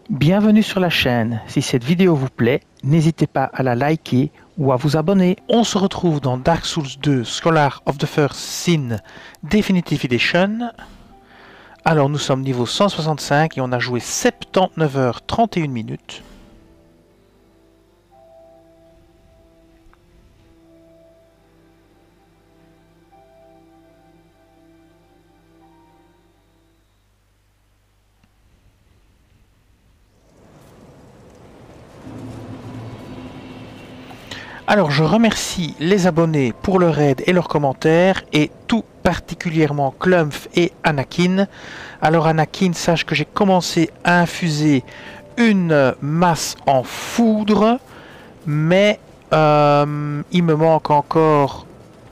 Bienvenue sur la chaîne. Si cette vidéo vous plaît, n'hésitez pas à la liker ou à vous abonner. On se retrouve dans Dark Souls 2 Scholar of the First Sin Definitive Edition. Alors nous sommes niveau 165 et on a joué 79 h 31 minutes. Alors je remercie les abonnés pour leur aide et leurs commentaires, et tout particulièrement Clumph et Anakin. Alors Anakin, sache que j'ai commencé à infuser une masse en foudre, mais il me manque encore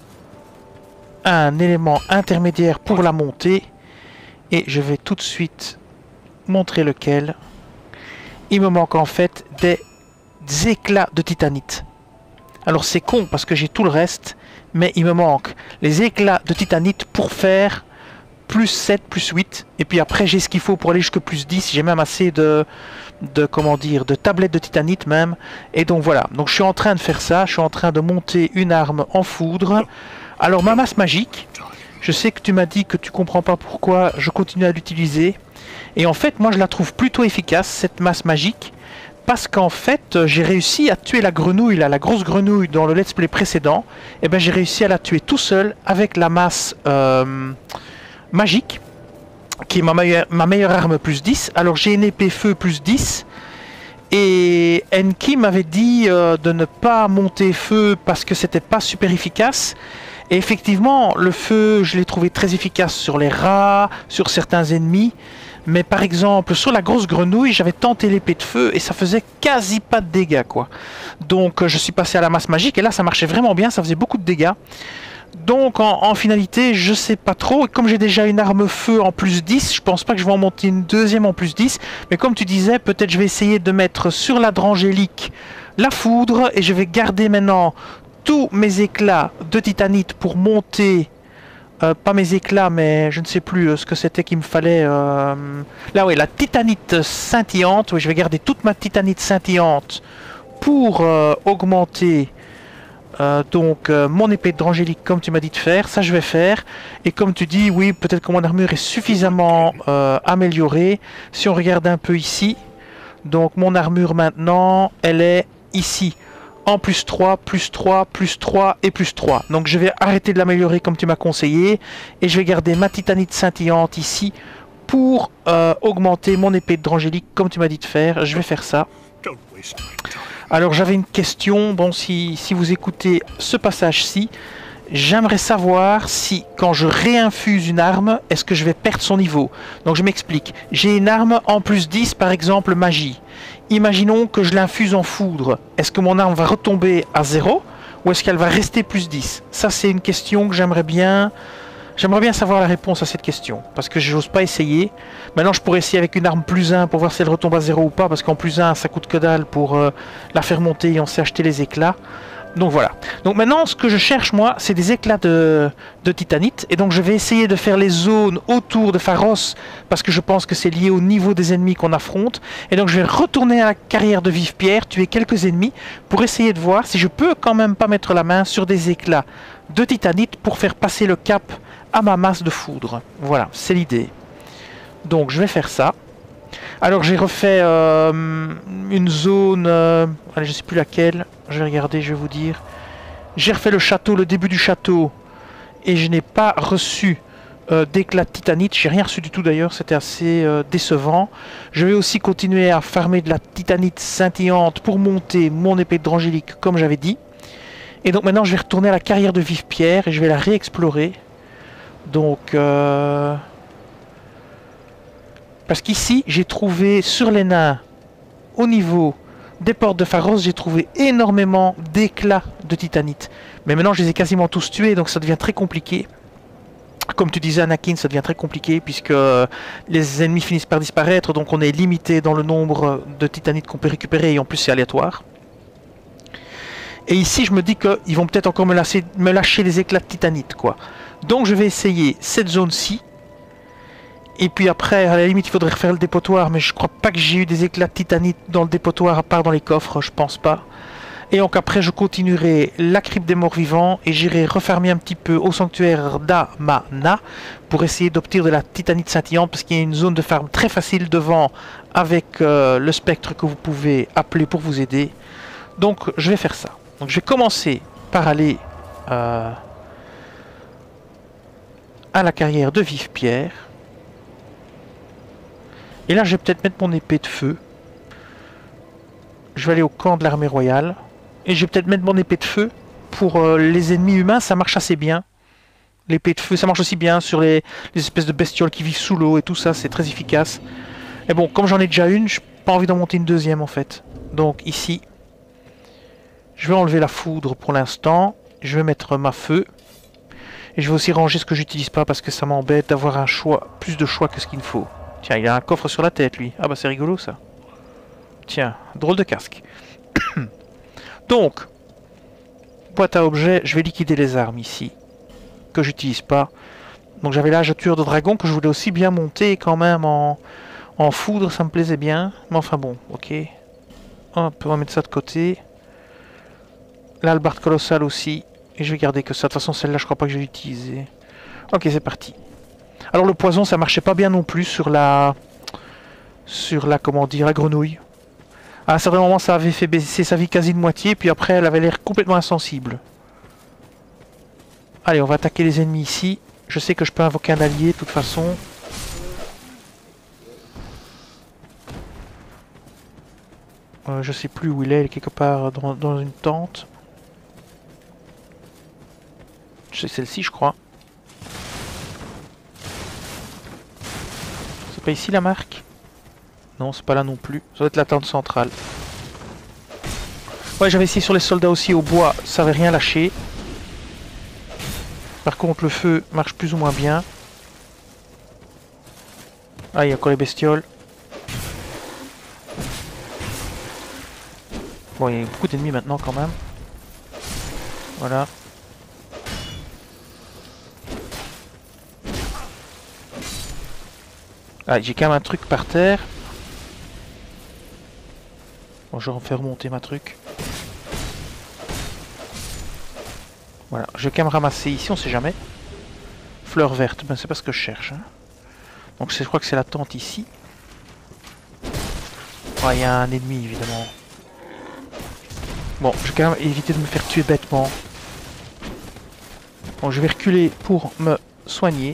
un élément intermédiaire pour la monter, et je vais tout de suite montrer lequel. Il me manque en fait des éclats de titanite. Alors c'est con parce que j'ai tout le reste, mais il me manque les éclats de titanite pour faire plus 7, plus 8. Et puis après j'ai ce qu'il faut pour aller jusqu'à plus 10. J'ai même assez de tablettes de titanite même. Et donc voilà, donc je suis en train de faire ça, je suis en train de monter une arme en foudre. Alors ma masse magique, je sais que tu m'as dit que tu comprends pas pourquoi je continue à l'utiliser. Et en fait moi je la trouve plutôt efficace, cette masse magique. Parce qu'en fait, j'ai réussi à tuer la grenouille, là, la grosse grenouille dans le let's play précédent. Et ben j'ai réussi à la tuer tout seul avec la masse magique, qui est ma meilleure arme plus 10. Alors j'ai une épée feu plus 10. Et Enki m'avait dit de ne pas monter feu parce que c'était pas super efficace. Et effectivement, le feu, je l'ai trouvé très efficace sur les rats, sur certains ennemis. Mais par exemple, sur la grosse grenouille, j'avais tenté l'épée de feu et ça faisait quasi pas de dégâts, quoi. Donc je suis passé à la masse magique et là ça marchait vraiment bien, ça faisait beaucoup de dégâts. Donc en finalité, je sais pas trop. Et comme j'ai déjà une arme feu en plus 10, je pense pas que je vais en monter une deuxième en plus 10. Mais comme tu disais, peut-être je vais essayer de mettre sur la drangélique la foudre et je vais garder maintenant tous mes éclats de titanite pour monter... pas mes éclats, mais je ne sais plus ce que c'était qu'il me fallait. Là, oui, la titanite scintillante. Oui, je vais garder toute ma titanite scintillante pour augmenter mon épée de drangélique, comme tu m'as dit de faire. Ça, je vais faire. Et comme tu dis, oui, peut-être que mon armure est suffisamment améliorée. Si on regarde un peu ici, donc mon armure maintenant, elle est ici. En plus 3, plus 3, plus 3 et plus 3. Donc je vais arrêter de l'améliorer comme tu m'as conseillé. Et je vais garder ma titanite scintillante ici pour augmenter mon épée de drangélique comme tu m'as dit de faire. Je vais faire ça. Alors j'avais une question. Bon, si vous écoutez ce passage-ci, j'aimerais savoir si quand je réinfuse une arme, est-ce que je vais perdre son niveau. Donc je m'explique. J'ai une arme en plus 10 par exemple magie. Imaginons que je l'infuse en foudre. Est-ce que mon arme va retomber à 0 ou est-ce qu'elle va rester plus 10? Ça c'est une question que j'aimerais bien savoir la réponse à cette question. Parce que je n'ose pas essayer. Maintenant je pourrais essayer avec une arme plus 1 pour voir si elle retombe à 0 ou pas. Parce qu'en plus 1 ça coûte que dalle pour la faire monter et on sait acheter les éclats. Donc voilà. Donc maintenant ce que je cherche moi c'est des éclats de titanite. Et donc je vais essayer de faire les zones autour de Pharos. Parce que je pense que c'est lié au niveau des ennemis qu'on affronte. Et donc je vais retourner à la carrière de Vive Pierre, tuer quelques ennemis. Pour essayer de voir si je peux quand même pas mettre la main sur des éclats de titanite. Pour faire passer le cap à ma masse de foudre. Voilà, c'est l'idée. Donc je vais faire ça. Alors j'ai refait une zone, allez, je sais plus laquelle, je vais regarder, je vais vous dire. J'ai refait le château, le début du château, et je n'ai pas reçu d'éclat de titanite, j'ai rien reçu du tout d'ailleurs, c'était assez décevant. Je vais aussi continuer à farmer de la titanite scintillante pour monter mon épée de drangélique comme j'avais dit. Et donc maintenant je vais retourner à la carrière de Vive Pierre et je vais la réexplorer. Donc... Parce qu'ici, j'ai trouvé sur les nains, au niveau des portes de Pharos, j'ai trouvé énormément d'éclats de titanite. Mais maintenant, je les ai quasiment tous tués, donc ça devient très compliqué. Comme tu disais, Anakin, ça devient très compliqué, puisque les ennemis finissent par disparaître, donc on est limité dans le nombre de titanite qu'on peut récupérer, et en plus c'est aléatoire. Et ici, je me dis qu'ils vont peut-être encore me lâcher des éclats de titanite, quoi. Donc je vais essayer cette zone-ci. Et puis après, à la limite, il faudrait refaire le dépotoir, mais je crois pas que j'ai eu des éclats de titanite dans le dépotoir, à part dans les coffres, je pense pas. Et donc après, je continuerai la crypte des morts vivants et j'irai refermer un petit peu au sanctuaire d'Amana pour essayer d'obtenir de la titanite scintillante, parce qu'il y a une zone de farm très facile devant avec le spectre que vous pouvez appeler pour vous aider. Donc je vais faire ça. Donc je vais commencer par aller à la carrière de Vive-Pierre. Et là, je vais peut-être mettre mon épée de feu. Je vais aller au camp de l'armée royale. Et je vais peut-être mettre mon épée de feu. Pour les ennemis humains, ça marche assez bien. L'épée de feu, ça marche aussi bien sur les espèces de bestioles qui vivent sous l'eau et tout ça. C'est très efficace. Et bon, comme j'en ai déjà une, je n'ai pas envie d'en monter une deuxième en fait. Donc ici, je vais enlever la foudre pour l'instant. Je vais mettre ma feu. Et je vais aussi ranger ce que j'utilise pas parce que ça m'embête d'avoir un choix, plus de choix que ce qu'il me faut. Tiens, il a un coffre sur la tête, lui. Ah bah c'est rigolo, ça. Tiens, drôle de casque. Donc, boîte à objets, je vais liquider les armes ici, que j'utilise pas. Donc j'avais la jeture de dragon que je voulais aussi bien monter quand même en foudre, ça me plaisait bien. Mais enfin bon, ok. Hop, on va mettre ça de côté. L'albarde colossale aussi. Et je vais garder que ça. De toute façon, celle-là, je crois pas que je vais l'utiliser. Ok, c'est parti. Alors le poison, ça marchait pas bien non plus sur la... comment dire, la grenouille. À un certain moment, ça avait fait baisser sa vie quasi de moitié, puis après, elle avait l'air complètement insensible. Allez, on va attaquer les ennemis ici. Je sais que je peux invoquer un allié, de toute façon. Je sais plus où il est quelque part dans une tente. C'est celle-ci, je crois. C'est pas ici la marque? Non, c'est pas là non plus. Ça doit être la tente centrale. Ouais, j'avais essayé sur les soldats aussi au bois, ça avait rien lâché. Par contre, le feu marche plus ou moins bien. Ah, il y a encore les bestioles. Bon, il y a beaucoup d'ennemis maintenant quand même. Voilà. Ah, j'ai quand même un truc par terre. Bon, je vais en faire remonter ma truc. Voilà, je vais quand même ramasser ici, on sait jamais. Fleur verte, ben c'est pas ce que je cherche. Hein. Donc je crois que c'est la tente ici. Oh, il y a un ennemi évidemment. Bon, je vais quand même éviter de me faire tuer bêtement. Bon, je vais reculer pour me soigner.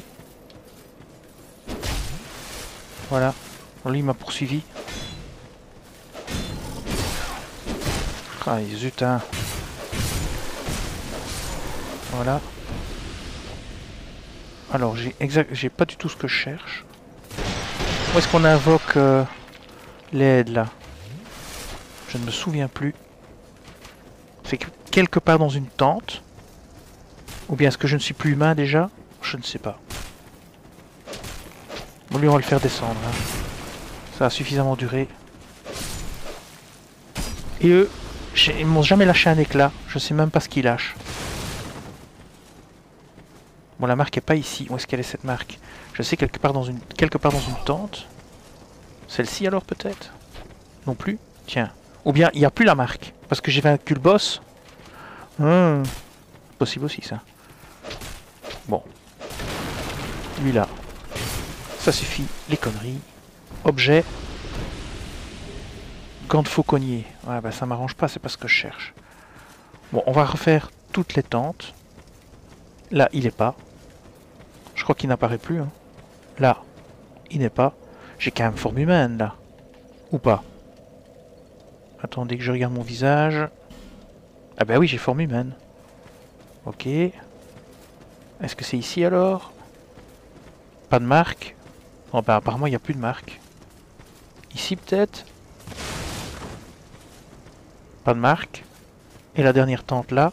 Voilà. Bon, lui, il m'a poursuivi. Ah, zut, hein. Voilà. Alors, j'ai pas du tout ce que je cherche. Où est-ce qu'on invoque l'aide, là? Je ne me souviens plus. C'est quelque part dans une tente. Ou bien est-ce que je ne suis plus humain déjà? Je ne sais pas. Bon, lui, on va le faire descendre. Hein. Ça a suffisamment duré. Et eux, ils m'ont jamais lâché un éclat. Je sais même pas ce qu'ils lâchent. Bon, la marque est pas ici. Où est-ce qu'elle est cette marque? Je sais quelque part dans une tente. Celle-ci alors peut-être? Non plus? Tiens. Ou bien il n'y a plus la marque. Parce que j'ai vaincu le boss. Possible aussi ça. Bon. Lui là. Ça suffit. Les conneries. Objet. Gants de fauconnier. Ouais bah ça m'arrange pas, c'est pas ce que je cherche. Bon, on va refaire toutes les tentes. Là, il est pas. Je crois qu'il n'apparaît plus. Hein. Là, il n'est pas. J'ai quand même forme humaine, là. Ou pas? Attendez que je regarde mon visage. Ah bah oui, j'ai forme humaine. Ok. Est-ce que c'est ici, alors? Pas de marque. Oh bah apparemment, il n'y a plus de marque. Ici, peut-être? Pas de marque. Et la dernière tente, là?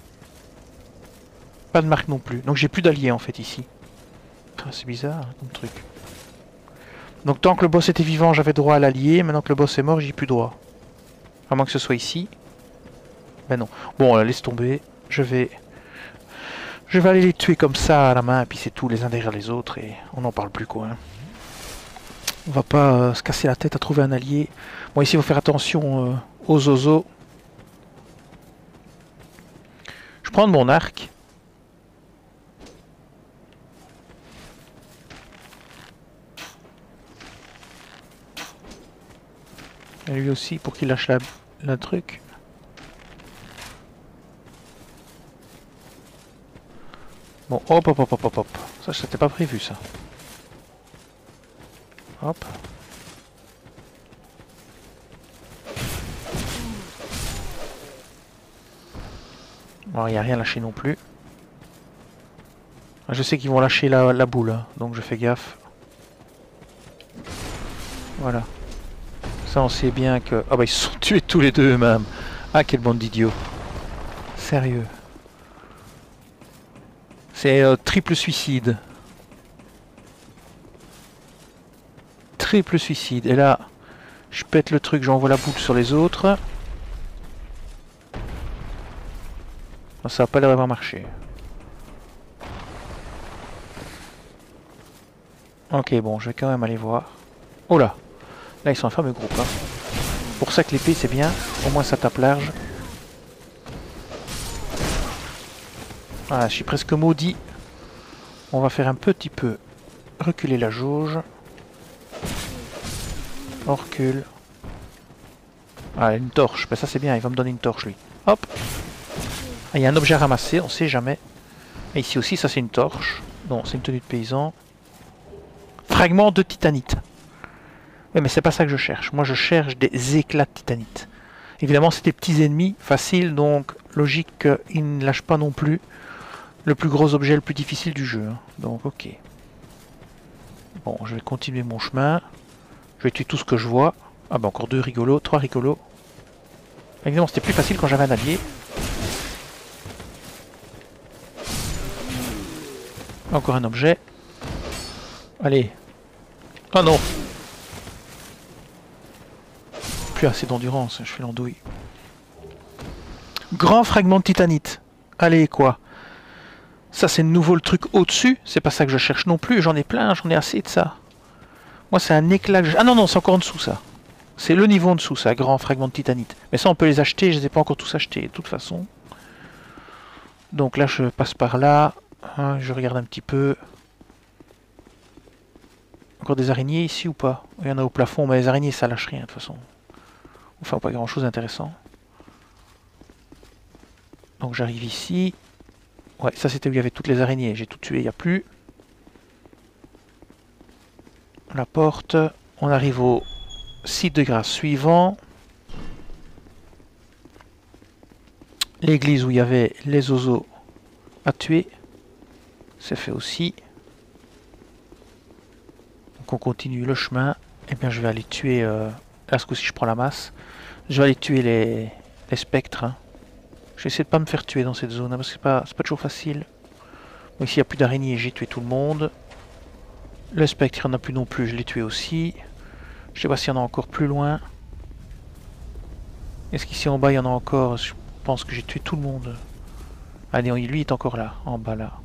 Pas de marque non plus. Donc j'ai plus d'alliés en fait ici. Ah, c'est bizarre hein, comme truc. Donc tant que le boss était vivant, j'avais droit à l'allié. Maintenant que le boss est mort, j'ai plus droit. À moins que ce soit ici. Ben non. Bon, laisse tomber. Je vais aller les tuer comme ça à la main. Et puis c'est tout, les uns derrière les autres. Et on n'en parle plus quoi. Hein. On va pas se casser la tête à trouver un allié. Bon, ici, il faut faire attention aux oiseaux. Je prends mon arc. Et lui aussi, pour qu'il lâche la truc. Bon, hop, hop, hop, hop, hop, hop. Ça, c'était pas prévu, ça. Hop. Bon, il n'y a rien lâché non plus. Je sais qu'ils vont lâcher la boule, hein, donc je fais gaffe. Voilà. Ça, on sait bien que... Ah bah, ils se sont tués tous les deux eux-mêmes. Ah, quelle bande d'idiots. Sérieux. C'est triple suicide. Triple suicide. Et là, je pète le truc, j'envoie la boule sur les autres. Ça n'a pas l'air d'avoir marché. Ok, bon, je vais quand même aller voir. Oh là! Là, ils sont un fameux groupe. Hein. Pour ça que l'épée, c'est bien. Au moins, ça tape large. Voilà, je suis presque maudit. On va faire un petit peu reculer la jauge. On recule. Ah, une torche. Ben, ça, c'est bien. Il va me donner une torche, lui. Hop! Ah, il y a un objet à ramasser. On sait jamais. Et ici aussi, ça, c'est une torche. Non, c'est une tenue de paysan. Fragment de titanite. Oui, mais c'est pas ça que je cherche. Moi, je cherche des éclats de titanite. Évidemment, c'est des petits ennemis, faciles, donc logique qu'ils ne lâchent pas non plus le plus gros objet, le plus difficile du jeu. Hein. Donc, ok. Bon, je vais continuer mon chemin. Je vais tuer tout ce que je vois. Ah bah encore 2 rigolos, 3 rigolos. Évidemment, c'était plus facile quand j'avais un allié. Encore un objet. Allez. Ah non! Plus assez d'endurance, je fais l'andouille. Grand fragment de titanite. Allez, quoi? Ça, c'est de nouveau le truc au-dessus. C'est pas ça que je cherche non plus. J'en ai plein, j'en ai assez de ça. Moi, c'est un éclat que je... Ah non, non, c'est encore en dessous, ça. C'est le niveau en dessous, ça, grand fragment de titanite. Mais ça, on peut les acheter. Je les ai pas encore tous achetés, de toute façon. Donc là, je passe par là. Hein, je regarde un petit peu. Encore des araignées ici ou pas? Il y en a au plafond, mais les araignées, ça lâche rien, de toute façon. Enfin, pas grand-chose d'intéressant. Donc j'arrive ici. Ouais, ça c'était où il y avait toutes les araignées. J'ai tout tué, il n'y a plus. La porte. On arrive au site de grâce suivant. L'église où il y avait les oiseaux à tuer. C'est fait aussi. Donc on continue le chemin. Et bien je vais aller tuer... Là ce coup-ci je prends la masse. Je vais aller tuer les spectres. Hein. Je vais essayer de pas me faire tuer dans cette zone. Hein, parce que c'est pas toujours facile. Bon, ici il n'y a plus d'araignées. J'ai tué tout le monde. Le spectre il n'y en a plus non plus. Je l'ai tué aussi. Je sais pas s'il y en a encore plus loin. Est-ce qu'ici en bas il y en a encore? Je pense que j'ai tué tout le monde. Ah non, lui est encore là, en bas là.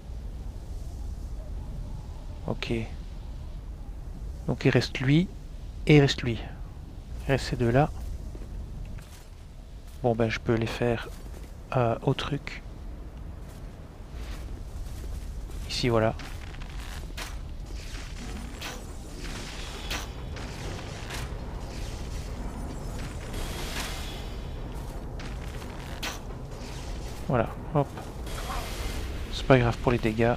Ok. Donc il reste lui et il reste lui. Il reste ces deux là. Bon ben je peux les faire au truc. Ici voilà. Voilà, hop. C'est pas grave pour les dégâts.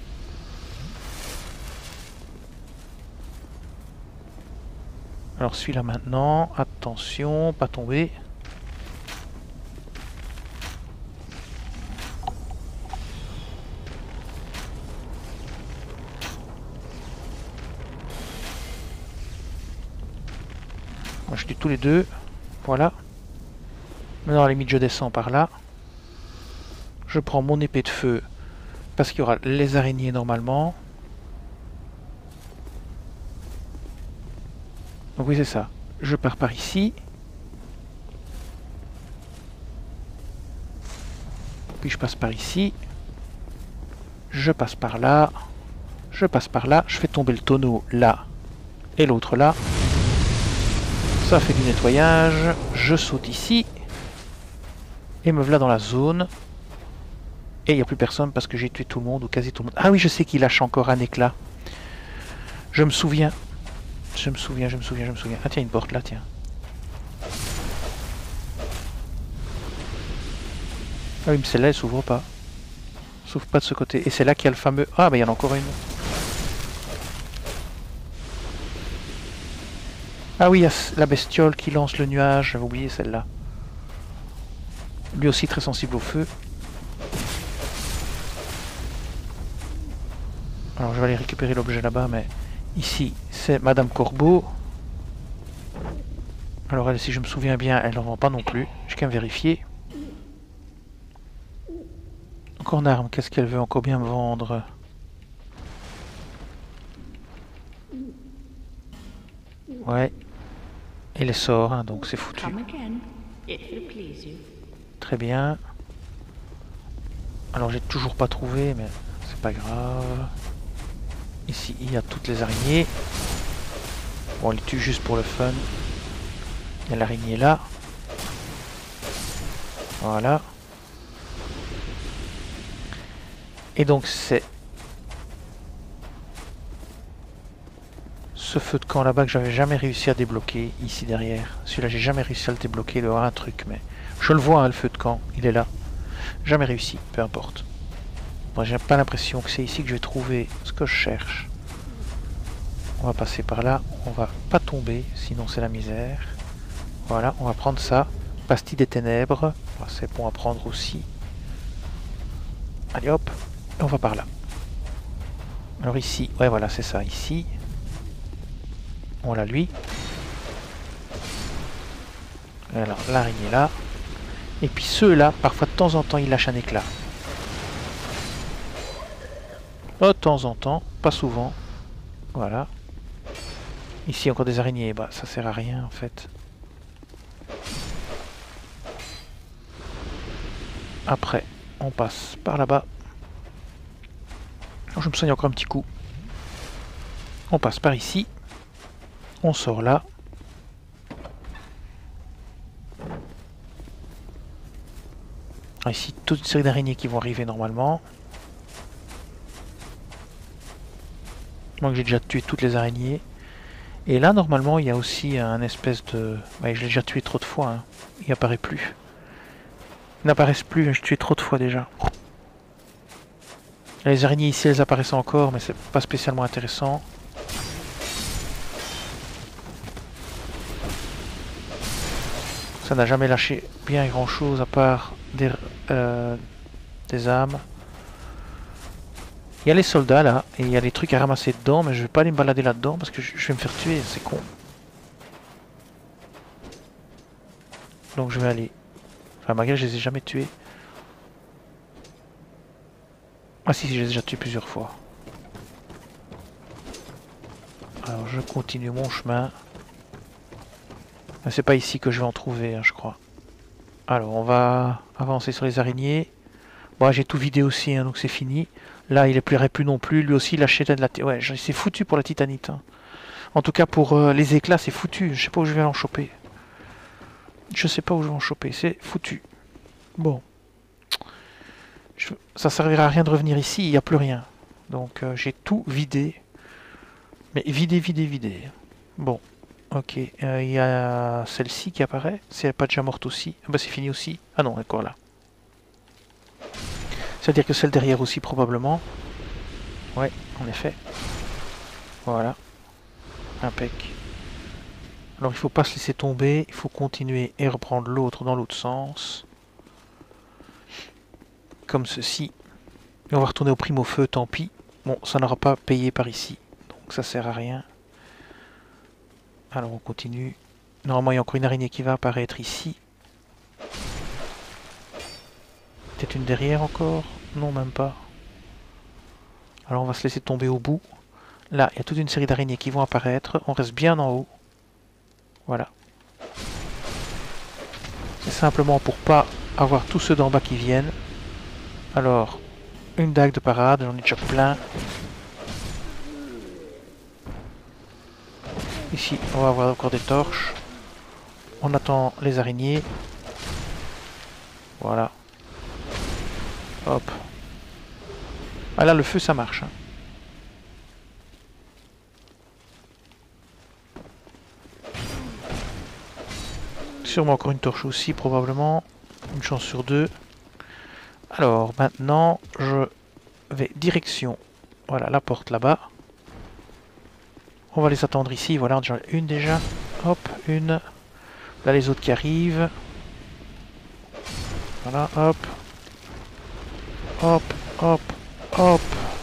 Alors celui-là maintenant, attention, pas tomber. Moi je tue tous les deux, voilà. Maintenant à la limite je descends par là. Je prends mon épée de feu, parce qu'il y aura les araignées normalement. Donc oui c'est ça, je pars par ici. Puis je passe par ici. Je passe par là. Je passe par là. Je fais tomber le tonneau là. Et l'autre là. Ça fait du nettoyage. Je saute ici. Et me voilà dans la zone. Et il n'y a plus personne parce que j'ai tué tout le monde ou quasi tout le monde. Ah oui, je sais qu'il lâche encore un éclat. Je me souviens. Je me souviens. Ah tiens, une porte là, tiens. Ah oui, mais celle-là, elle s'ouvre pas. S'ouvre pas de ce côté. Et c'est là qu'il y a le fameux... Ah, bah il y en a encore une. Ah oui, il y a la bestiole qui lance le nuage. J'avais oublié celle-là. Lui aussi très sensible au feu. Alors je vais aller récupérer l'objet là-bas, mais... Ici, c'est Madame Corbeau. Alors elle, si je me souviens bien, elle n'en vend pas non plus. J'ai qu'à vérifier. Encore en arme, qu'est-ce qu'elle veut encore bien me vendre? Ouais. Et les sorts, hein, donc c'est foutu. Très bien. Alors j'ai toujours pas trouvé, mais c'est pas grave. Ici, il y a toutes les araignées. Bon, on les tue juste pour le fun. Il y a l'araignée là. Voilà. Et donc c'est ce feu de camp là-bas que j'avais jamais réussi à débloquer, ici derrière. Celui-là, j'ai jamais réussi à le débloquer, il doit y avoir un truc, mais... Je le vois, hein, le feu de camp, il est là. Jamais réussi, peu importe. Moi, j'ai pas l'impression que c'est ici que je vais trouver ce que je cherche. On va passer par là, on va pas tomber, sinon c'est la misère. Voilà, on va prendre ça. Pastille des ténèbres, c'est bon à prendre aussi. Allez hop, et on va par là. Alors ici, ouais voilà, c'est ça, ici. Voilà lui. Alors l'araignée là. Et puis ceux-là, parfois de temps en temps, ils lâchent un éclat. De temps en temps, pas souvent. Voilà. Ici encore des araignées, bah ça sert à rien en fait. Après, on passe par là-bas. Je me soigne encore un petit coup. On passe par ici. On sort là. Ici, toute une série d'araignées qui vont arriver normalement. Moi j'ai déjà tué toutes les araignées. Et là, normalement, il y a aussi un espèce de... Ouais, je l'ai déjà tué trop de fois. Hein. Il n'apparaît plus. Ils n'apparaissent plus, je l'ai tué trop de fois déjà. Les araignées ici, elles apparaissent encore, mais c'est pas spécialement intéressant. Ça n'a jamais lâché bien grand chose à part des âmes. Il y a les soldats là, et il y a des trucs à ramasser dedans, mais je vais pas aller me balader là-dedans parce que je vais me faire tuer, c'est con. Donc je vais aller... Enfin, malgré je les ai jamais tués. Ah si, je les ai déjà tués plusieurs fois. Alors je continue mon chemin. C'est pas ici que je vais en trouver, hein, je crois. Alors on va avancer sur les araignées. Bon, j'ai tout vidé aussi, hein, donc c'est fini. Là, il ne plairait plus non plus. Lui aussi, il achetait de la... Ouais, c'est foutu pour la titanite. Hein. En tout cas, pour les éclats, c'est foutu. Je sais pas où je vais en choper. Je sais pas où je vais en choper. C'est foutu. Bon. Ça servira à rien de revenir ici. Il n'y a plus rien. Donc, j'ai tout vidé. Mais vidé. Bon. Ok. Il y a celle-ci qui apparaît. Si elle n'est pas déjà morte aussi. Ah bah, c'est fini aussi. Ah non, encore là. C'est-à-dire que celle derrière aussi, probablement. Ouais, en effet. Voilà. Impec. Alors il faut pas se laisser tomber, il faut continuer et reprendre l'autre dans l'autre sens. Comme ceci. Et on va retourner au prime au feu, tant pis. Bon, ça n'aura pas payé par ici. Donc ça sert à rien. Alors on continue. Normalement il y a encore une araignée qui va apparaître ici. Peut-être une derrière encore? Non, même pas. Alors on va se laisser tomber au bout. Là, il y a toute une série d'araignées qui vont apparaître. On reste bien en haut. Voilà. C'est simplement pour pas avoir tous ceux d'en bas qui viennent. Alors, une dague de parade, j'en ai déjà plein. Ici, on va avoir encore des torches. On attend les araignées. Voilà. Hop. Ah là, le feu, ça marche. Hein. Sûrement encore une torche aussi, probablement. Une chance sur deux. Alors, maintenant, je vais direction. Voilà, la porte là-bas. On va les attendre ici. Voilà, j'en ai une déjà. Hop, une. Là, les autres qui arrivent. Voilà, hop. Hop, hop, hop.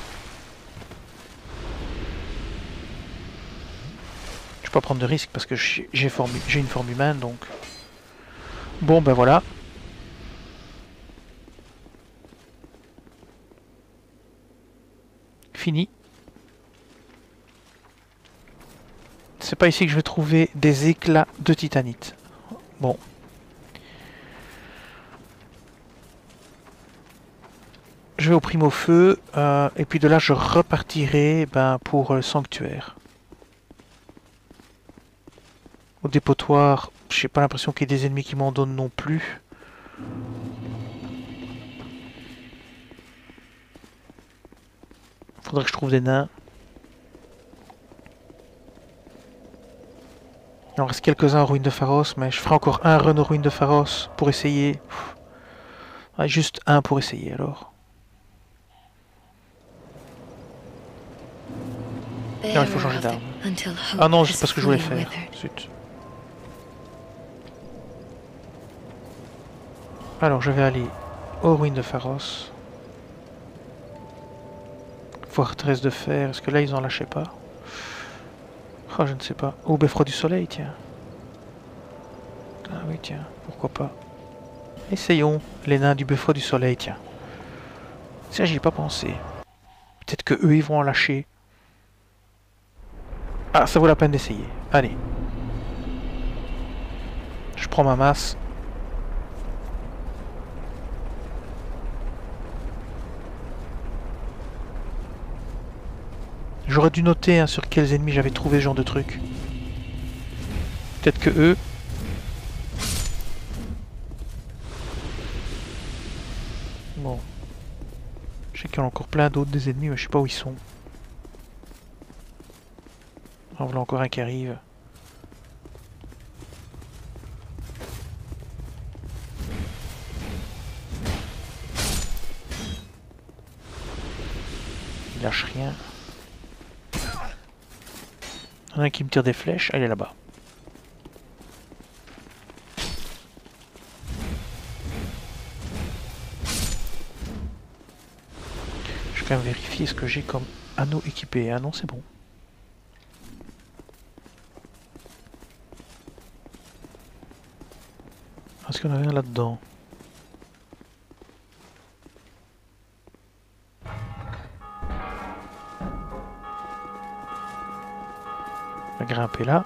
Je peux pas prendre de risque parce que j'ai une forme humaine, donc... Bon, ben voilà. Fini. C'est pas ici que je vais trouver des éclats de titanite. Bon. Je vais au primo feu, et puis de là je repartirai pour le sanctuaire. Au dépotoir, j'ai pas l'impression qu'il y ait des ennemis qui m'en donnent non plus. Faudrait que je trouve des nains. Il en reste quelques-uns en ruine de Pharos, mais je ferai encore un run aux ruines de Pharos pour essayer. Ah, juste un pour essayer alors. Non, il faut changer d'arme. Ah non, c'est pas ce que je voulais faire. Zut. Alors, je vais aller aux ruines de Pharos. Forteresse de fer. Est-ce que là, ils en lâchaient pas? Oh, je ne sais pas. Au beffroi du soleil, tiens. Ah oui, tiens. Pourquoi pas. Essayons les nains du beffroi du soleil, tiens. Ça, j'y ai pas pensé. Peut-être que eux, ils vont en lâcher. Ah, ça vaut la peine d'essayer. Allez. Je prends ma masse. J'aurais dû noter hein, sur quels ennemis j'avais trouvé ce genre de truc. Peut-être que eux... Bon. Je sais qu'il y en a encore plein d'autres des ennemis, mais je sais pas où ils sont. En voilà encore un qui arrive. Il lâche rien. Il y en a un qui me tire des flèches. Ah, il est là-bas. Je vais quand même vérifier ce que j'ai comme anneau équipé. Ah non, c'est bon. Est-ce qu'il y en avait un là-dedans? On va grimper là.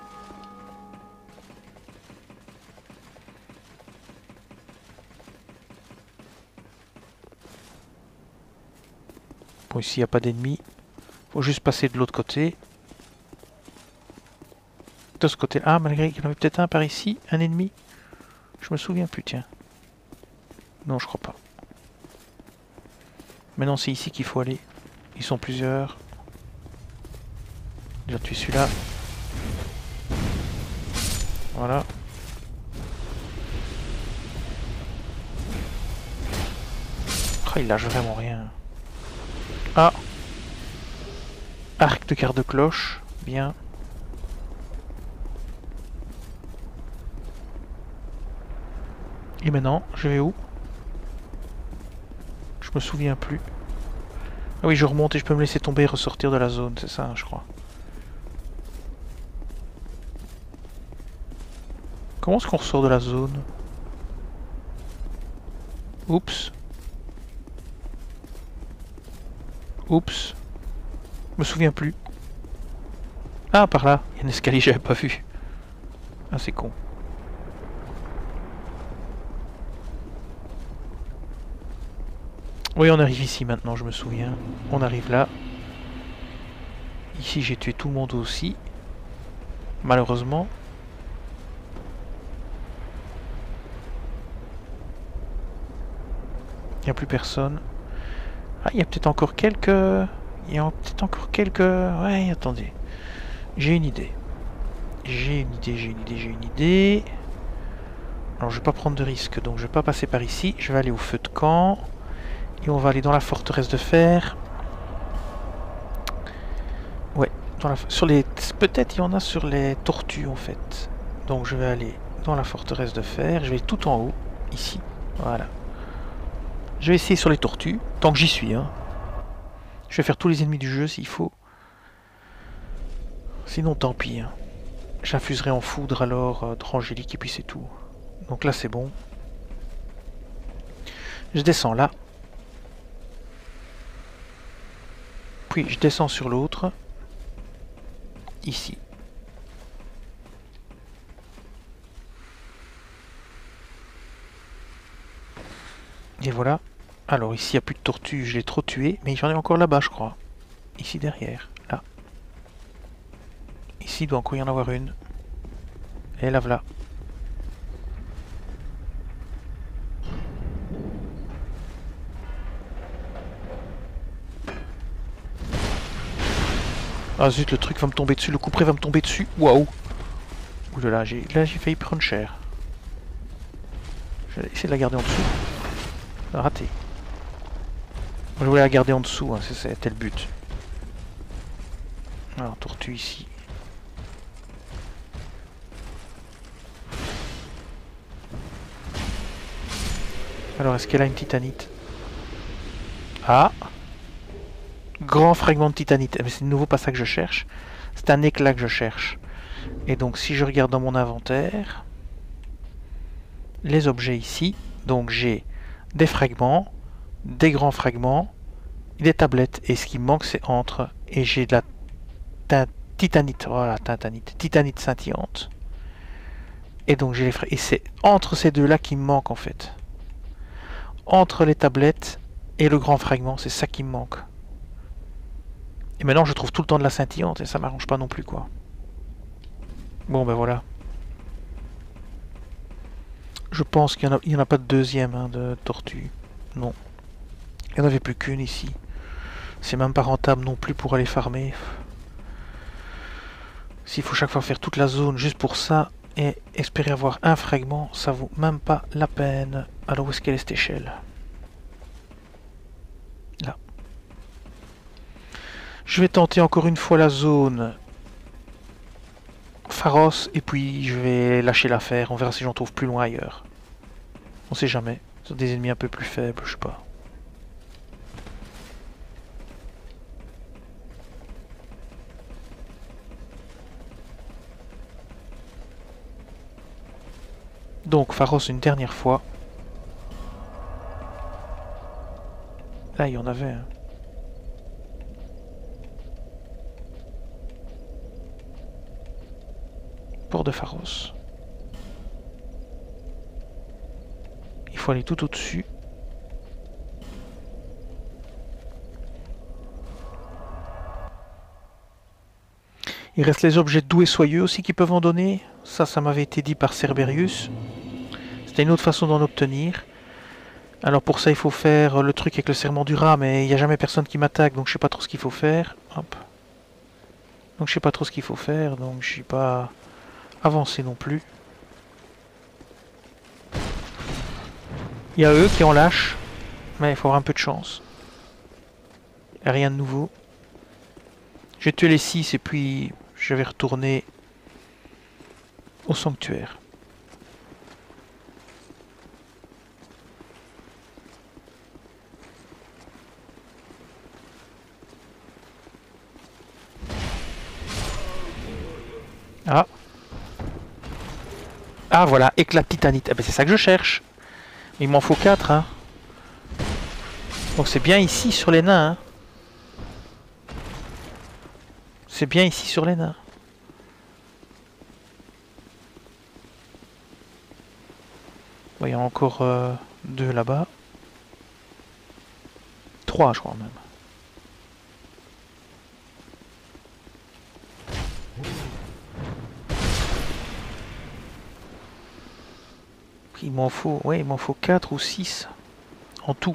Bon, ici il n'y a pas d'ennemis. Faut juste passer de l'autre côté. De ce côté. Ah, malgré qu'il y en avait peut-être un par ici. Un ennemi. Je me souviens plus, tiens. Non, je crois pas. Maintenant, c'est ici qu'il faut aller. Ils sont plusieurs. Déjà tué celui-là. Voilà. Oh, il lâche vraiment rien. Ah! Arc de garde-cloche. Bien. Et maintenant, je vais où? Je me souviens plus. Ah oui, je remonte et je peux me laisser tomber et ressortir de la zone, c'est ça, je crois. Comment est-ce qu'on ressort de la zone? Oups. Oups. Je me souviens plus. Ah, par là. Il y a un escalier, j'avais pas vu. Ah, c'est con. Oui, on arrive ici maintenant, je me souviens. On arrive là. Ici, j'ai tué tout le monde aussi. Malheureusement. Il n'y a plus personne. Ah, il y a peut-être encore quelques... Il y a peut-être encore quelques... Ouais, attendez. J'ai une idée. J'ai une idée. Alors, je vais pas prendre de risque, donc je vais pas passer par ici. Je vais aller au feu de camp. Et on va aller dans la forteresse de fer. Ouais, sur les... Peut-être il y en a sur les tortues, en fait. Donc, je vais aller dans la forteresse de fer. Je vais tout en haut, ici. Voilà. Je vais essayer sur les tortues, tant que j'y suis, hein. Je vais faire tous les ennemis du jeu s'il faut. Sinon, tant pis, hein. J'infuserai en foudre alors Drangélique et puis c'est tout. Donc là, c'est bon. Je descends là. Puis je descends sur l'autre. Ici. Et voilà. Alors ici, il n'y a plus de tortues, je l'ai trop tué. Mais j'en ai encore là-bas, je crois. Ici derrière, là. Ici, il doit encore y en avoir une. Et là, voilà. Ah zut, le truc va me tomber dessus, le couperet va me tomber dessus. Waouh. Oulala, là j'ai failli prendre cher. Je vais essayer de la garder en dessous. Raté. Je voulais la garder en dessous, hein, c'était le but. Alors, tortue ici. Alors, est-ce qu'elle a une titanite? Ah! Grand fragment de titanite. Mais c'est de nouveau pas ça que je cherche. C'est un éclat que je cherche. Et donc, si je regarde dans mon inventaire, les objets ici, donc j'ai des fragments, des grands fragments, des tablettes. Et ce qui me manque, c'est entre. Et j'ai de la titanite. Voilà, titanite scintillante. Et donc, j'ai les fragments. Et c'est entre ces deux-là qui me manque en fait. Entre les tablettes et le grand fragment, c'est ça qui me manque. Et maintenant je trouve tout le temps de la scintillante et ça m'arrange pas non plus quoi. Bon ben voilà. Je pense qu'il n'y en a pas de deuxième hein, de tortue. Non. Il n'y en avait plus qu'une ici. C'est même pas rentable non plus pour aller farmer. S'il faut chaque fois faire toute la zone juste pour ça et espérer avoir un fragment, ça vaut même pas la peine. Alors où est-ce qu'elle est cette échelle? Là. Je vais tenter encore une fois la zone Pharos et puis je vais lâcher l'affaire. On verra si j'en trouve plus loin ailleurs. On sait jamais. Sur des ennemis un peu plus faibles, je sais pas. Donc Pharos une dernière fois. Là il y en avait un. Port de Pharos. Il faut aller tout au-dessus. Il reste les objets doux et soyeux aussi qui peuvent en donner. Ça m'avait été dit par Cerberius. C'était une autre façon d'en obtenir. Alors pour ça il faut faire le truc avec le serment du rat, mais il n'y a jamais personne qui m'attaque, donc je sais pas trop ce qu'il faut faire. Hop. Donc je sais pas trop ce qu'il faut faire, donc je suis pas avancé non plus. Il y a eux qui en lâchent, mais il faut avoir un peu de chance. Rien de nouveau. J'ai tué les 6 et puis je vais retourner au sanctuaire. Ah. Ah voilà, éclat de titanite. Eh ben, c'est ça que je cherche. Il m'en faut 4 hein. Donc c'est bien ici sur les nains hein. C'est bien ici sur les nains. Bon, il y en a encore 2 là-bas. 3 je crois même. Il m'en faut, ouais, il m'en faut 4 ou 6 en tout.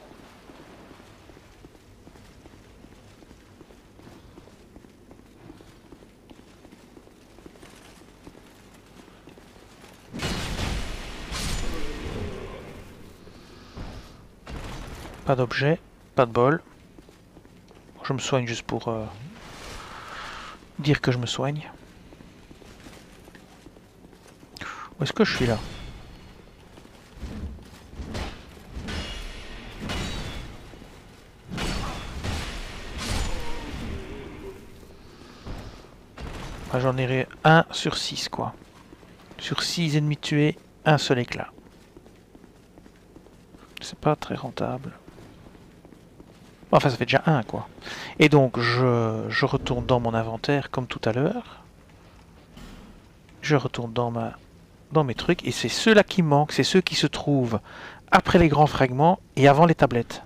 Pas d'objet, pas de bol. Je me soigne juste pour dire que je me soigne. Où est-ce que je suis là? Ah, j'en ai 1 sur 6 quoi. Sur 6 ennemis tués, un seul éclat. C'est pas très rentable. Enfin, ça fait déjà 1 quoi. Et donc, je retourne dans mon inventaire comme tout à l'heure. Je retourne dans mes trucs. Et c'est ceux-là qui manquent. C'est ceux qui se trouvent après les grands fragments et avant les tablettes.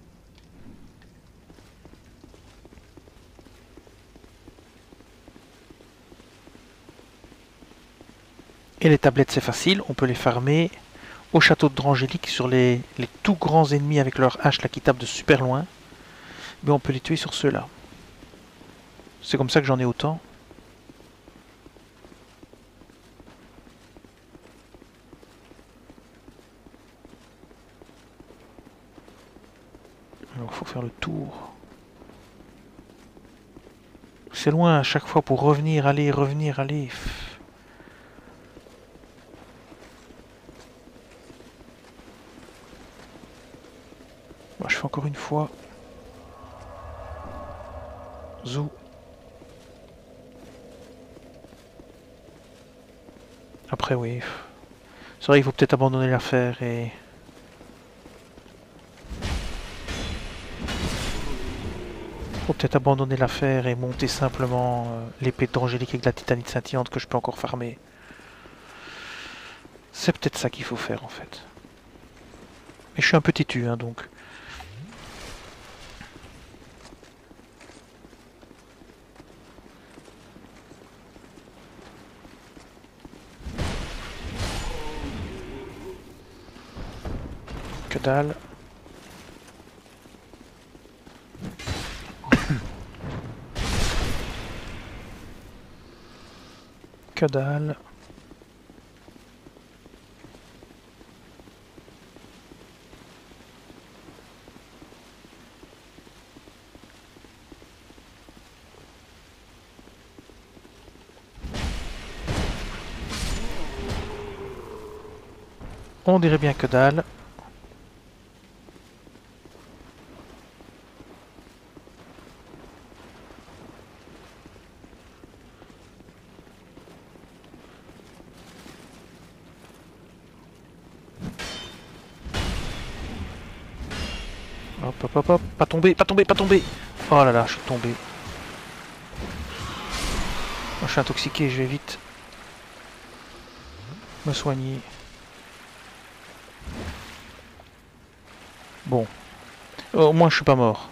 Et les tablettes, c'est facile. On peut les farmer au château de Drangélique sur les tout grands ennemis avec leur hache là qui tapent de super loin. Mais on peut les tuer sur ceux-là. C'est comme ça que j'en ai autant. Alors il faut faire le tour. C'est loin à chaque fois pour revenir, aller, revenir, aller. Bon, je fais encore une fois. Zou. Après oui. C'est vrai, il faut peut-être abandonner l'affaire et... Faut peut-être abandonner l'affaire et monter simplement l'épée d'Angélique avec la titanite scintillante que je peux encore farmer. C'est peut-être ça qu'il faut faire en fait. Mais je suis un peu têtu hein, donc. Que dalle. Que dalle. On dirait bien que dalle. Hop, hop, hop, hop. Pas tomber, pas tomber, pas tomber. Oh là là, je suis tombé. Je suis intoxiqué, je vais vite me soigner. Bon. Au moins, je suis pas mort.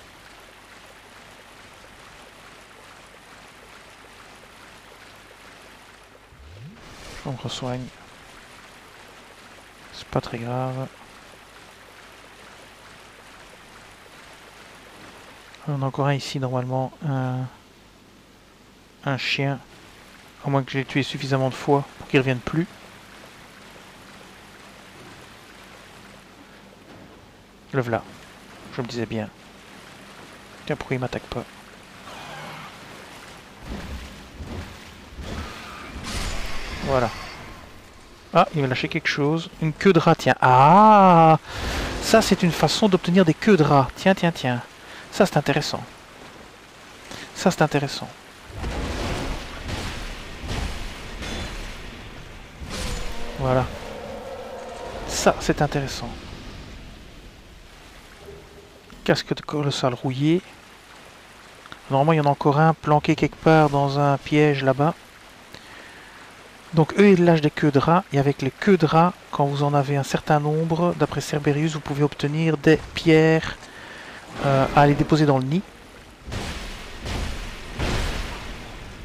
On me resoigne. C'est pas très grave. On a encore un ici, normalement. Un chien. À moins que je l'ai tué suffisamment de fois pour qu'il revienne plus. Le voilà. Je me disais bien. Tiens, pourquoi il m'attaque pas? Voilà. Ah, il m'a lâché quelque chose. Une queue de rat, tiens. Ah! Ça, c'est une façon d'obtenir des queues de rat. Tiens, tiens, tiens. Ça, c'est intéressant. Ça, c'est intéressant. Voilà. Ça, c'est intéressant. Casque de colossal rouillé. Normalement, il y en a encore un planqué quelque part dans un piège là-bas. Donc eux, ils lâchent des queues de rat. Et avec les queues de rat, quand vous en avez un certain nombre, d'après Cerberius, vous pouvez obtenir des pierres à aller déposer dans le nid.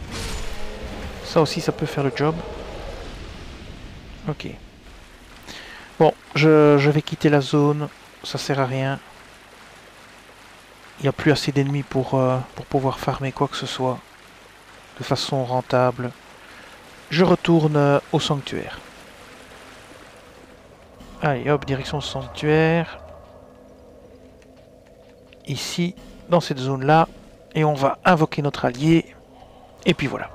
Ça aussi, ça peut faire le job. Ok. Bon, je vais quitter la zone. Ça sert à rien. Il n'y a plus assez d'ennemis pour pouvoir farmer quoi que ce soit de façon rentable. Je retourne au sanctuaire. Allez, hop, direction le sanctuaire. Ici, dans cette zone-là. Et on va invoquer notre allié. Et puis voilà.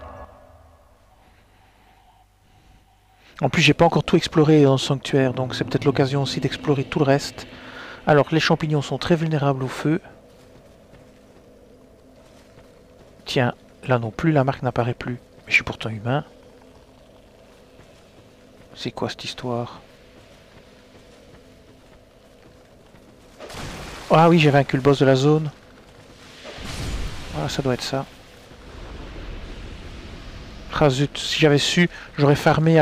En plus, j'ai pas encore tout exploré dans le sanctuaire, donc c'est peut-être l'occasion aussi d'explorer tout le reste. Alors, les champignons sont très vulnérables au feu. Tiens, là non plus, la marque n'apparaît plus. Mais je suis pourtant humain. C'est quoi cette histoire? Ah oui, j'ai vaincu le boss de la zone. Ah, ça doit être ça. Ah zut, si j'avais su, j'aurais farmé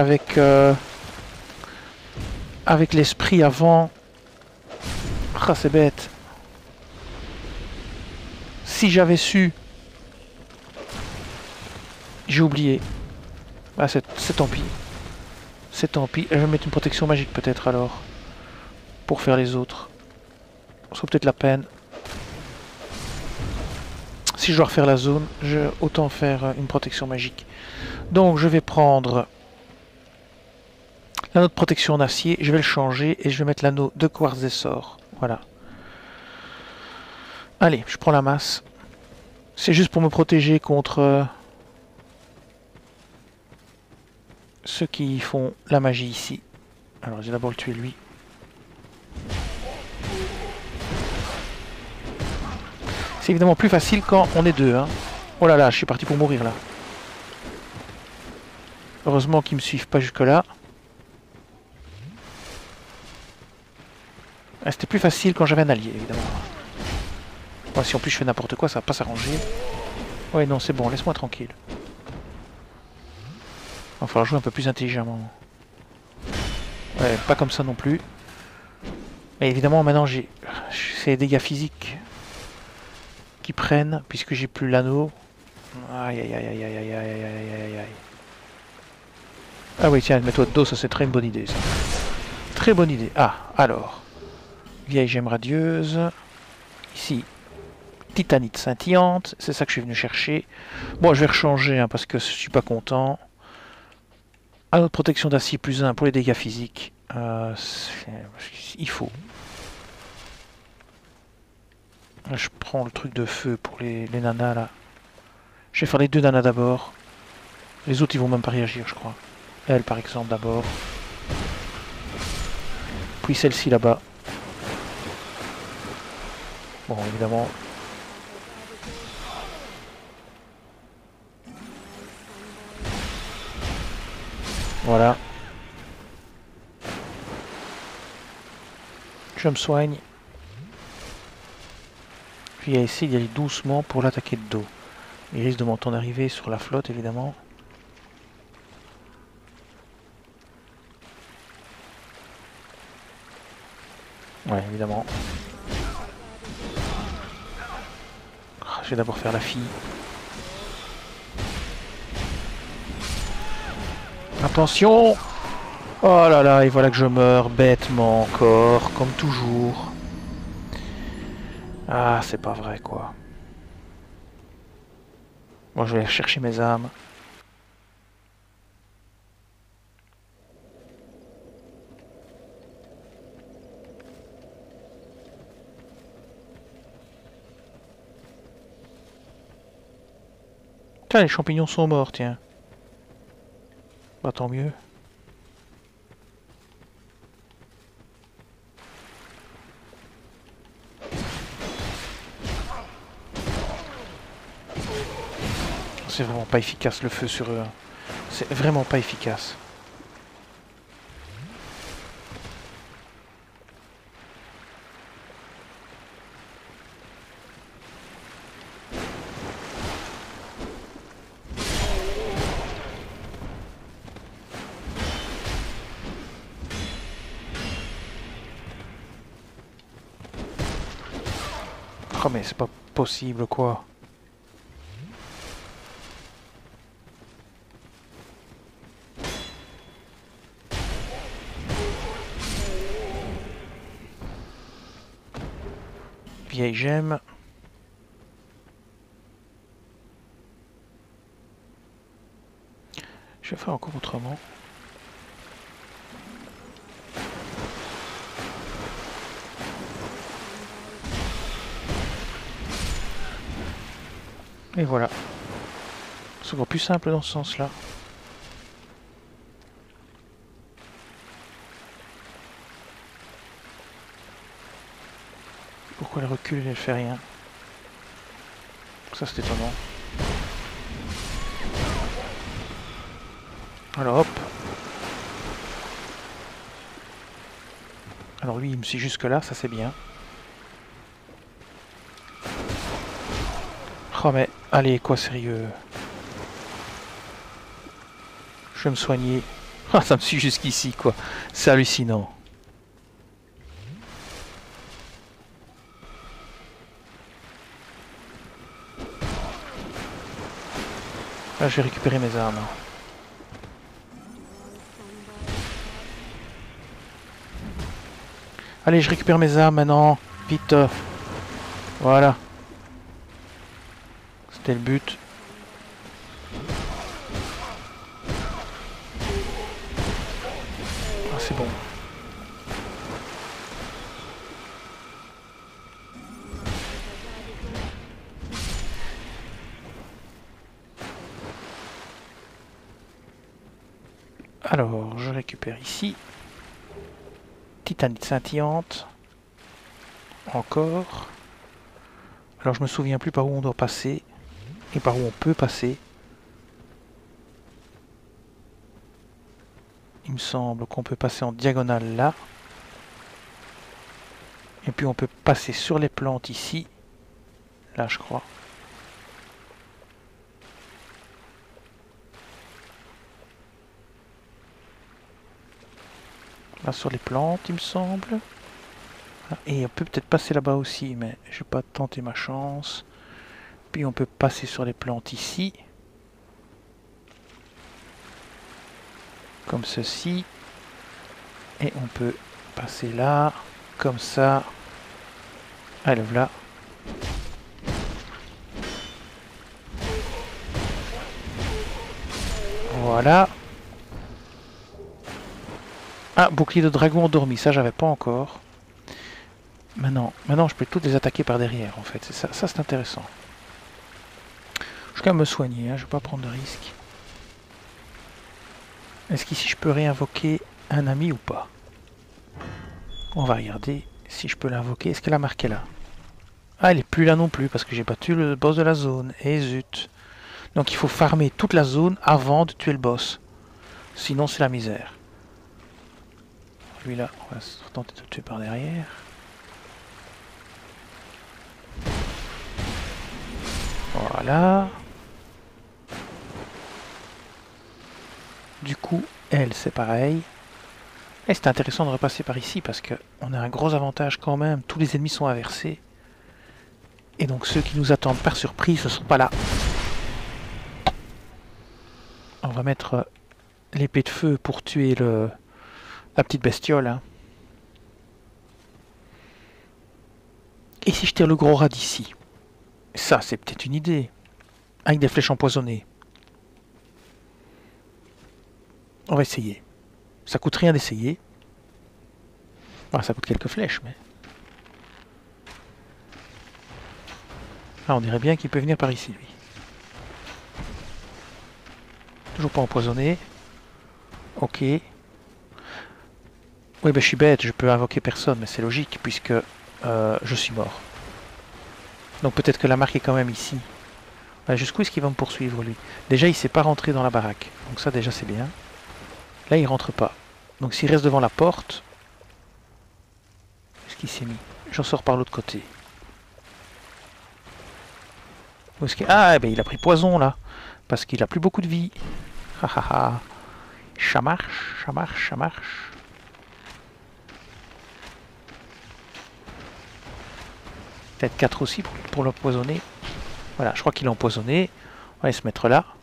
avec l'esprit avant. Ah, c'est bête. Si j'avais su. J'ai oublié. Ah, c'est tant pis. C'est tant pis. Je vais mettre une protection magique peut-être alors. Pour faire les autres. Ça vaut peut-être la peine. Si je dois refaire la zone, autant faire une protection magique. Donc je vais prendre l'anneau de protection en acier, je vais le changer et je vais mettre l'anneau de quartz d'essor. Voilà. Allez, je prends la masse. C'est juste pour me protéger contre ceux qui font la magie ici. Alors je vais d'abord le tuer lui. C'est évidemment plus facile quand on est deux. Hein. Oh là là, je suis parti pour mourir là. Heureusement qu'ils me suivent pas jusque là. Ah, c'était plus facile quand j'avais un allié évidemment. Bon, si en plus je fais n'importe quoi, ça va pas s'arranger. Ouais non, c'est bon, laisse-moi tranquille. Il va falloir jouer un peu plus intelligemment. Ouais, pas comme ça non plus. Et évidemment maintenant c'est les dégâts physiques qui prennent, puisque j'ai plus l'anneau. Aïe aïe aïe aïe aïe aïe aïe aïe aïe aïe. Ah oui tiens, mets-toi de dos, ça c'est très une bonne idée ça. Très bonne idée. Ah, alors. Vieille gemme radieuse. Ici. Titanite scintillante, c'est ça que je suis venu chercher. Bon, je vais rechanger hein, parce que je suis pas content. Anneau de protection d'acier +1 pour les dégâts physiques. Il faut. Là, je prends le truc de feu pour les nanas là. Je vais faire les deux nanas d'abord. Les autres ils vont même pas réagir je crois. Elle par exemple d'abord. Puis celle-ci là-bas. Bon évidemment. Voilà. Je me soigne. Puis essayer d'y aller doucement pour l'attaquer de dos. Il risque de m'entendre arriver sur la flotte évidemment. Ouais évidemment. Je vais d'abord faire la fille. Attention! Oh là là, et voilà que je meurs bêtement encore, comme toujours. Ah, c'est pas vrai quoi. Moi je vais aller chercher mes âmes. Tiens, les champignons sont morts, tiens. Bah tant mieux. C'est vraiment pas efficace le feu sur eux. C'est vraiment pas efficace. Oh mais c'est pas possible quoi. vieille gemme. Je vais faire encore autrement. Et voilà. C'est encore plus simple dans ce sens-là. Pourquoi elle recule et elle fait rien? Ça c'est étonnant. Alors hop. Alors lui il me suit jusque là, ça c'est bien. Oh mais allez quoi sérieux. Je vais me soigner. Ah ça me suit jusqu'ici quoi. C'est hallucinant. Là je vais récupérer mes armes. Allez, je récupère mes armes maintenant. Vite. Voilà. C'était le but. Ah, c'est bon. Alors, je récupère ici. Titanite scintillante. Encore. Alors je me souviens plus par où on doit passer. Et par où on peut passer. Il me semble qu'on peut passer en diagonale là. Et puis on peut passer sur les plantes ici. Là je crois. Là sur les plantes il me semble. Et on peut peut-être passer là-bas aussi, mais je vais pas tenter ma chance. Puis on peut passer sur les plantes ici. Comme ceci. Et on peut passer là, comme ça. Allez, voilà. Voilà. Ah, bouclier de dragon endormi, ça j'avais pas encore. Maintenant je peux toutes les attaquer par derrière en fait, ça c'est intéressant. Je vais quand même me soigner, hein, je vais pas prendre de risque. Est-ce qu'ici je peux réinvoquer un ami ou pas? On va regarder si je peux l'invoquer. Est-ce qu'elle a marqué là? Ah, elle est plus là non plus parce que j'ai battu le boss de la zone. Et zut. Donc il faut farmer toute la zone avant de tuer le boss. Sinon c'est la misère. Lui là, on va tenter de le tuer par derrière. Voilà. Du coup, elle, c'est pareil. Et c'est intéressant de repasser par ici parce qu'on a un gros avantage quand même. Tous les ennemis sont inversés. Et donc ceux qui nous attendent par surprise ne sont pas là. On va mettre l'épée de feu pour tuer la petite bestiole. Hein. Et si je tire le gros rat d'ici? Ça, c'est peut-être une idée. Avec des flèches empoisonnées. On va essayer. Ça coûte rien d'essayer. Enfin, ça coûte quelques flèches, mais... Ah, on dirait bien qu'il peut venir par ici, lui. Toujours pas empoisonné. Ok. Oui, ben je suis bête, je peux invoquer personne, mais c'est logique, puisque je suis mort. Donc peut-être que la marque est quand même ici. Ouais, jusqu'où est-ce qu'il va me poursuivre, lui? Déjà, il ne s'est pas rentré dans la baraque. Donc ça, déjà, c'est bien. Là, il rentre pas. Donc s'il reste devant la porte... Où est-ce qu'il s'est mis? J'en sors par l'autre côté. Où est-ce qu'il... Ah, ben il a pris poison, là. Parce qu'il a plus beaucoup de vie. Ha ha ha. Ça marche, ça marche, ça marche. Peut-être 4 aussi pour l'empoisonner. Voilà, je crois qu'il est empoisonné. On va aller se mettre là.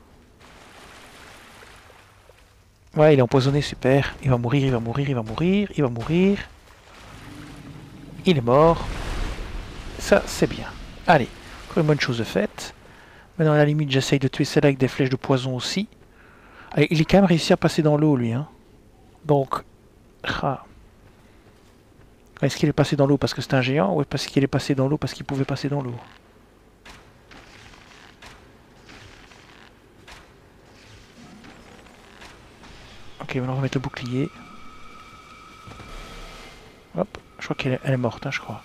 Ouais, il est empoisonné, super. Il va mourir, il va mourir, il va mourir, il va mourir. Il est mort. Ça, c'est bien. Allez, encore une bonne chose de faite. Maintenant, à la limite, j'essaye de tuer celle-là avec des flèches de poison aussi. Allez, il est quand même réussi à passer dans l'eau, lui. Hein. Donc... Ah. Est-ce qu'il est passé dans l'eau parce que c'est un géant ou parce qu'il est passé dans l'eau parce qu'il pouvait passer dans l'eau? Ok, maintenant on va mettre le bouclier. Hop, je crois qu'elle est morte, hein, je crois.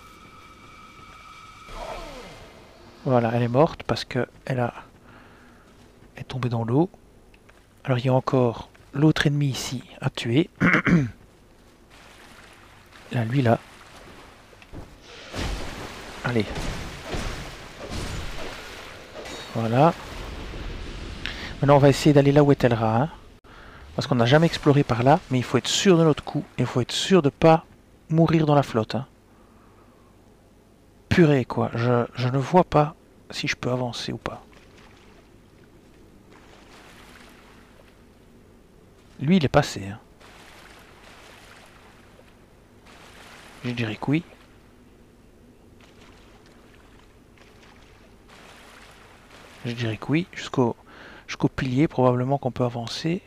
Voilà, elle est morte parce que elle est tombée dans l'eau. Alors il y a encore l'autre ennemi ici à tuer. Là, lui là. Allez. Voilà. Maintenant on va essayer d'aller là où est Elra. Hein, parce qu'on n'a jamais exploré par là. Mais il faut être sûr de notre coup. Et il faut être sûr de ne pas mourir dans la flotte. Hein. Purée quoi. Je ne vois pas si je peux avancer ou pas. Lui il est passé. Hein. Je dirais que oui. Je dirais que oui. Jusqu'au pilier probablement qu'on peut avancer.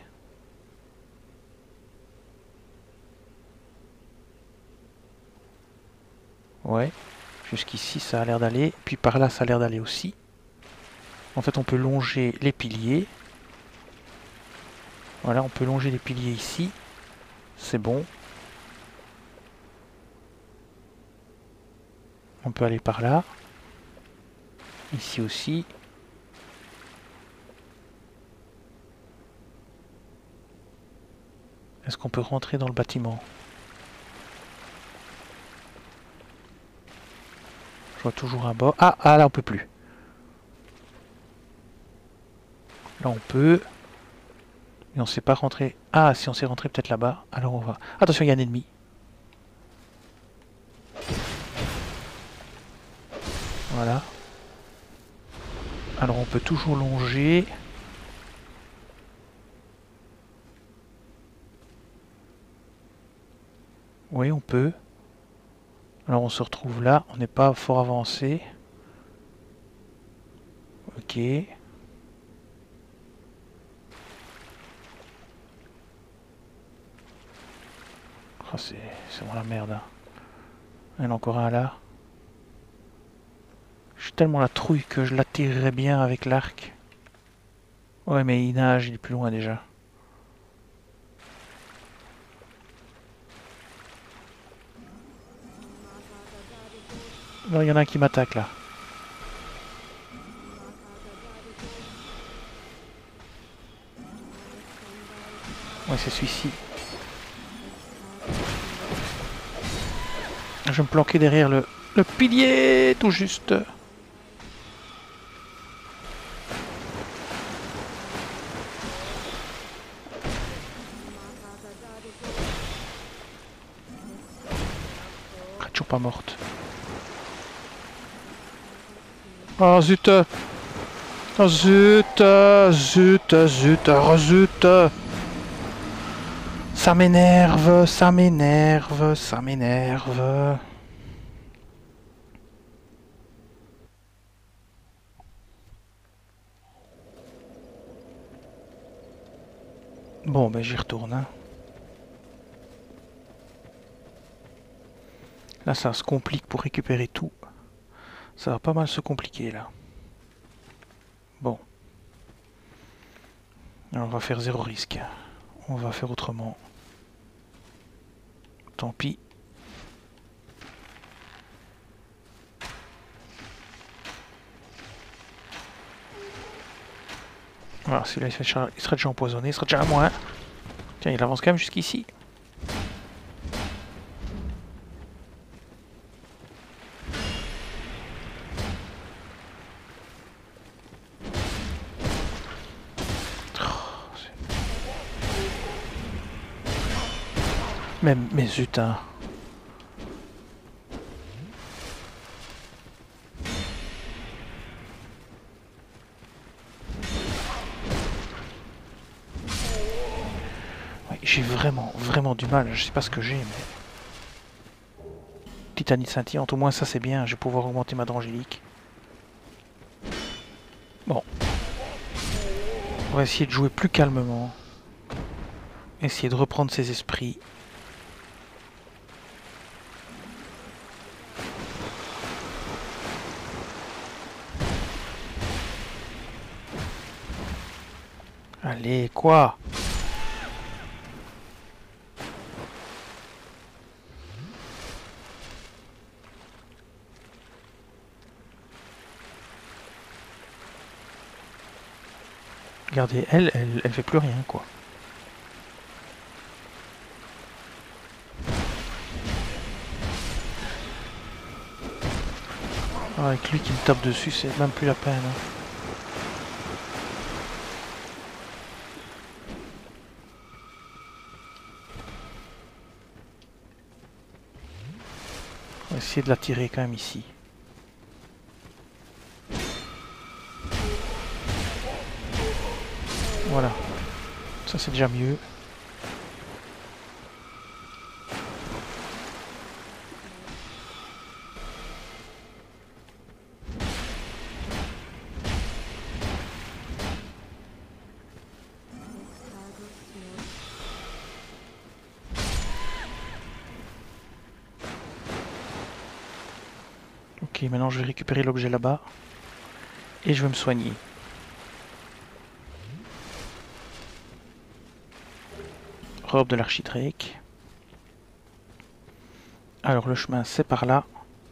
Ouais. Jusqu'ici ça a l'air d'aller. Puis par là ça a l'air d'aller aussi. En fait on peut longer les piliers. Voilà, on peut longer les piliers ici. C'est bon. On peut aller par là. Ici aussi. Est-ce qu'on peut rentrer dans le bâtiment? Je vois toujours un bas. Ah, là on peut plus. Là on peut. Mais on ne sait pas rentrer. Ah, si on sait rentrer peut-être là-bas. Alors on va... Attention, il y a un ennemi. Voilà. Alors on peut toujours longer. Oui, on peut. Alors on se retrouve là. On n'est pas fort avancé. Ok. Oh, c'est vraiment la merde. Hein. Il y en a encore un là. J'ai tellement la trouille que je l'attirerais bien avec l'arc. Ouais, mais il nage, il est plus loin déjà. Non, il y en a un qui m'attaque là. Ouais, c'est celui-ci. Je vais me planquer derrière le pilier, tout juste. Elle est toujours pas morte. Oh zut! Oh zut! Zut! Zut! Oh zut! Ça m'énerve, ça m'énerve, ça m'énerve. Bon, ben j'y retourne. Hein. Là, ça se complique pour récupérer tout. Ça va pas mal se compliquer, là. Bon. Alors, on va faire zéro risque. On va faire autrement. Tant pis. Voilà, celui-là, il serait déjà empoisonné. Il serait déjà à moins. Tiens, il avance quand même jusqu'ici. Mais zut, hein. Ouais, j'ai vraiment du mal. Je sais pas ce que j'ai, mais... titanite scintillante. Au moins ça c'est bien, je vais pouvoir augmenter ma d'angélique. Bon. On va essayer de jouer plus calmement. Essayer de reprendre ses esprits. Allez, quoi? Regardez, elle fait plus rien, quoi. Ah, avec lui qui me tape dessus, c'est même plus la peine. Hein. On va essayer de la tirer quand même ici. Voilà. Ça c'est déjà mieux. Ok, maintenant je vais récupérer l'objet là-bas. Et je vais me soigner. Robe de l'archidrake. Alors le chemin c'est par là.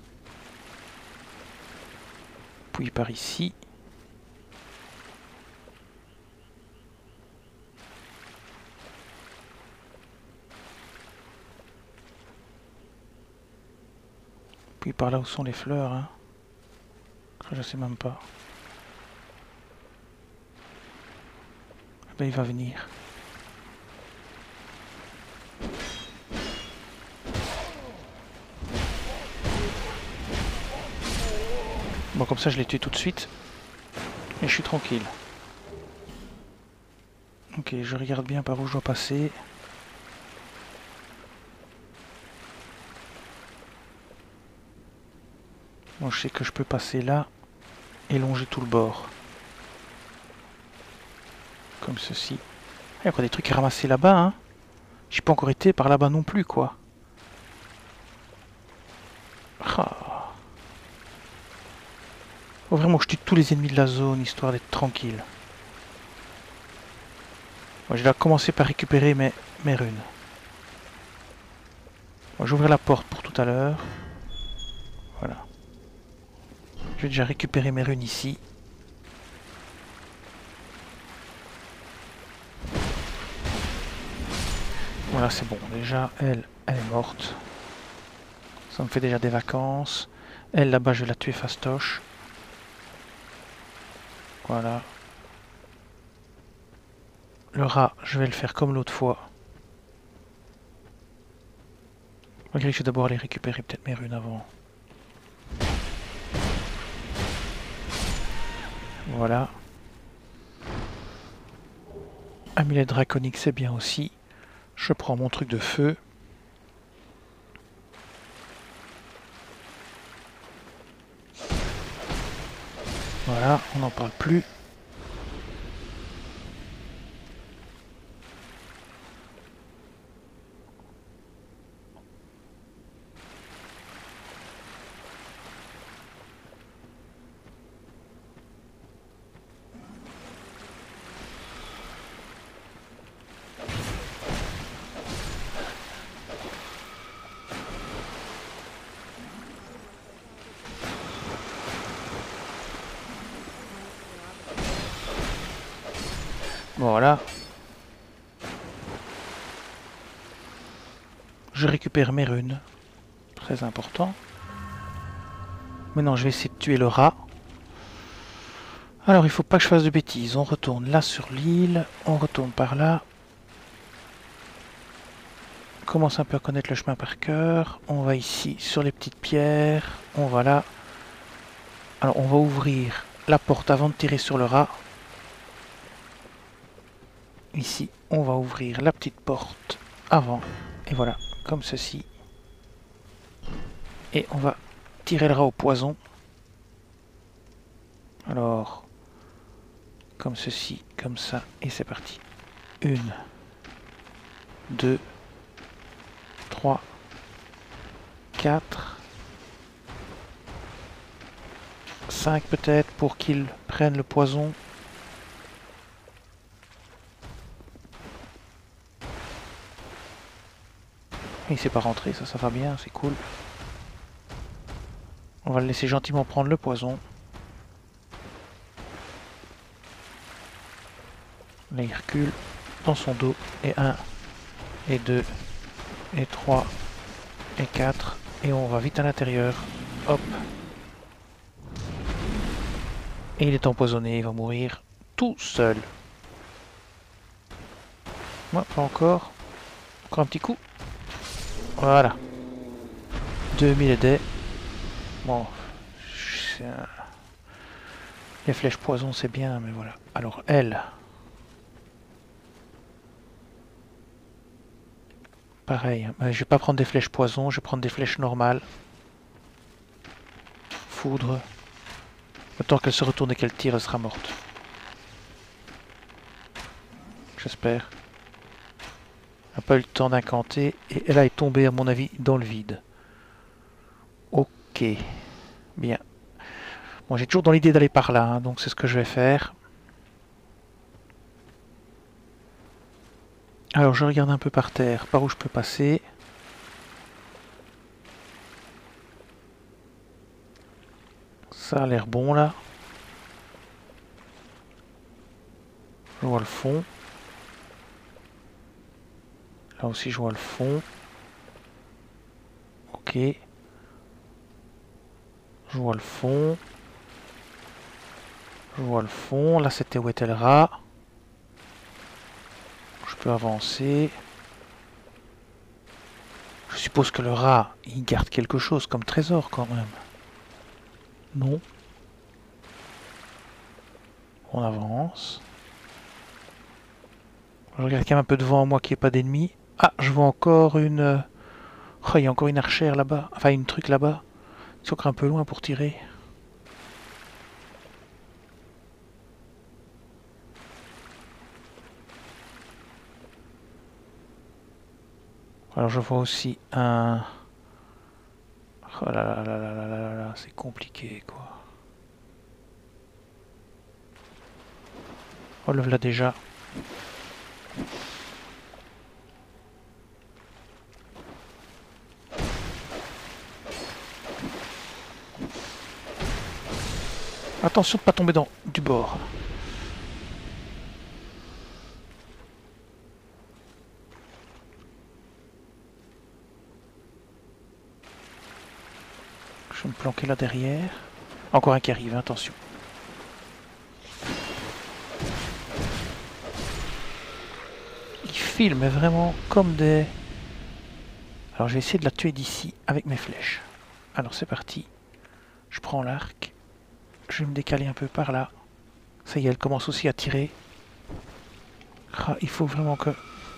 Puis par ici. Puis par là où sont les fleurs. Hein. Je sais même pas. Ben, il va venir. Bon, comme ça je l'ai tué tout de suite. Et je suis tranquille. Ok, je regarde bien par où je dois passer. Bon, je sais que je peux passer là et longer tout le bord. Comme ceci. Il y a encore des trucs à ramasser là-bas, hein. J'ai pas encore été par là-bas non plus, quoi. Ah. Faut vraiment que je tue tous les ennemis de la zone, histoire d'être tranquille. Bon, je vais commencer par récupérer mes runes. Bon, j'ouvre la porte pour tout à l'heure. Voilà. Je vais déjà récupérer mes runes ici. Voilà, c'est bon. Déjà, elle est morte. Ça me fait déjà des vacances. Elle, là-bas, je vais la tuer fastoche. Voilà. Le rat, je vais le faire comme l'autre fois. Malgré que je vais d'abord aller récupérer peut-être mes runes avant. Voilà. Amulet draconique, c'est bien aussi. Je prends mon truc de feu. Voilà, on n'en parle plus. Voilà. Je récupère mes runes. Très important. Maintenant, je vais essayer de tuer le rat. Alors, il faut pas que je fasse de bêtises. On retourne là sur l'île. On retourne par là. On commence un peu à connaître le chemin par cœur. On va ici sur les petites pierres. On va là. Alors, on va ouvrir la porte avant de tirer sur le rat. Ici, on va ouvrir la petite porte avant. Et voilà, comme ceci. Et on va tirer le rat au poison. Alors, comme ceci, comme ça, et c'est parti. 1, 2, 3, 4, 5 peut-être pour qu'ils prennent le poison. Il s'est pas rentré, ça va bien, c'est cool. On va le laisser gentiment prendre le poison. Là il recule dans son dos. Et 1, et 2, et 3, et 4. Et on va vite à l'intérieur. Hop. Et il est empoisonné, il va mourir tout seul. Moi, pas encore. Encore un petit coup. Voilà. 2000 dés. Bon. Les flèches poison, c'est bien, mais voilà. Alors, elle. Pareil. Je vais pas prendre des flèches poison, je vais prendre des flèches normales. Foudre. Le temps qu'elle se retourne et qu'elle tire, elle sera morte. J'espère. Elle n'a pas eu le temps d'incanter et elle est tombée, à mon avis, dans le vide. Ok. Bien. Bon, j'ai toujours dans l'idée d'aller par là, hein, donc c'est ce que je vais faire. Alors, je regarde un peu par terre, par où je peux passer. Ça a l'air bon, là. Je vois le fond. Là aussi, je vois le fond. Ok. Je vois le fond. Je vois le fond. Là, c'était où était le rat. Je peux avancer. Je suppose que le rat, il garde quelque chose comme trésor quand même. Non. On avance. Je regarde quand même un peu devant moi qu'il n'y ait pas d'ennemis. Ah, je vois encore une... Oh, il y a encore une archère là-bas. Enfin, une truc là-bas. C'est encore un peu loin pour tirer. Alors je vois aussi un... Oh là là là là là là là, c'est compliqué quoi. Oh le voilà déjà. Attention de pas tomber dans du bord. Je vais me planquer là derrière. Encore un qui arrive, attention. Il file mais vraiment comme des... Alors je vais essayer de la tuer d'ici avec mes flèches. Alors c'est parti. Je prends l'arc. Je vais me décaler un peu par là. Ça y est, elle commence aussi à tirer. Ah, il faut vraiment que...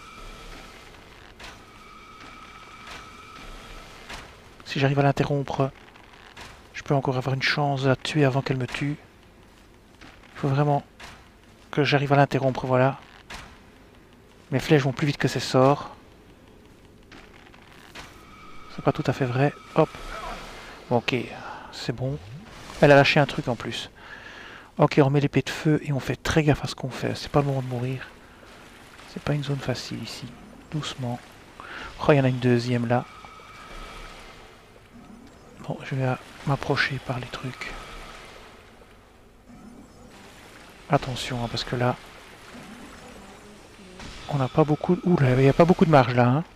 Si j'arrive à l'interrompre, je peux encore avoir une chance de la tuer avant qu'elle me tue. Il faut vraiment que j'arrive à l'interrompre, voilà. Mes flèches vont plus vite que ses sorts. C'est pas tout à fait vrai. Hop. Ok, c'est bon. Elle a lâché un truc en plus. Ok, on remet l'épée de feu et on fait très gaffe à ce qu'on fait. C'est pas le moment de mourir. C'est pas une zone facile ici. Doucement. Oh, il y en a une deuxième là. Bon, je vais m'approcher par les trucs. Attention, hein, parce que là... On n'a pas beaucoup... Ouh là, il n'y a pas beaucoup de marge là, hein.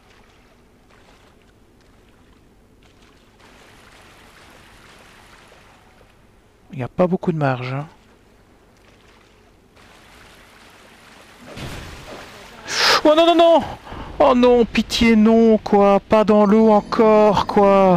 Il n'y a pas beaucoup de marge, hein. Oh non, non, non! Oh non, pitié, non, quoi. Pas dans l'eau encore, quoi.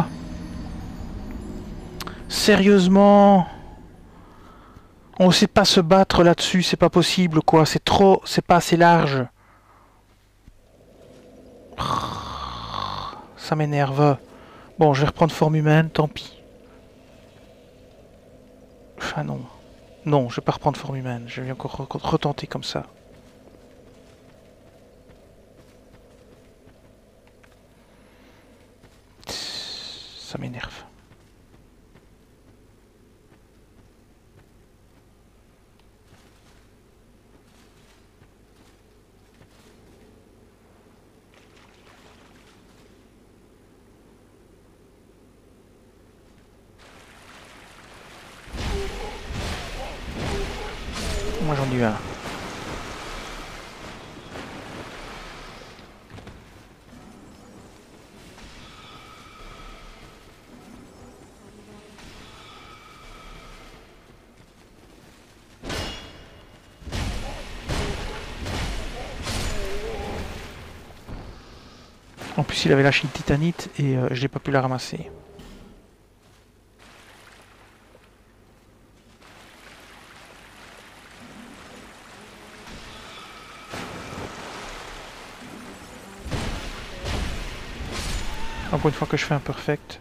Sérieusement. On sait pas se battre là-dessus, c'est pas possible, quoi. C'est trop... C'est pas assez large. Ça m'énerve. Bon, je vais reprendre forme humaine, tant pis. Enfin non. Non, je vais pas reprendre forme humaine. Je vais encore retenter comme ça. Ça m'énerve. Moi j'en ai eu un. En plus il avait lâché une titanite et je n'ai pas pu la ramasser. Encore une fois que je fais un perfect.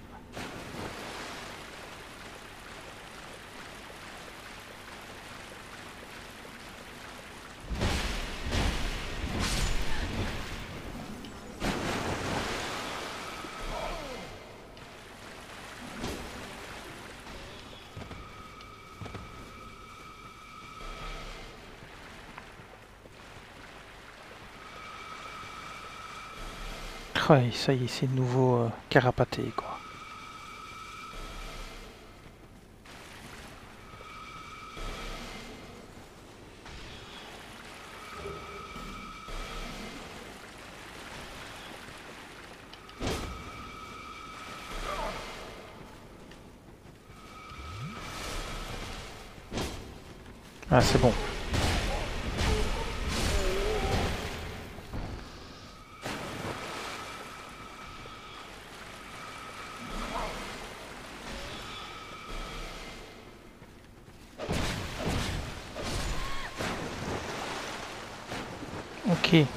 Ouais, ça y est, c'est de nouveau carapaté quoi. Ah c'est bon. Ok.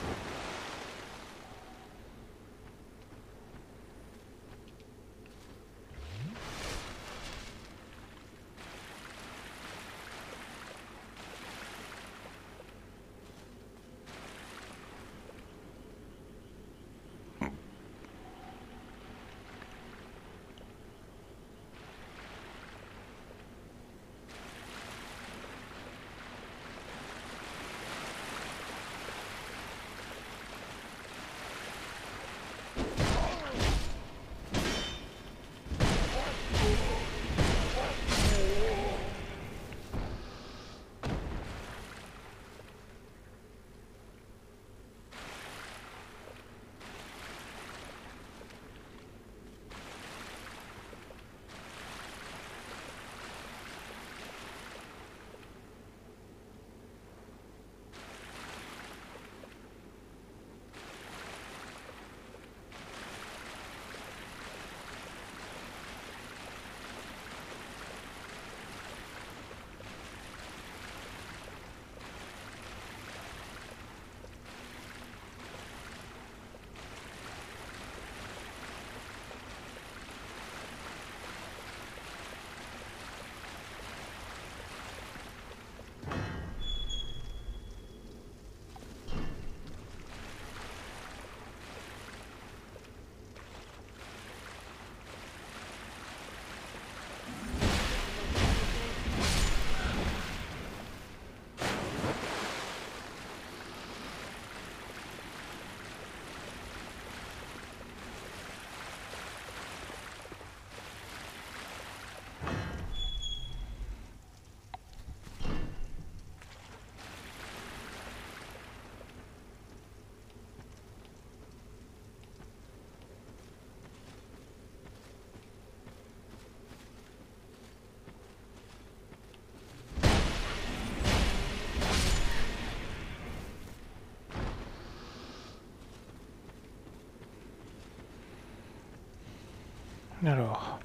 Alors,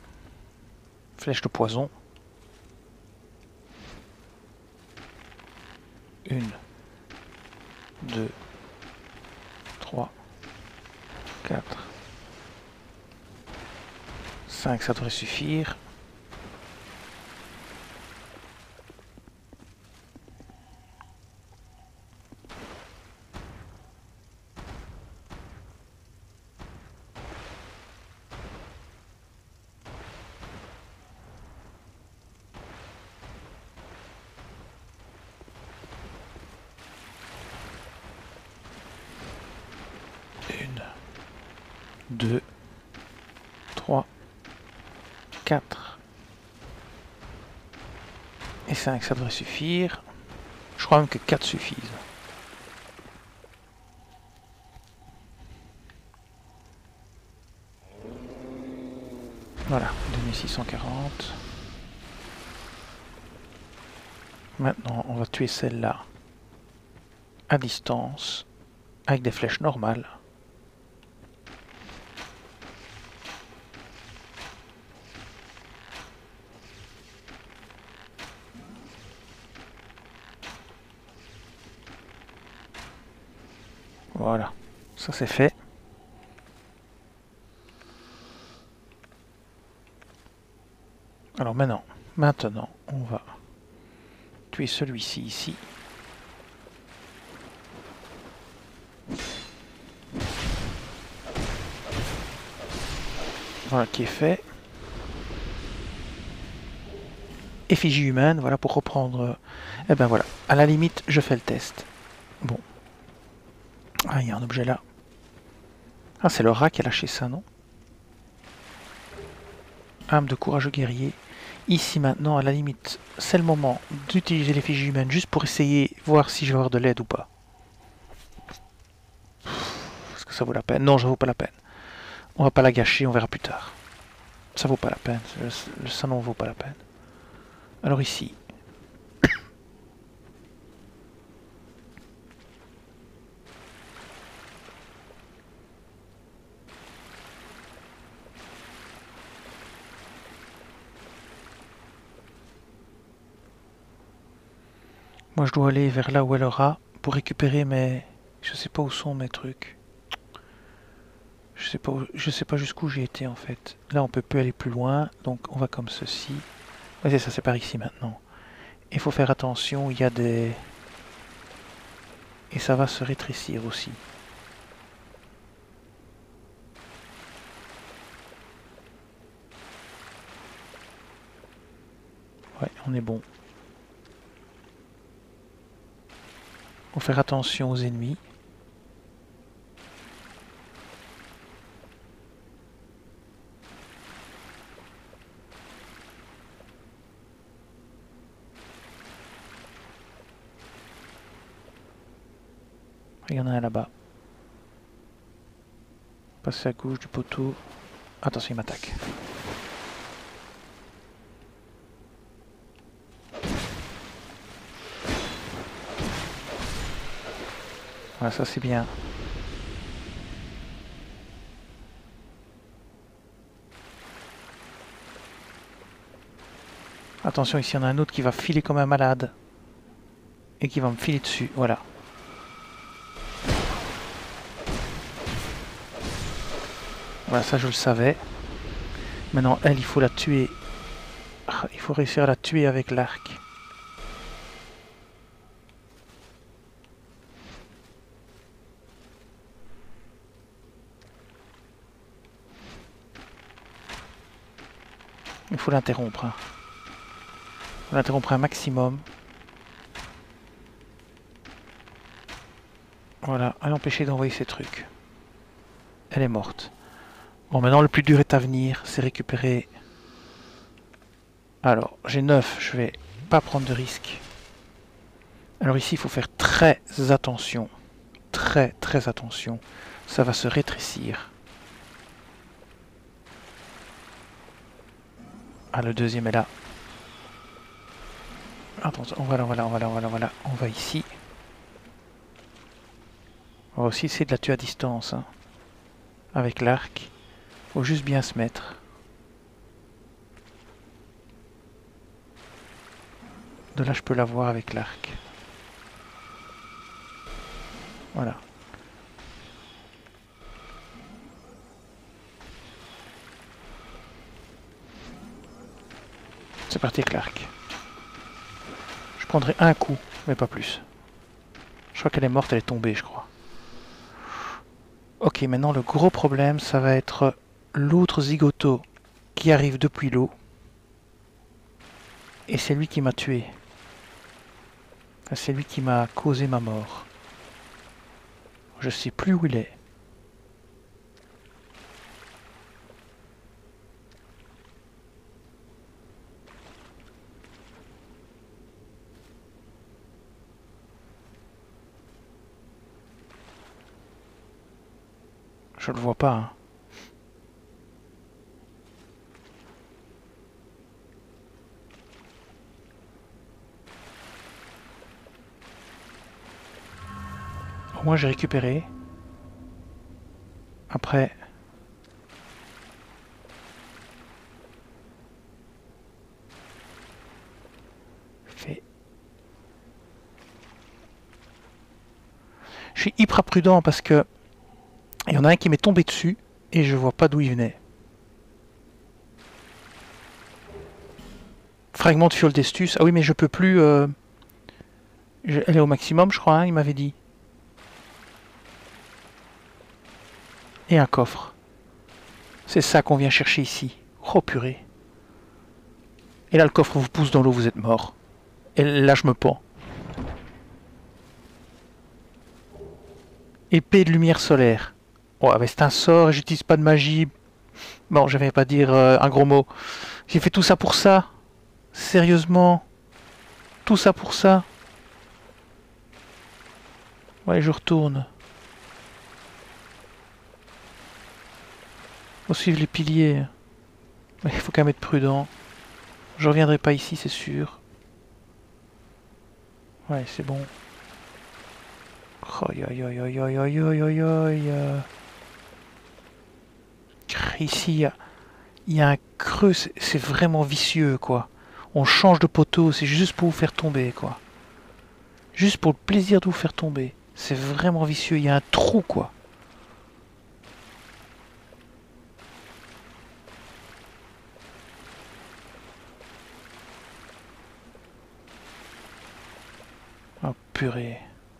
flèche de poison. 1, 2, 3, 4, 5, ça devrait suffire. Une, 2, 3, 4 et 5, ça devrait suffire. Je crois même que 4 suffisent. Voilà, 2640. Maintenant, on va tuer celle-là à distance avec des flèches normales. Voilà, ça c'est fait. Alors maintenant, on va tuer celui-ci ici. Voilà qui est fait. Effigie humaine, voilà pour reprendre. Eh ben voilà, à la limite, je fais le test. Bon. Ah, il y a un objet là. Ah, c'est le rat qui a lâché ça, non? Âme de courageux guerrier. Ici maintenant, à la limite, c'est le moment d'utiliser l'effigie humaine juste pour essayer, voir si je vais avoir de l'aide ou pas. Est-ce que ça vaut la peine? Non, ça vaut pas la peine. On va pas la gâcher, on verra plus tard. Ça vaut pas la peine, ça n'en vaut pas la peine. Alors ici. Moi je dois aller vers là où elle aura pour récupérer mes... Je sais pas où sont mes trucs. Je sais pas jusqu'où j'ai été en fait. Là on peut plus aller plus loin, donc on va comme ceci. Ouais, c'est ça, c'est par ici maintenant. Il faut faire attention, il y a des... Et ça va se rétrécir aussi. Ouais, on est bon. Faut faire attention aux ennemis. Il y en a un là-bas. Passer à gauche du poteau. Attention, il m'attaque. Voilà, ça c'est bien. Attention, ici il y en a un autre qui va filer comme un malade. Et qui va me filer dessus, voilà. Voilà, ça je le savais. Maintenant, elle, il faut la tuer. Il faut réussir à la tuer avec l'arc. Il faut l'interrompre. Hein. Il faut l'interrompre un maximum. Voilà, à l'empêcher d'envoyer ses trucs. Elle est morte. Bon, maintenant le plus dur est à venir, c'est récupérer... Alors, j'ai 9, je vais pas prendre de risque. Alors ici, il faut faire très attention. Très attention. Ça va se rétrécir. Ah, le deuxième est là. Attention, voilà. On va ici. On va aussi essayer de la tuer à distance. Hein. Avec l'arc. Faut juste bien se mettre. De là, je peux la voir avec l'arc. Voilà. C'est parti avec l'arc. Je prendrai un coup, mais pas plus. Je crois qu'elle est morte, elle est tombée, je crois. Ok, maintenant le gros problème, ça va être l'autre zigoto qui arrive depuis l'eau. Et c'est lui qui m'a tué. Enfin, c'est lui qui m'a causé ma mort. Je sais plus où il est. Je le vois pas, hein. Au moins j'ai récupéré. Après... Je suis hyper prudent parce que... Il y en a un qui m'est tombé dessus et je vois pas d'où il venait. Fragment de fiole d'estus. Ah oui, mais je peux plus... Elle est au maximum, je crois, hein, il m'avait dit. Et un coffre. C'est ça qu'on vient chercher ici. Oh purée. Et là, le coffre vous pousse dans l'eau, vous êtes mort. Et là, je me pends. Épée de lumière solaire. Oh, mais c'est un sort et j'utilise pas de magie. Bon, je vais pas dire un gros mot. J'ai fait tout ça pour ça. Sérieusement. Tout ça pour ça. Ouais, je retourne. Faut suivre les piliers. Mais il faut quand même être prudent. Je reviendrai pas ici, c'est sûr. Ouais, c'est bon. Aïe aïe aïe aïe aïe aïe aïe aïe aïe. Ici, il y a un creux, c'est vraiment vicieux, quoi. On change de poteau, c'est juste pour vous faire tomber, quoi. Juste pour le plaisir de vous faire tomber. C'est vraiment vicieux, il y a un trou, quoi. Oh, purée.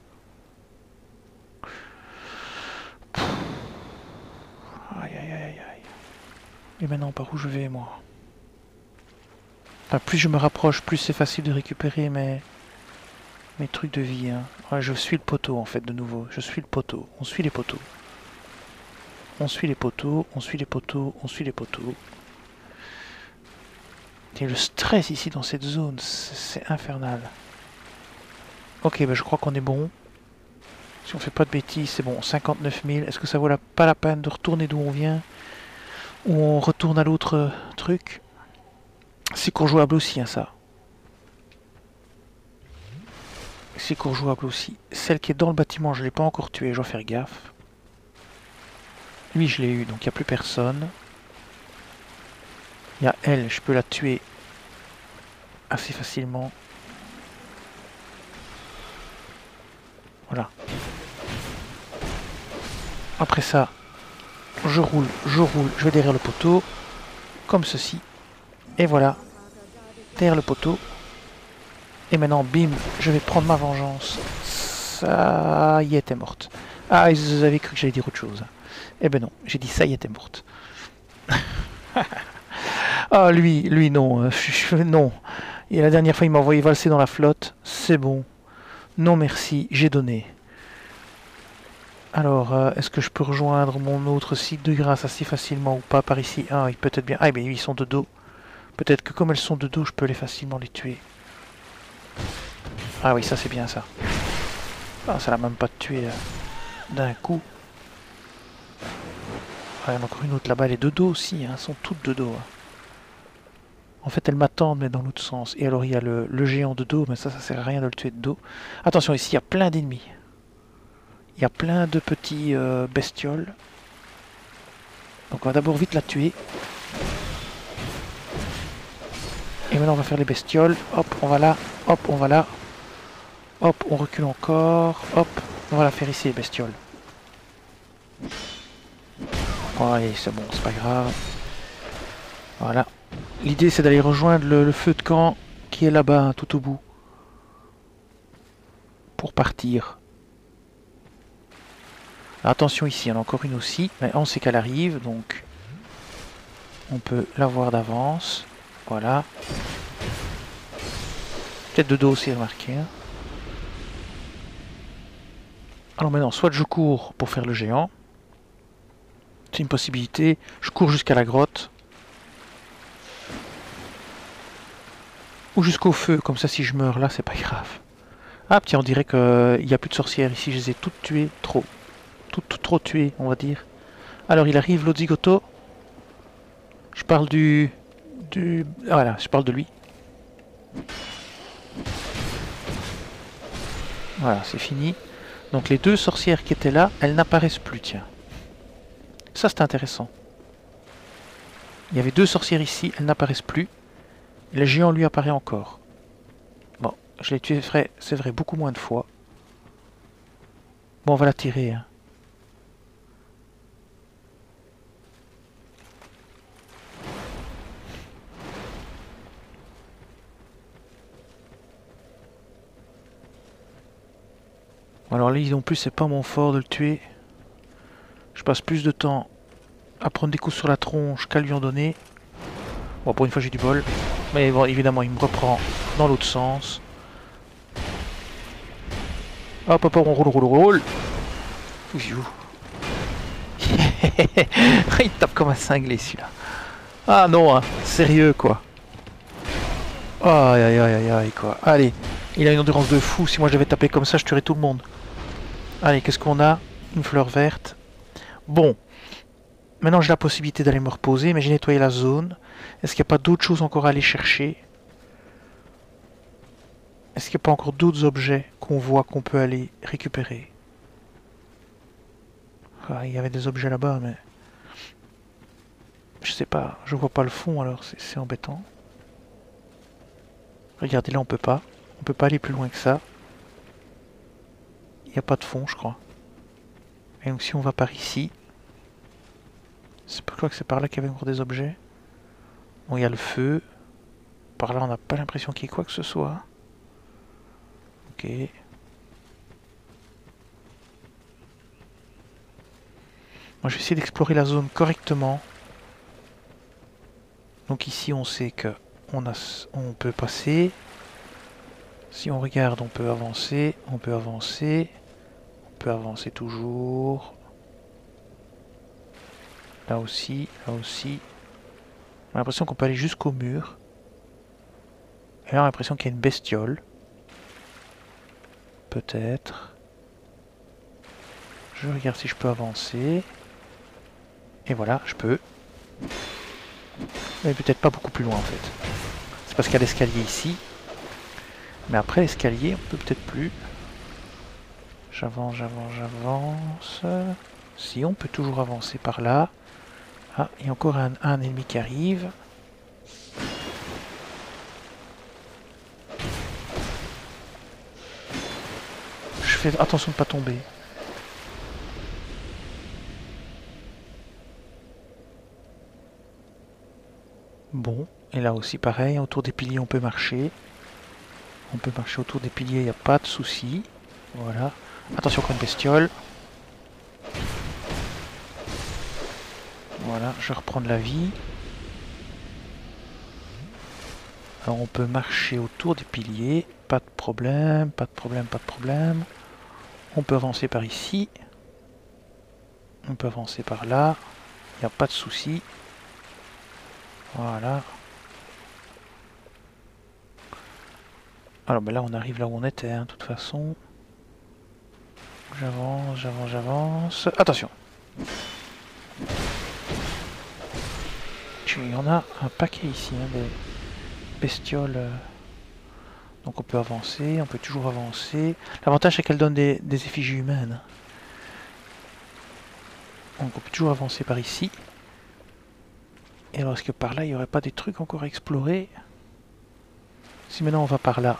Aïe, aïe, aïe, aïe. Et maintenant, par où je vais, moi? Enfin, plus je me rapproche, plus c'est facile de récupérer mes trucs de vie. Hein. Ouais, je suis le poteau, en fait, de nouveau. Je suis le poteau. On suit les poteaux. On suit les poteaux, on suit les poteaux, on suit les poteaux. Et le stress ici dans cette zone, c'est infernal. Ok, bah je crois qu'on est bon. Si on fait pas de bêtises, c'est bon. 59 000. Est-ce que ça vaut pas la peine de retourner d'où on vient? Ou on retourne à l'autre truc? C'est courjouable aussi, hein, ça. C'est courjouable aussi. Celle qui est dans le bâtiment, je ne l'ai pas encore tuée, je dois faire gaffe. Lui, je l'ai eu, donc il n'y a plus personne. Il y a elle, je peux la tuer assez facilement. Voilà. Après ça, je roule, je vais derrière le poteau, comme ceci. Et voilà, derrière le poteau. Et maintenant, bim, je vais prendre ma vengeance. Ça y est, t'es morte. Ah, ils avaient cru que j'allais dire autre chose. Eh ben non, j'ai dit ça y est, t'es morte. Ah, lui, non, non. Et la dernière fois, il m'a envoyé valser dans la flotte. C'est bon. Non, merci, j'ai donné. Alors, est-ce que je peux rejoindre mon autre site de grâce assez facilement ou pas par ici? Ah, peut-être bien. Ah, mais ils sont de dos. Peut-être que comme elles sont de dos, je peux facilement les tuer. Ah oui, ça c'est bien ça. Ah, ça l'a même pas tué d'un coup. Ah, il y en a encore une autre là-bas, elle est de dos aussi, hein. Elles sont toutes de dos. Hein. En fait, elles m'attendent, mais dans l'autre sens. Et alors, il y a le géant de dos, mais ça sert à rien de le tuer de dos. Attention, ici, il y a plein d'ennemis. Il y a plein de petits bestioles. Donc, on va d'abord vite la tuer. Et maintenant, on va faire les bestioles. Hop, on va là. Hop, on va là. Hop, on recule encore. Hop, on va la faire ici, les bestioles. Oh, allez, c'est bon, c'est pas grave. Voilà. L'idée c'est d'aller rejoindre le feu de camp qui est là-bas, hein, tout au bout. Pour partir. Alors, attention ici, il y en a encore une aussi. Mais on sait qu'elle arrive, donc on peut la voir d'avance. Voilà. Peut-être de dos aussi, remarqué. Hein. Alors maintenant, soit je cours pour faire le géant. C'est une possibilité. Je cours jusqu'à la grotte. Ou jusqu'au feu, comme ça si je meurs là, c'est pas grave. Ah tiens, on dirait qu'il n'y a plus de sorcières ici, je les ai toutes tuées, trop. Toutes trop tuées, on va dire. Alors il arrive l'autre zigoto. Je parle ah, voilà, je parle de lui. Voilà, c'est fini. Donc les deux sorcières qui étaient là, elles n'apparaissent plus, tiens. Ça c'est intéressant. Il y avait deux sorcières ici, elles n'apparaissent plus. Le géant lui apparaît encore. Bon, je l'ai tué, c'est vrai, beaucoup moins de fois. Bon, on va la tirer. Hein. Alors lui non plus, c'est pas mon fort de le tuer. Je passe plus de temps à prendre des coups sur la tronche qu'à lui en donner. Bon, pour une fois j'ai du bol. Mais bon, évidemment, il me reprend dans l'autre sens. Hop, hop, on roule. Il tape comme un cinglé celui-là. Ah non, hein, sérieux quoi. Aïe aïe aïe aïe aïe quoi. Allez, il a une endurance de fou. Si moi j'avais tapé comme ça, je tuerais tout le monde. Allez, qu'est-ce qu'on a? Une fleur verte. Bon. Maintenant j'ai la possibilité d'aller me reposer, mais j'ai nettoyé la zone. Est-ce qu'il n'y a pas d'autres choses encore à aller chercher? Est-ce qu'il n'y a pas encore d'autres objets qu'on voit qu'on peut aller récupérer? Ah, il y avait des objets là-bas, mais... Je sais pas, je vois pas le fond alors c'est embêtant. Regardez là on peut pas. On peut pas aller plus loin que ça. Il n'y a pas de fond je crois. Et donc si on va par ici... Je crois que c'est par là qu'il y avait encore des objets. Bon il y a le feu. Par là on n'a pas l'impression qu'il y ait quoi que ce soit. Ok. Moi je vais essayer d'explorer la zone correctement. Donc ici on sait que on peut passer. Si on regarde on peut avancer, on peut avancer toujours. Là aussi, là aussi. On a l'impression qu'on peut aller jusqu'au mur. Et là on a l'impression qu'il y a une bestiole. Peut-être. Je regarde si je peux avancer. Et voilà, je peux. Mais peut-être pas beaucoup plus loin en fait. C'est parce qu'il y a l'escalier ici. Mais après l'escalier, on peut peut-être plus. J'avance. Si, on peut toujours avancer par là. Ah, il y a encore un ennemi qui arrive. Je fais attention de ne pas tomber. Bon, et là aussi pareil, autour des piliers on peut marcher. On peut marcher autour des piliers, il n'y a pas de souci. Voilà. Attention encore une bestiole. Voilà, je reprends de la vie. Alors on peut marcher autour des piliers, pas de problème. On peut avancer par ici. On peut avancer par là. Il n'y a pas de souci. Voilà. Alors ben là on arrive là où on était, hein, de toute façon. J'avance. Attention. Il y en a un paquet ici, hein, des bestioles. Donc on peut avancer, on peut toujours avancer. L'avantage c'est qu'elle donne des effigies humaines. Donc on peut toujours avancer par ici. Et alors est-ce que par là il n'y aurait pas des trucs encore à explorer? Si maintenant on va par là.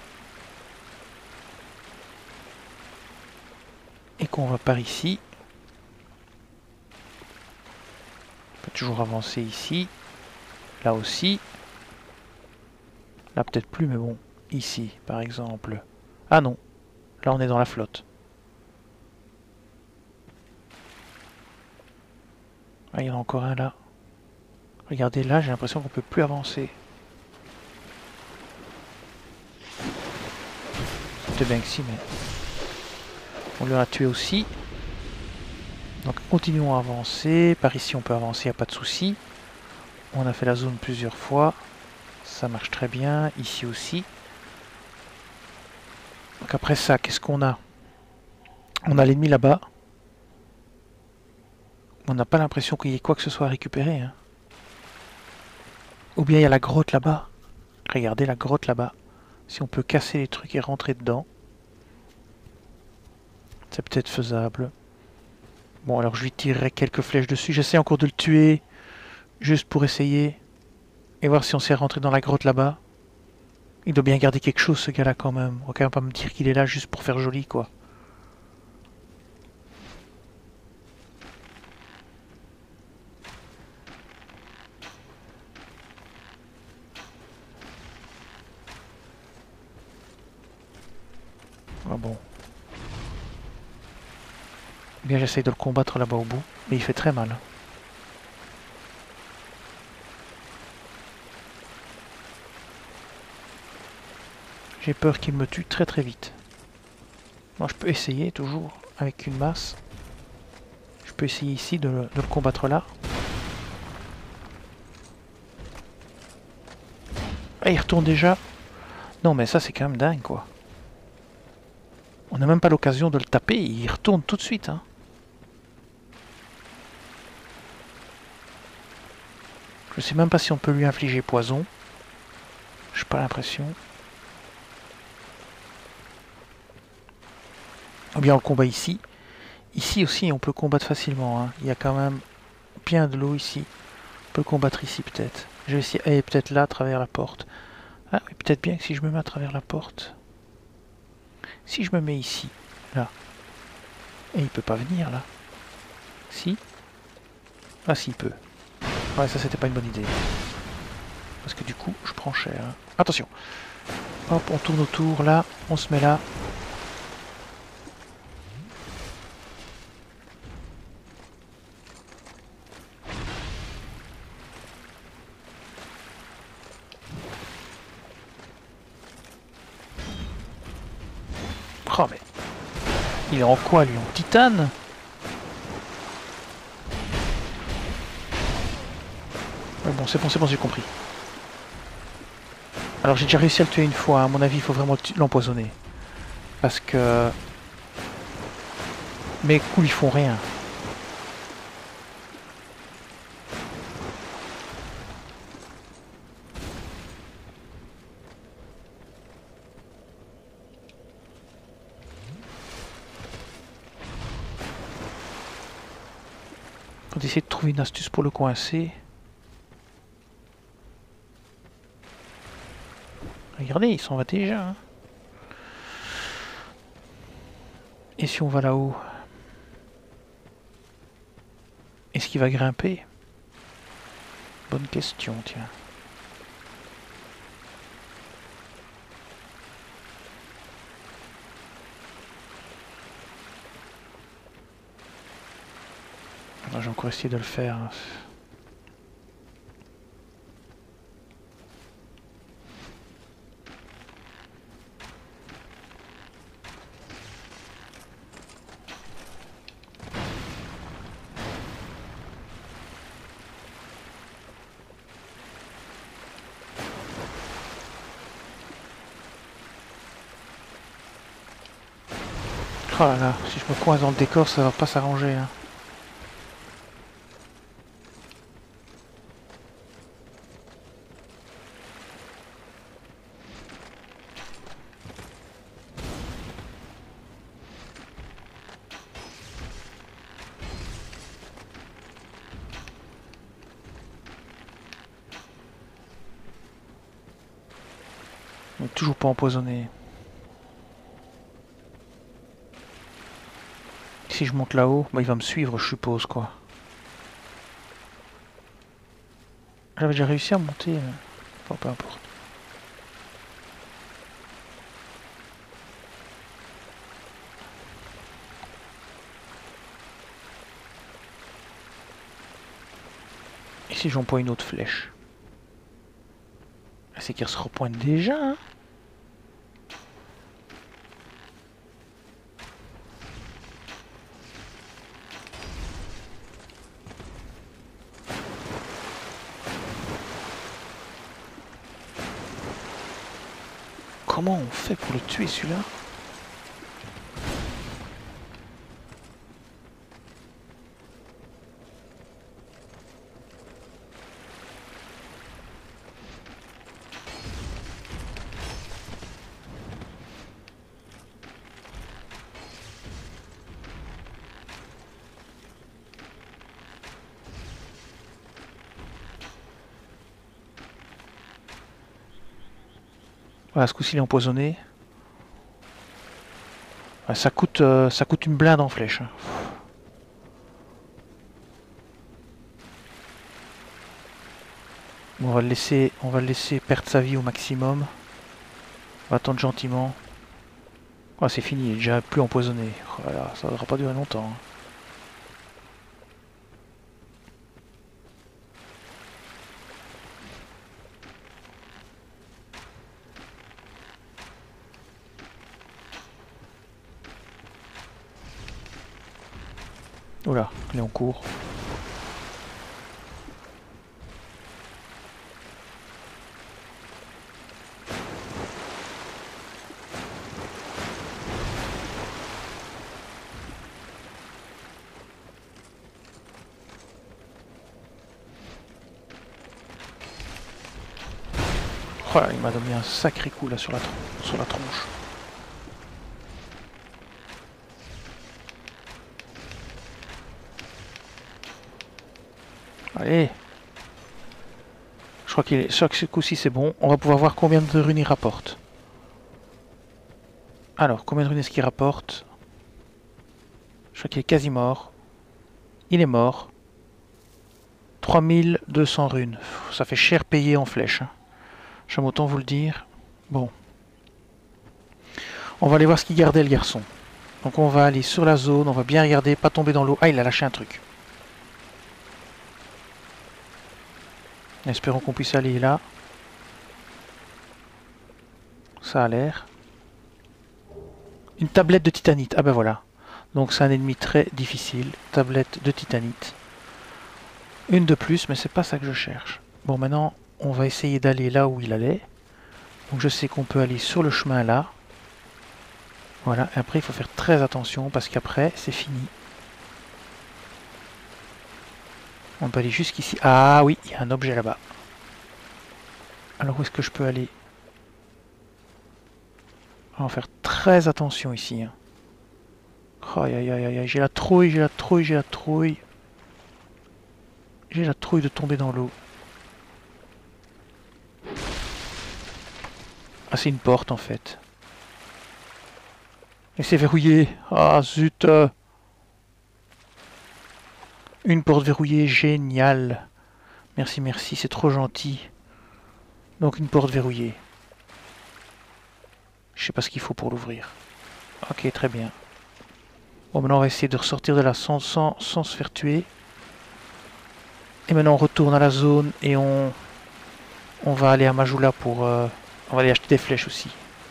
Et qu'on va par ici. On peut toujours avancer ici. Là aussi. Là peut-être plus, mais bon. Ici, par exemple. Ah non. Là on est dans la flotte. Ah, il y en a encore un là. Regardez là, j'ai l'impression qu'on peut plus avancer. Peut-être bien que si, mais... On leur a tué aussi. Donc continuons à avancer. Par ici on peut avancer, il n'y a pas de souci. On a fait la zone plusieurs fois. Ça marche très bien. Ici aussi. Donc après ça, qu'est-ce qu'on a? On a l'ennemi là-bas. On n'a pas l'impression qu'il y ait quoi que ce soit à récupérer. Hein. Ou bien il y a la grotte là-bas. Regardez la grotte là-bas. Si on peut casser les trucs et rentrer dedans. C'est peut-être faisable. Bon, alors je lui tirerai quelques flèches dessus. J'essaie encore de le tuer. Juste pour essayer. Et voir si on sait rentrer dans la grotte là-bas. Il doit bien garder quelque chose ce gars-là quand même. On va quand même pas me dire qu'il est là juste pour faire joli quoi. Ah bon. Bien j'essaye de le combattre là-bas au bout. Mais il fait très mal. J'ai peur qu'il me tue très très vite. Moi je peux essayer toujours avec une masse. Je peux essayer ici de le combattre là. Ah il retourne déjà. Non mais ça c'est quand même dingue quoi. On n'a même pas l'occasion de le taper, il retourne tout de suite. Hein. Je sais même pas si on peut lui infliger poison. J'ai pas l'impression. Ou bien on le combat ici. Ici aussi on peut combattre facilement. Hein. Il y a quand même bien de l'eau ici. On peut le combattre ici peut-être. Je vais essayer. Et peut-être là à travers la porte. Ah oui, peut-être bien que si je me mets à travers la porte. Si je me mets ici, là. Et il peut pas venir là. Si. Ah si il peut. Ouais ça c'était pas une bonne idée. Parce que du coup je prends cher. Hein. Attention. Hop on tourne autour là. On se met là. Oh mais... Il est en quoi lui? En titane? Ouais, bon, c'est bon, j'ai compris. Alors j'ai déjà réussi à le tuer une fois, à mon avis il faut vraiment l'empoisonner. Parce que... Mes coups ils font rien. On va essayer de trouver une astuce pour le coincer. Regardez, il s'en va déjà. Hein. Et si on va là-haut? Est-ce qu'il va grimper? Bonne question, tiens. J'ai encore essayé de le faire. Hein. Oh là là, si je me coince dans le décor, ça va pas s'arranger. Hein. On est toujours pas empoisonné. Si je monte là-haut, bah, il va me suivre, je suppose, quoi. J'avais déjà réussi à monter. Enfin, peu importe. Et si j'emploie une autre flèche? C'est qu'elle se repointe déjà, hein. Comment on fait pour le tuer celui-là? Voilà, ce coup-ci il est empoisonné. Ouais, ça coûte une blinde en flèche, hein. Bon, on va le laisser perdre sa vie au maximum. On va attendre gentiment. Oh, c'est fini, il est déjà plus empoisonné. Voilà, ça ne devra pas durer longtemps, hein. Oula, il est en cours. Oh là, il m'a donné un sacré coup là sur la tronche. Allez. Je crois qu'il est. Ce coup-ci c'est bon. On va pouvoir voir combien de runes il rapporte. Alors, combien de runes est-ce qu'il rapporte? Je crois qu'il est quasi mort. Il est mort. 3200 runes. Ça fait cher payé en flèche, hein. J'aime autant vous le dire. Bon. On va aller voir ce qu'il gardait le garçon. Donc on va aller sur la zone, on va bien regarder, pas tomber dans l'eau. Ah, il a lâché un truc. Espérons qu'on puisse aller là. Ça a l'air. Une tablette de titanite. Ah ben voilà. Donc c'est un ennemi très difficile. Tablette de titanite. Une de plus, mais c'est pas ça que je cherche. Bon, maintenant, on va essayer d'aller là où il allait. Donc je sais qu'on peut aller sur le chemin là. Voilà, et après il faut faire très attention parce qu'après c'est fini. On peut aller jusqu'ici. Ah oui, il y a un objet là-bas. Alors où est-ce que je peux aller? On va faire très attention ici, hein. Aïe aïe aïe aïe, j'ai la trouille, j'ai la trouille, j'ai la trouille. J'ai la trouille de tomber dans l'eau. Ah, c'est une porte en fait. Et c'est verrouillé. Ah zut. Une porte verrouillée, génial. Merci, merci, c'est trop gentil. Donc une porte verrouillée. Je sais pas ce qu'il faut pour l'ouvrir. Ok, très bien. Bon, maintenant on va essayer de ressortir de là sans se faire tuer. Et maintenant on retourne à la zone et on va aller à Majula pour... on va aller acheter des flèches aussi.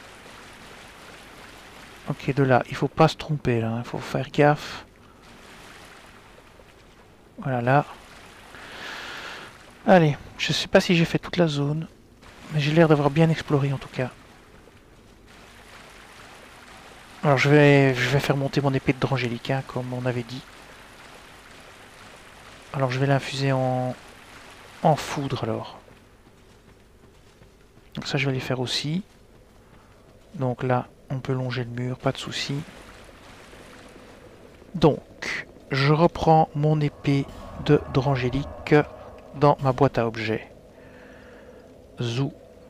Ok, de là, il faut pas se tromper là, il faut faire gaffe. Voilà, là. Allez, je sais pas si j'ai fait toute la zone, mais j'ai l'air d'avoir bien exploré en tout cas. Alors je vais faire monter mon épée de Drangélique, hein, comme on avait dit. Alors je vais l'infuser en foudre alors. Donc ça je vais les faire aussi. Donc là, on peut longer le mur, pas de souci. Donc, je reprends mon épée de Drangélique dans ma boîte à objets. Zou.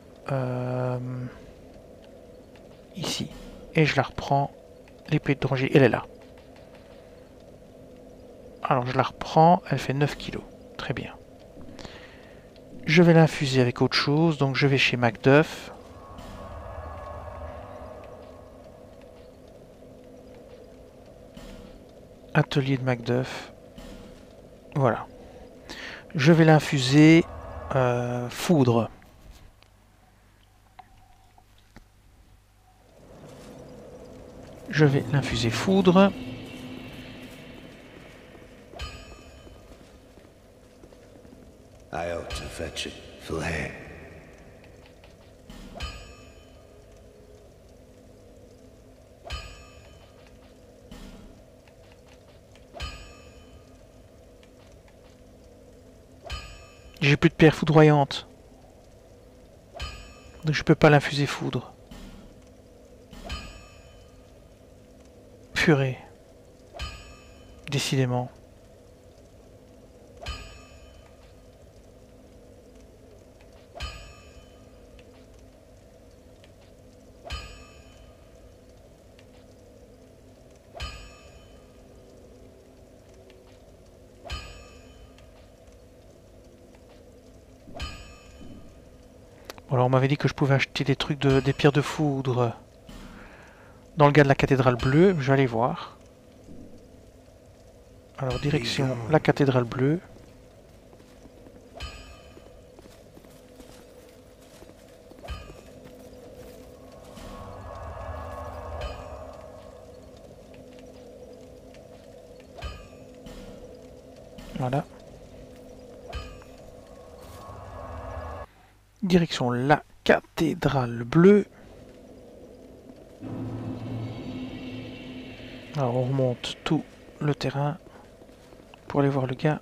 Ici. Et je la reprends. L'épée de Drangélique, elle est là. Alors je la reprends, elle fait 9 kg. Très bien. Je vais l'infuser avec autre chose, donc je vais chez Macduff. Atelier de Macduff. Voilà. Je vais l'infuser foudre. Je vais l'infuser foudre. I ought to fetch it, Flay. J'ai plus de pierre foudroyante. Donc je peux pas l'infuser foudre. Purée. Décidément. Bon, alors on m'avait dit que je pouvais acheter des trucs des pierres de foudre dans le gars de la cathédrale bleue. Je vais aller voir. Alors direction la cathédrale bleue. Voilà. Direction la cathédrale bleue. Alors on remonte tout le terrain pour aller voir le gars.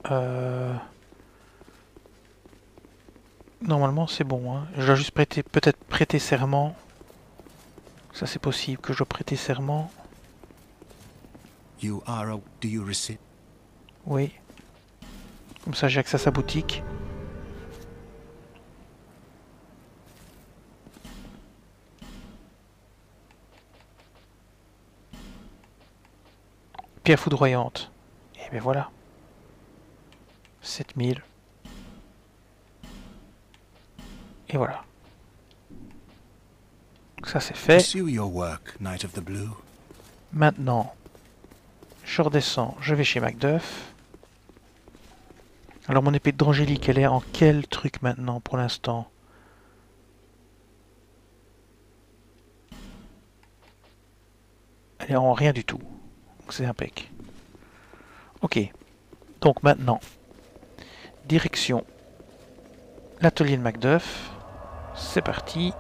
Normalement c'est bon. Hein. Je dois juste peut-être prêter serment. Ça c'est possible que je dois prêter serment. You are out, do you receive? Oui. Comme ça j'ai accès à sa boutique. Pierre foudroyante. Et bien voilà. 7000. Et voilà. Ça c'est fait. Pursue your work, Knight of the Blue. Maintenant, je redescends, je vais chez Macduff. Alors mon épée d'Angélique, elle est en quel truc maintenant pour l'instant? Elle est en rien du tout. C'est impec. Ok. Donc maintenant, direction l'atelier de Macduff. C'est parti.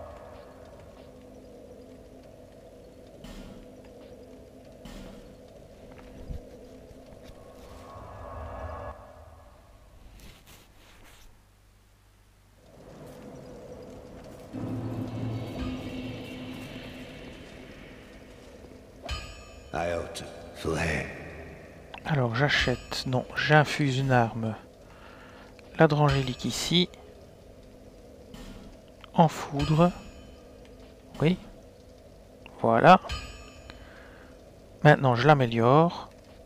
I ought to Flay. Alors j'achète, non, j'infuse une arme. La d'Angélique ici. En foudre. Oui. Voilà. Maintenant je l'améliore.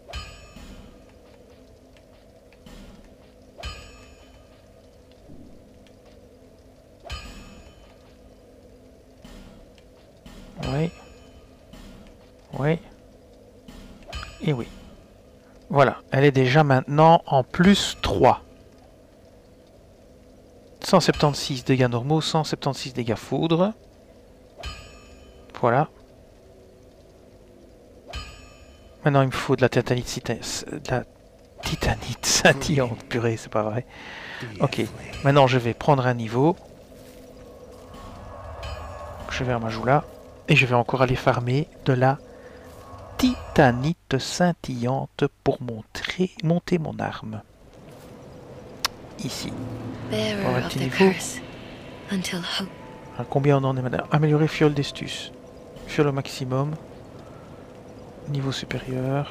Oui. Oui. Et oui. Voilà, elle est déjà maintenant en plus 3. 176 dégâts normaux, 176 dégâts foudre. Voilà. Maintenant il me faut de la titanite scintillante, purée, c'est pas vrai. Ok, maintenant je vais prendre un niveau. Je vais à Majula. Et je vais encore aller farmer de la titanite scintillante pour monter mon arme. Ici. On va petit niveau. Alors, combien on en est maintenant? Améliorer fiole d'estus. Fiole au maximum. Niveau supérieur.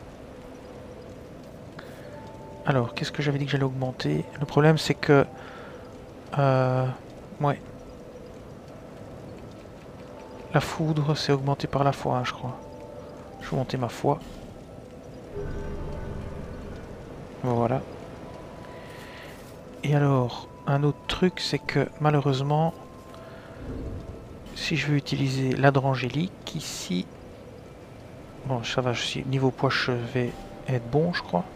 Alors, qu'est-ce que j'avais dit que j'allais augmenter? Le problème c'est que... ouais. La foudre, c'est augmenté par la foi, hein, je crois. Je vais monter ma foi. Voilà. Et alors, un autre truc, c'est que malheureusement, si je veux utiliser l'Adrangélique, ici... Bon, ça va, niveau poids, je vais être bon, je crois.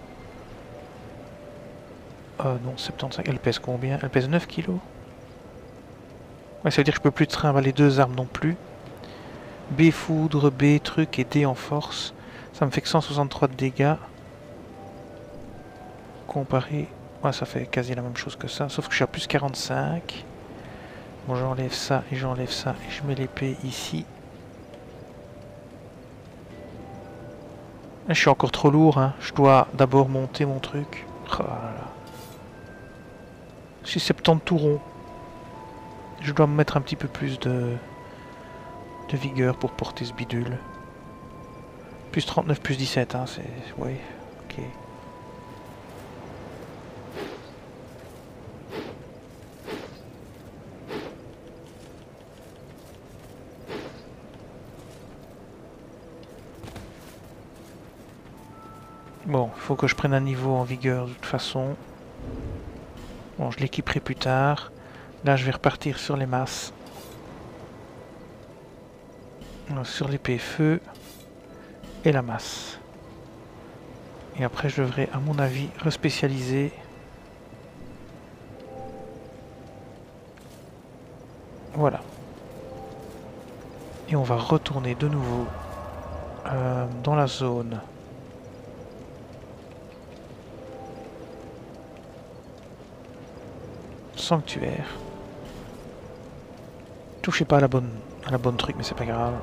Non, 75, elle pèse combien? Elle pèse 9 kilos. Ouais, ça veut dire que je peux plus trimballer deux armes non plus. B foudre, B truc et D en force. Ça me fait que 163 de dégâts. Comparé... Ouais, ça fait quasi la même chose que ça, sauf que je suis à plus 45. Bon, j'enlève ça et j'enlève ça et je mets l'épée ici. Je suis encore trop lourd, hein. Je dois d'abord monter mon truc. Oh là là. Je suis 70 tout rond. Je dois me mettre un petit peu plus de vigueur pour porter ce bidule. Plus 39, plus 17, hein, c'est... Oui, ok. Bon, il faut que je prenne un niveau en vigueur de toute façon. Bon, je l'équiperai plus tard. Là, je vais repartir sur les masses. Sur l'épée feu et la masse. Et après, je devrais, à mon avis, respécialiser. Voilà. Et on va retourner de nouveau dans la zone. Sanctuaire. Touchez pas à la bonne truc, mais c'est pas grave.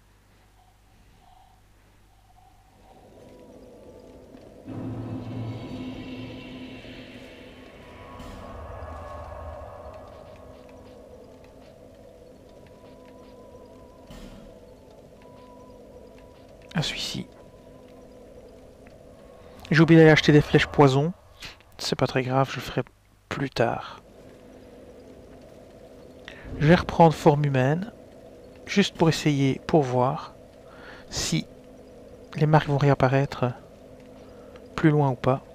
Ah, celui-ci. J'ai oublié d'aller acheter des flèches poison. C'est pas très grave, je le ferai plus tard. Je vais reprendre forme humaine, juste pour essayer, pour voir si les marques vont réapparaître plus loin ou pas.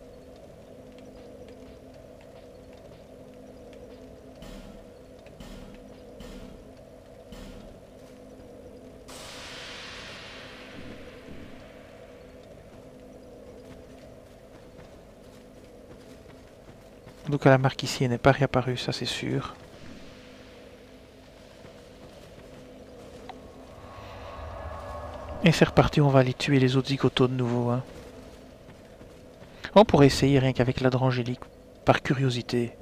Donc la marque ici elle n'est pas réapparue, ça c'est sûr. Et c'est reparti, on va aller tuer les autres zigotos de nouveau. Hein. On pourrait essayer rien qu'avec l'Adrangélique, par curiosité.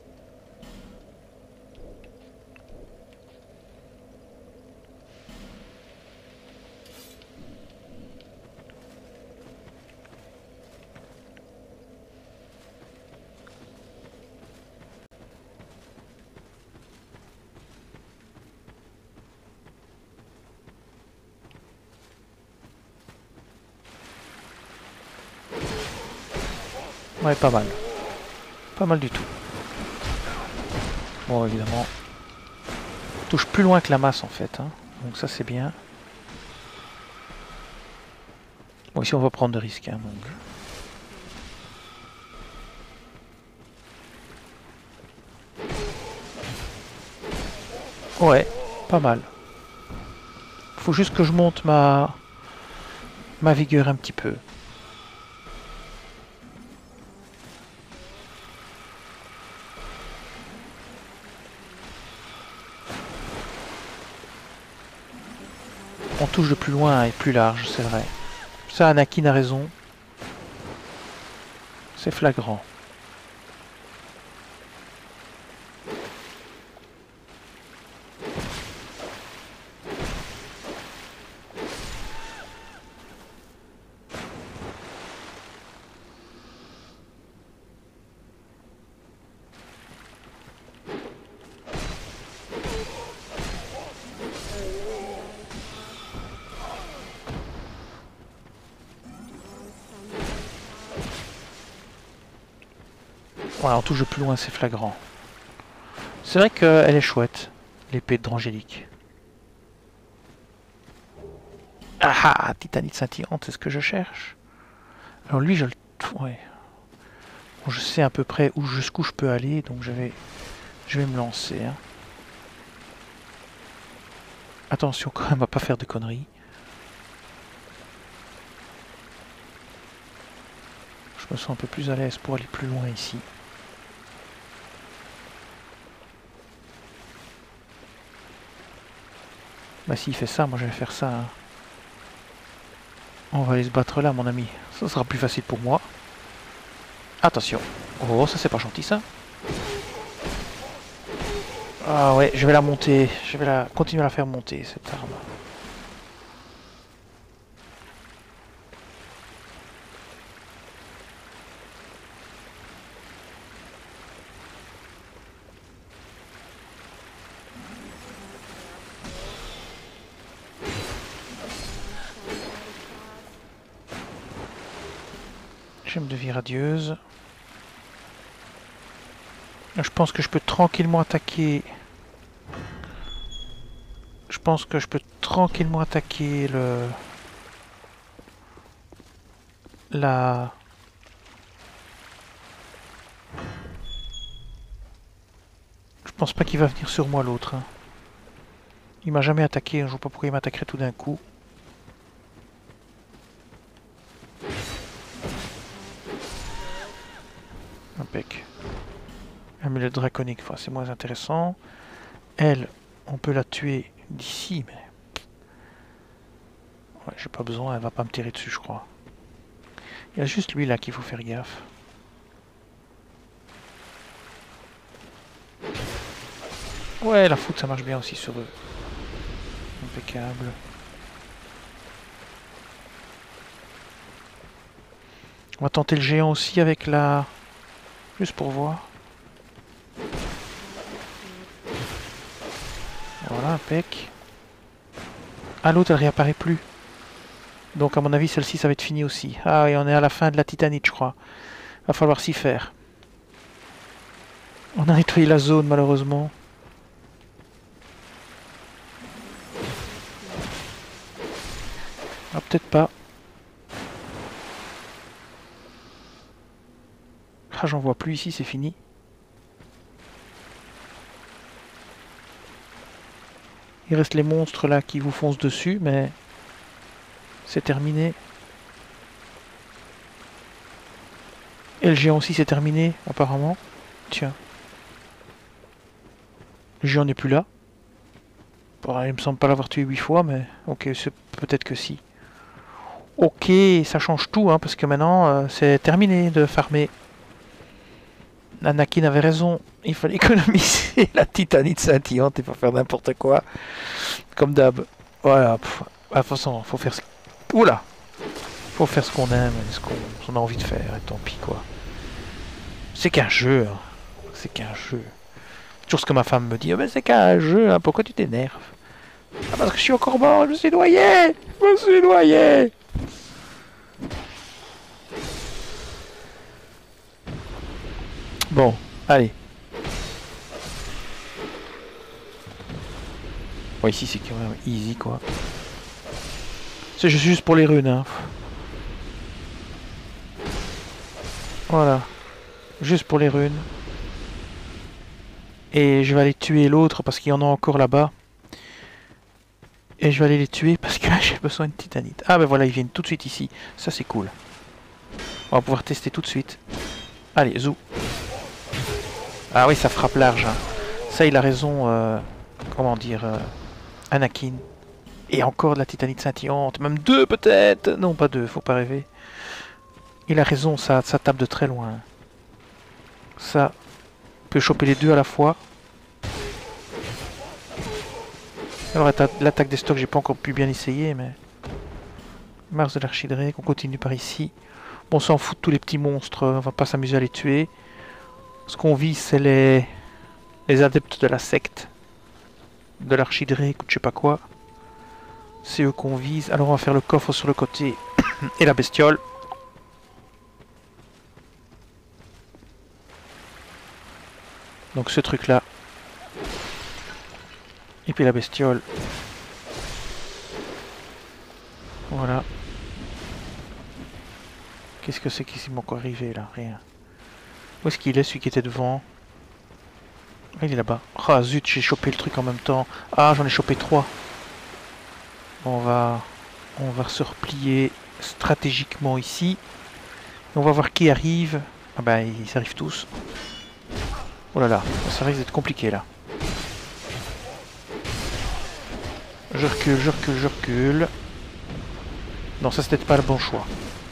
Ouais, pas mal. Pas mal du tout. Bon, évidemment. On touche plus loin que la masse en fait. Hein. Donc ça c'est bien. Bon, ici on va prendre de risques. Hein, donc. Ouais, pas mal. Faut juste que je monte ma vigueur un petit peu. On touche de plus loin et plus large, c'est vrai. Ça, Anakin a raison. C'est flagrant. Ouais, on touche de plus loin, c'est flagrant. C'est vrai qu'elle est chouette, l'épée d'Angélique. Ah ah, titanite scintillante, c'est ce que je cherche. Alors lui, je le... Ouais. Bon, je sais à peu près jusqu'où je peux aller, donc je vais me lancer. Hein. Attention quand même à pas faire de conneries. Je me sens un peu plus à l'aise pour aller plus loin ici. Bah s'il fait ça, moi je vais faire ça. Hein. On va aller se battre là, mon ami. Ça sera plus facile pour moi. Attention. Oh, ça c'est pas gentil ça. Ah ouais, je vais la monter. Je vais continuer à la faire monter, cette arme. Gemme de vie radieuse. Je pense que je peux tranquillement attaquer. Je pense que je peux tranquillement attaquer la... Je pense pas qu'il va venir sur moi l'autre. Hein. Il m'a jamais attaqué, je vois pas pourquoi il m'attaquerait tout d'un coup. Impec. Amulette draconique, enfin, c'est moins intéressant. Elle, on peut la tuer d'ici, mais... Ouais, j'ai pas besoin, elle va pas me tirer dessus, je crois. Il y a juste lui là qu'il faut faire gaffe. Ouais, la foudre ça marche bien aussi sur eux. Impeccable. On va tenter le géant aussi avec la... Juste pour voir. Voilà, impec. Ah, l'autre elle réapparaît plus. Donc à mon avis celle-ci ça va être fini aussi. Ah et on est à la fin de la titanite je crois. Va falloir s'y faire. On a nettoyé la zone malheureusement. Ah peut-être pas. Ah j'en vois plus ici, c'est fini. Il reste les monstres là qui vous foncent dessus, mais c'est terminé. Et le géant aussi c'est terminé, apparemment. Tiens. Le géant n'est plus là. Bon, il me semble pas l'avoir tué 8 fois, mais ok, c'est peut-être que si. Ok, ça change tout, hein, parce que maintenant c'est terminé de farmer. Anakin avait raison, il fallait économiser la titanite scintillante et pas faire n'importe quoi. Comme d'hab. Voilà. De toute façon, faut faire ce... Oula! Faut faire ce qu'on aime, ce qu'on a envie de faire, et tant pis quoi. C'est qu'un jeu, hein. C'est qu'un jeu. Toujours ce que ma femme me dit, oh, mais c'est qu'un jeu, hein. Pourquoi tu t'énerves? Ah parce que je suis encore mort, je me suis noyé! Je me suis noyé! Bon, allez. Bon, ici c'est quand même easy quoi. C'est juste pour les runes, hein. Voilà. Juste pour les runes. Et je vais aller tuer l'autre parce qu'il y en a encore là-bas. Et je vais aller les tuer parce que j'ai besoin de titanite. Ah ben voilà, ils viennent tout de suite ici. Ça c'est cool. On va pouvoir tester tout de suite. Allez, zou. Ah oui, ça frappe large. Hein. Ça, il a raison. Comment dire Anakin. Et encore de la titanite scintillante. Même 2 peut-être. Non, pas 2, faut pas rêver. Il a raison, ça tape de très loin. Ça peut choper les 2 à la fois. Alors l'attaque des stocks, j'ai pas encore pu bien essayer, mais... Mars de l'archidrake, on continue par ici. Bon, on s'en fout de tous les petits monstres, on va pas s'amuser à les tuer. Ce qu'on vise, c'est les adeptes de la secte. De l'archidrake ou je sais pas quoi. C'est eux qu'on vise. Alors on va faire le coffre sur le côté. Et la bestiole. Donc ce truc là. Et puis la bestiole. Voilà. Qu'est-ce que c'est qui m'est encore arrivé là? Rien. Où est-ce qu'il est, celui qui était devant? Ah, il est là-bas. Ah zut, j'ai chopé le truc en même temps. Ah, j'en ai chopé 3. On va se replier stratégiquement ici. On va voir qui arrive. Ah bah, ils arrivent tous. Oh là là, ça risque d'être compliqué là. Je recule, je recule, je recule. Non, ça c'était pas le bon choix.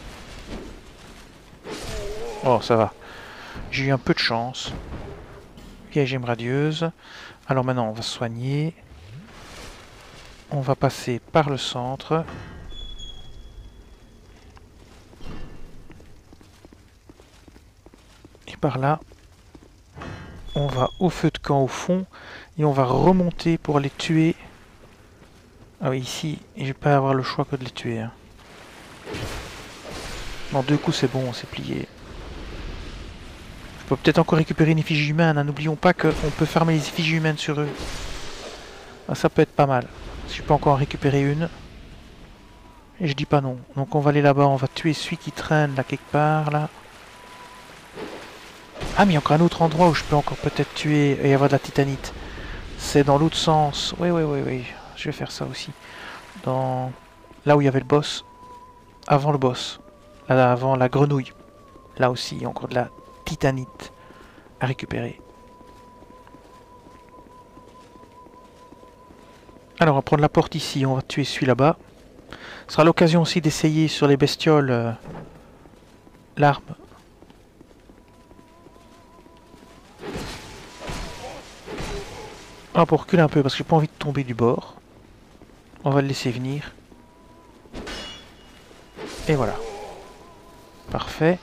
Oh, ça va. J'ai eu un peu de chance. Vieille gemme radieuse. Alors maintenant, on va se soigner. On va passer par le centre. Et par là, on va au feu de camp au fond. Et on va remonter pour les tuer. Ah oui, ici, je vais pas avoir le choix que de les tuer. Hein. Non, 2 coups c'est bon, c'est plié. Je peux peut-être encore récupérer une effigie humaine. Hein. N'oublions pas qu'on peut farmer les effigies humaines sur eux. Ah, ça peut être pas mal. Si je peux encore en récupérer une. Et je dis pas non. Donc on va aller là-bas, on va tuer celui qui traîne là quelque part là. Ah mais il y a encore un autre endroit où je peux encore peut-être tuer et avoir de la titanite. C'est dans l'autre sens. Oui, oui, oui, oui. Je vais faire ça aussi. Dans là où il y avait le boss. Avant le boss. Là, avant la grenouille. Là aussi, il y a encore de la titanite à récupérer. Alors on va prendre la porte ici, on va tuer celui là-bas. Ce sera l'occasion aussi d'essayer sur les bestioles l'arme. Ah, pour reculer un peu parce que j'ai pas envie de tomber du bord. On va le laisser venir. Et voilà. Parfait.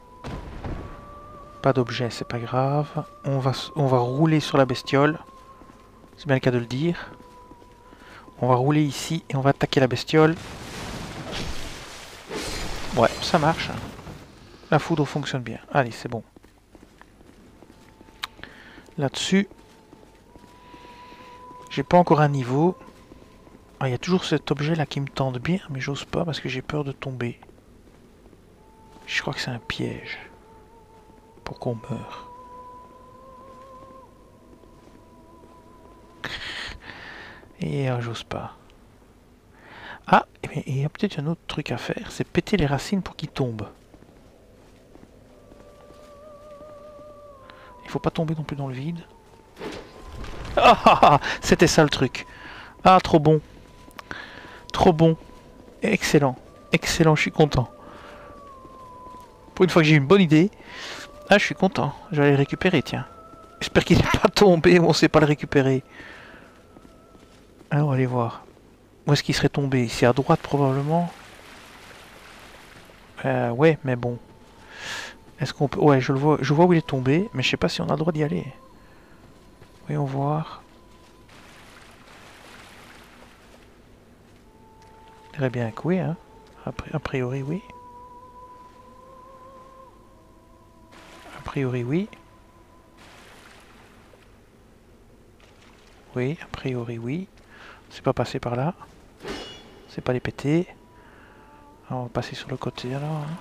Pas d'objet, c'est pas grave. On va rouler sur la bestiole. C'est bien le cas de le dire. On va rouler ici et on va attaquer la bestiole. Ouais, ça marche. La foudre fonctionne bien. Allez, c'est bon. Là-dessus. J'ai pas encore un niveau. Ah, il y a toujours cet objet là qui me tente bien, mais j'ose pas parce que j'ai peur de tomber. Je crois que c'est un piège. Pour qu'on meure. Et j'ose pas. Ah, il y a peut-être un autre truc à faire, c'est péter les racines pour qu'ils tombent. Il faut pas tomber non plus dans le vide. Ah ah ah, c'était ça le truc. Ah, trop bon. Trop bon. Excellent. Excellent, je suis content. Pour une fois que j'ai une bonne idée. Ah, je suis content. Je vais aller le récupérer, tiens. J'espère qu'il n'est pas tombé ou on sait pas le récupérer. Alors, on va aller voir. Où est-ce qu'il serait tombé? Ici à droite, probablement. Ouais, mais bon. Est-ce qu'on peut... Ouais, je vois où il est tombé, mais je sais pas si on a le droit d'y aller. Voyons voir. Je dirais bien que oui, hein. A priori, oui. A priori, oui. Oui, a priori, oui. C'est pas passé par là. C'est pas les péter. Alors, on va passer sur le côté alors. Hein.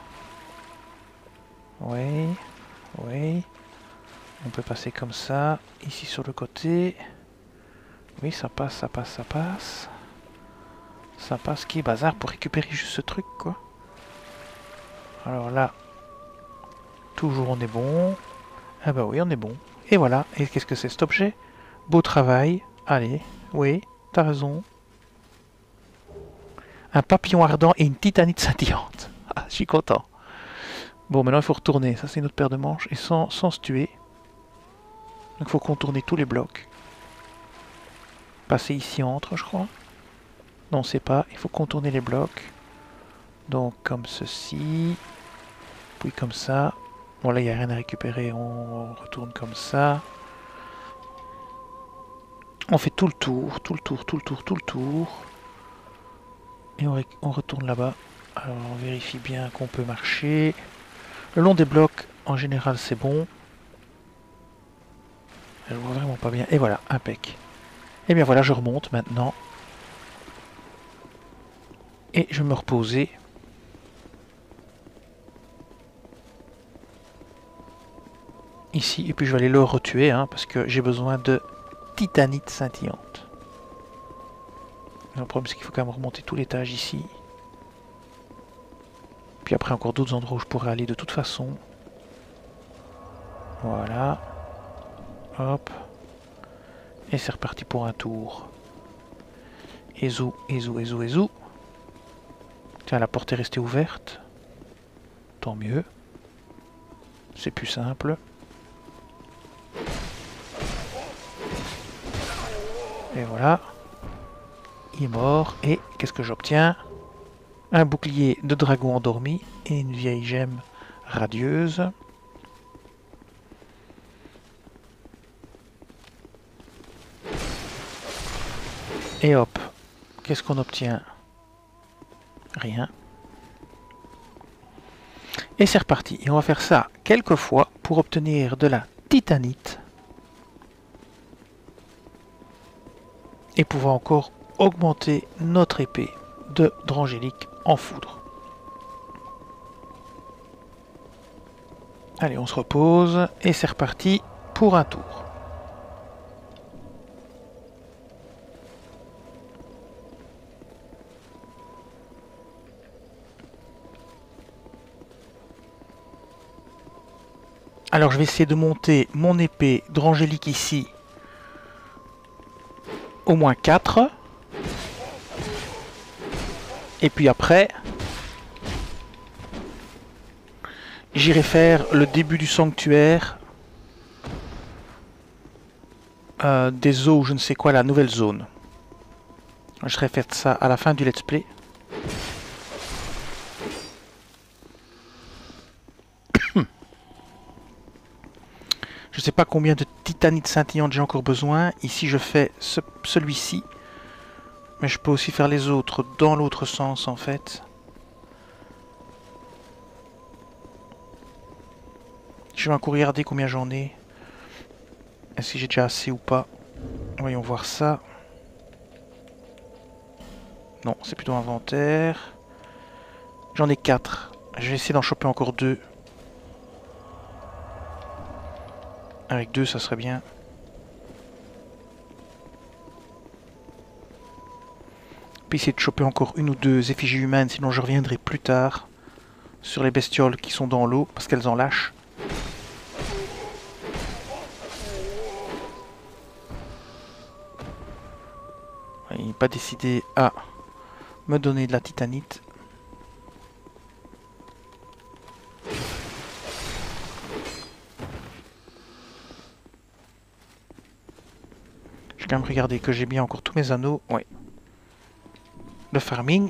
Oui. Oui. On peut passer comme ça. Ici sur le côté. Oui, ça passe, ça passe, ça passe. Ça passe. Qui est bazar pour récupérer juste ce truc, quoi. Alors là. Toujours on est bon. Ah bah oui, on est bon. Et voilà. Et qu'est-ce que c'est cet objet? Beau travail. Allez. Oui, t'as raison. Un papillon ardent et une titanite scintillante. Ah, je suis content. Bon, maintenant il faut retourner. Ça, c'est une autre paire de manches. Et sans se tuer. Donc il faut contourner tous les blocs. Passer ici entre, je crois. Non, c'est pas. Il faut contourner les blocs. Donc comme ceci. Puis comme ça. Bon, là, il n'y a rien à récupérer. On retourne comme ça. On fait tout le tour. Tout le tour, tout le tour, tout le tour. Et on retourne là-bas. Alors on vérifie bien qu'on peut marcher. Le long des blocs, en général, c'est bon. Elle voit vraiment pas bien. Et voilà, impec. Et bien voilà, je remonte maintenant. Et je vais me reposer. ici, et puis je vais aller le retuer, hein, parce que j'ai besoin de titanite scintillante. Le problème c'est qu'il faut quand même remonter tout l'étage ici. Puis après encore d'autres endroits où je pourrais aller de toute façon. Voilà. Hop. Et c'est reparti pour un tour. Ezou, ezou, ezou, ezou. Tiens, la porte est restée ouverte. Tant mieux. C'est plus simple. Et voilà. Il est mort. Et qu'est-ce que j'obtiens? Un bouclier de dragon endormi et une vieille gemme radieuse. Et hop. Qu'est-ce qu'on obtient? Rien. Et c'est reparti. Et on va faire ça quelques fois pour obtenir de la titanite. Et pouvoir encore augmenter notre épée de Drangélique en foudre. Allez, on se repose et c'est reparti pour un tour. Alors je vais essayer de monter mon épée Drangélique ici au moins 4. Et puis après, j'irai faire le début du sanctuaire des eaux, je ne sais quoi, la nouvelle zone. Je serai fait ça à la fin du let's play. Je ne sais pas combien de titanite scintillante j'ai encore besoin. Ici je fais celui-ci. Mais je peux aussi faire les autres dans l'autre sens en fait. Je vais encore regarder combien j'en ai. Est-ce que j'ai déjà assez ou pas? Voyons voir ça. Non, c'est plutôt inventaire. J'en ai 4. Je vais essayer d'en choper encore 2. Avec 2, ça serait bien. Puis essayer de choper encore une ou deux effigies humaines, sinon je reviendrai plus tard sur les bestioles qui sont dans l'eau, parce qu'elles en lâchent. Il n'est pas décidé à me donner de la titanite. Je vais quand même regarder que j'ai bien encore tous mes anneaux. Ouais. Le farming.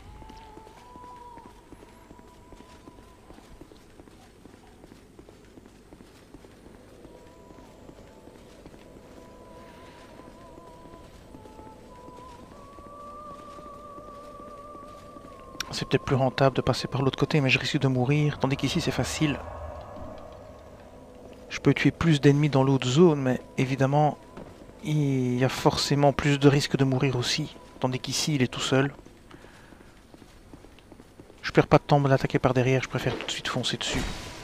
C'est peut-être plus rentable de passer par l'autre côté, mais je risque de mourir. Tandis qu'ici c'est facile. Je peux tuer plus d'ennemis dans l'autre zone, mais évidemment, il y a forcément plus de risques de mourir aussi. Tandis qu'ici, il est tout seul. Je perds pas de temps de l'attaquer par derrière, je préfère tout de suite foncer dessus.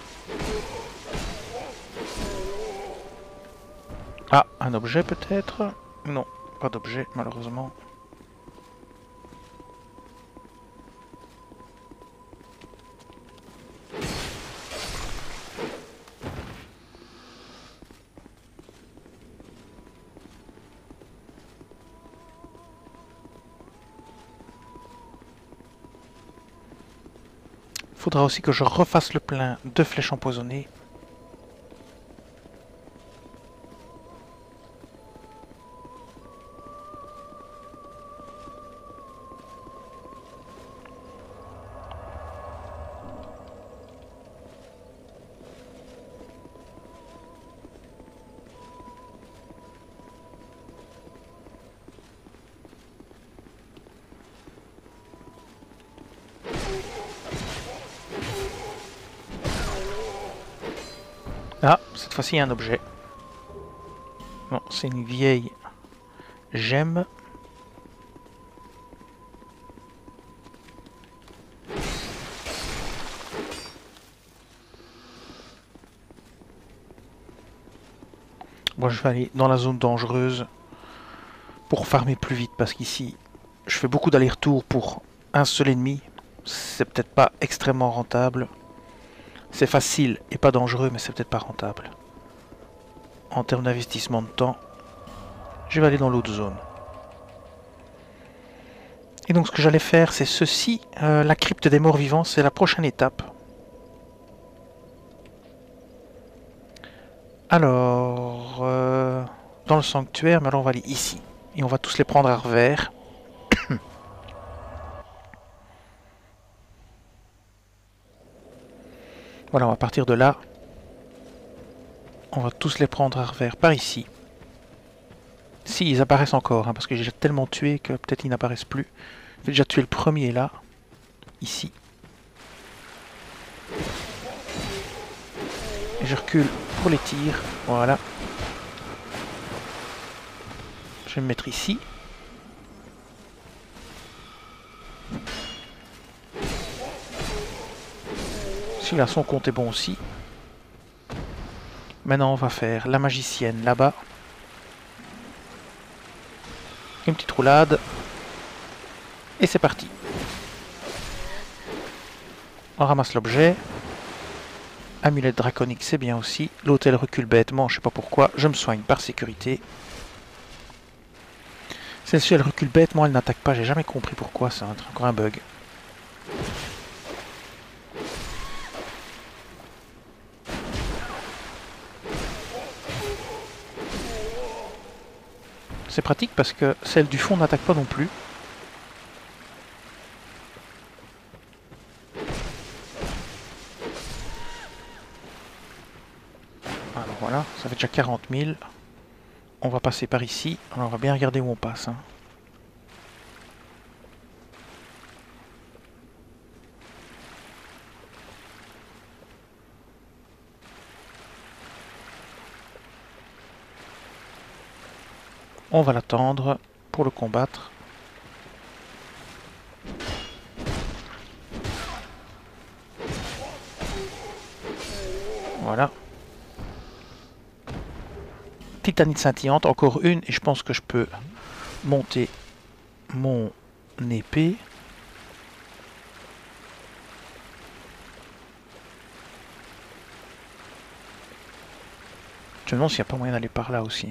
Ah, un objet peut-être? Non, pas d'objet, malheureusement. Faudra aussi que je refasse le plein de flèches empoisonnées. Ah, cette fois-ci, il y a un objet. Bon, c'est une vieille gemme. Moi je vais aller dans la zone dangereuse pour farmer plus vite parce qu'ici je fais beaucoup d'allers-retours pour un seul ennemi. C'est peut-être pas extrêmement rentable. C'est facile et pas dangereux, mais c'est peut-être pas rentable. En termes d'investissement de temps, je vais aller dans l'autre zone. Et donc ce que j'allais faire, c'est ceci. La crypte des morts vivants, c'est la prochaine étape. Alors, dans le sanctuaire, mais alors on va aller ici. Et on va tous les prendre à revers. Voilà, on va partir de là. On va tous les prendre à revers par ici. Si, ils apparaissent encore, hein, parce que j'ai tellement tué que peut-être ils n'apparaissent plus. J'ai déjà tué le premier là, ici. Et je recule pour les tirs, voilà. Je vais me mettre ici. Celui-là, son compte est bon aussi. Maintenant, on va faire la magicienne là-bas. Une petite roulade. Et c'est parti. On ramasse l'objet. Amulette draconique, c'est bien aussi. L'hôtel recule bêtement, je sais pas pourquoi. Je me soigne par sécurité. Celle-ci, elle recule bêtement, elle n'attaque pas. J'ai jamais compris pourquoi, c'est encore un bug. C'est pratique parce que celle du fond n'attaque pas non plus. Alors voilà, ça fait déjà 40 000. On va passer par ici. Alors on va bien regarder où on passe. Hein. On va l'attendre pour le combattre. Voilà. Titanite scintillante, encore une, et je pense que je peux monter mon épée. Je me demande s'il n'y a pas moyen d'aller par là aussi.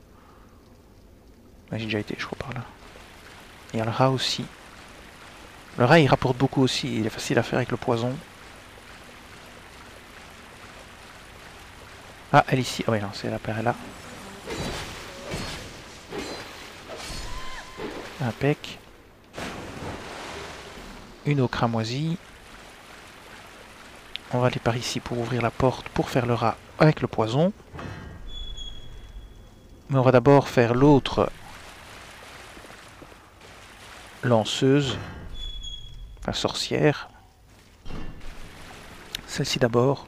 J'ai déjà été, je crois, par là. Il y a le rat aussi. Le rat, il rapporte beaucoup aussi, il est facile à faire avec le poison. Ah, elle ici. Ah oui, non, c'est la paire là. Impec. Une eau cramoisie. On va aller par ici pour ouvrir la porte pour faire le rat avec le poison. Mais on va d'abord faire l'autre lanceuse. Enfin, sorcière. Celle-ci d'abord.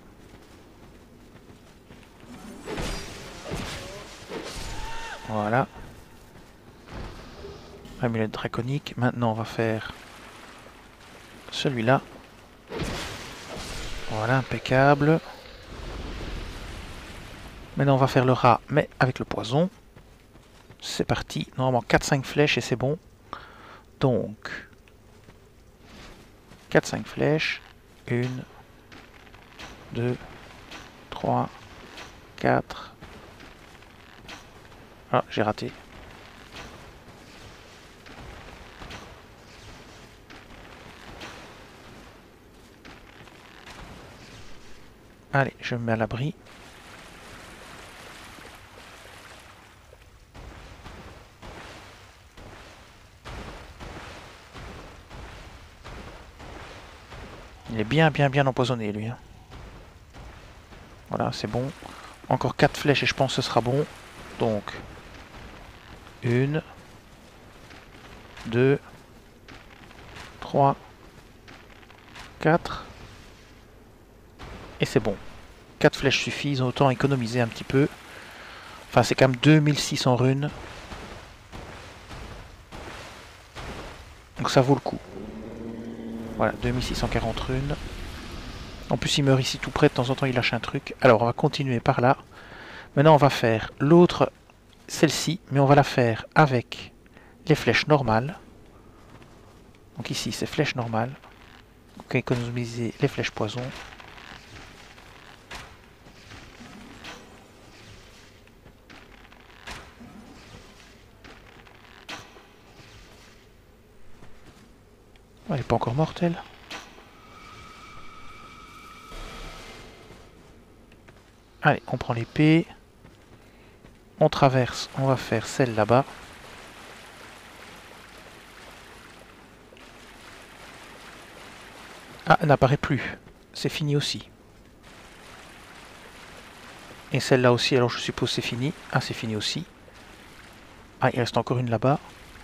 Voilà. Amulette draconique. Maintenant, on va faire celui-là. Voilà, impeccable. Maintenant, on va faire le rat, mais avec le poison. C'est parti. Normalement, 4-5 flèches et c'est bon. Donc, 4-5 flèches. 1, 2, 3, 4. Ah, j'ai raté. Allez, je me mets à l'abri. Il est bien empoisonné, lui. Hein. Voilà, c'est bon. Encore 4 flèches et je pense que ce sera bon. Donc, 1, 2, 3, 4. Et c'est bon. 4 flèches suffisent, autant économiser un petit peu. Enfin, c'est quand même 2600 runes. Donc ça vaut le coup. Voilà, 2640 runes. En plus, il meurt ici tout près, de temps en temps, il lâche un truc. Alors, on va continuer par là. Maintenant, on va faire l'autre, celle-ci, mais on va la faire avec les flèches normales. Donc ici, c'est flèches normales. Donc économiser les flèches poison. Elle n'est pas encore morte, elle. Allez, on prend l'épée. On traverse, on va faire celle là-bas. Ah, elle n'apparaît plus. C'est fini aussi. Et celle-là aussi, alors je suppose c'est fini. Ah, c'est fini aussi. Ah, il reste encore une là-bas.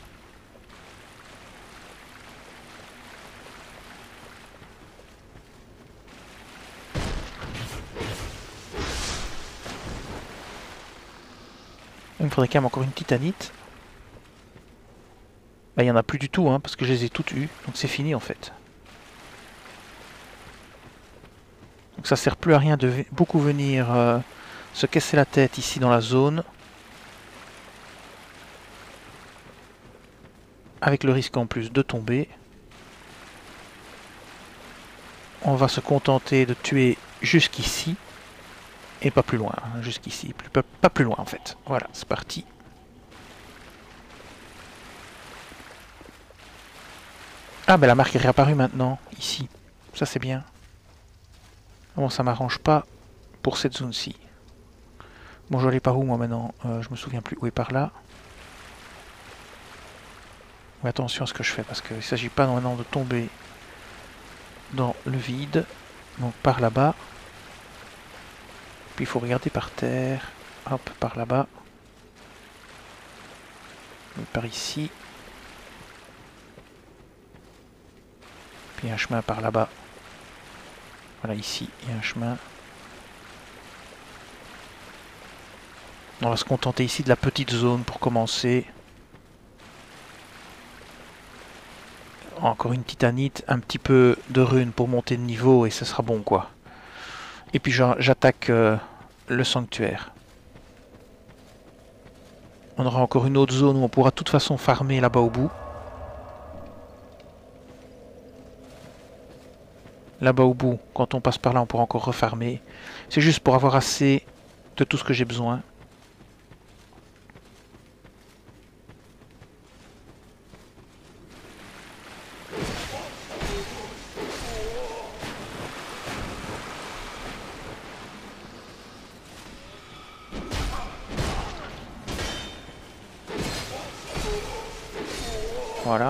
Il me faudrait quand même encore une titanite. Bah, il n'y en a plus du tout, hein, parce que je les ai toutes eues. Donc c'est fini en fait. Donc ça sert plus à rien de beaucoup venir se casser la tête ici dans la zone. Avec le risque en plus de tomber. On va se contenter de tuer jusqu'ici. Et pas plus loin, hein, jusqu'ici. Pas plus loin en fait. Voilà, c'est parti. Ah, ben la marque est réapparue maintenant, ici. Ça c'est bien. Bon, ça m'arrange pas pour cette zone-ci. Bon, je vais aller par où moi maintenant? Je me souviens plus. Où est par là? Mais attention à ce que je fais, parce qu'il ne s'agit pas maintenant de tomber dans le vide. Donc par là-bas. Puis il faut regarder par terre. Hop, par là-bas. Par ici. Puis un chemin par là-bas. Voilà, ici, il y a un chemin. On va se contenter ici de la petite zone pour commencer. Encore une titanite, un petit peu de runes pour monter de niveau et ce sera bon quoi. Et puis j'attaque le sanctuaire. On aura encore une autre zone où on pourra de toute façon farmer là-bas au bout. Là-bas au bout, quand on passe par là, on pourra encore refarmer. C'est juste pour avoir assez de tout ce que j'ai besoin. Voilà.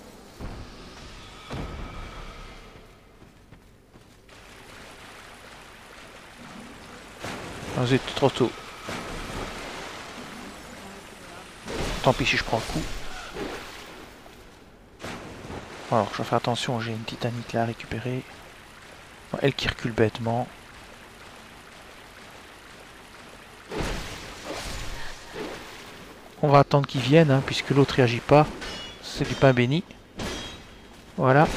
Ah zut, trop tôt. Tant pis si je prends le coup. Alors, je vais faire attention, j'ai une titanite là à récupérer. Elle qui recule bêtement. On va attendre qu'ils viennent, hein, puisque l'autre réagit pas. C'est du pain béni. Voilà.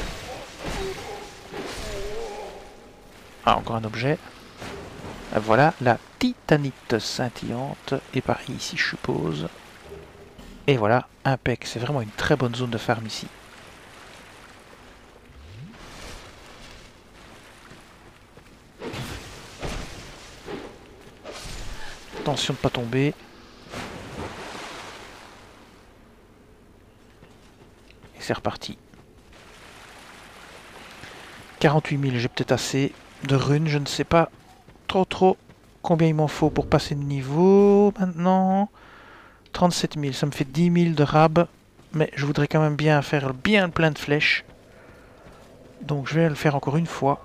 Ah, encore un objet. Voilà, la titanite scintillante est pareil ici, je suppose. Et voilà, impec. C'est vraiment une très bonne zone de farm ici. Attention de ne pas tomber. Et c'est reparti. 48 000, j'ai peut-être assez de runes, je ne sais pas trop combien il m'en faut pour passer de niveau maintenant. 37 000, ça me fait 10 000 de rab, mais je voudrais quand même bien faire bien plein de flèches. Donc je vais le faire encore une fois.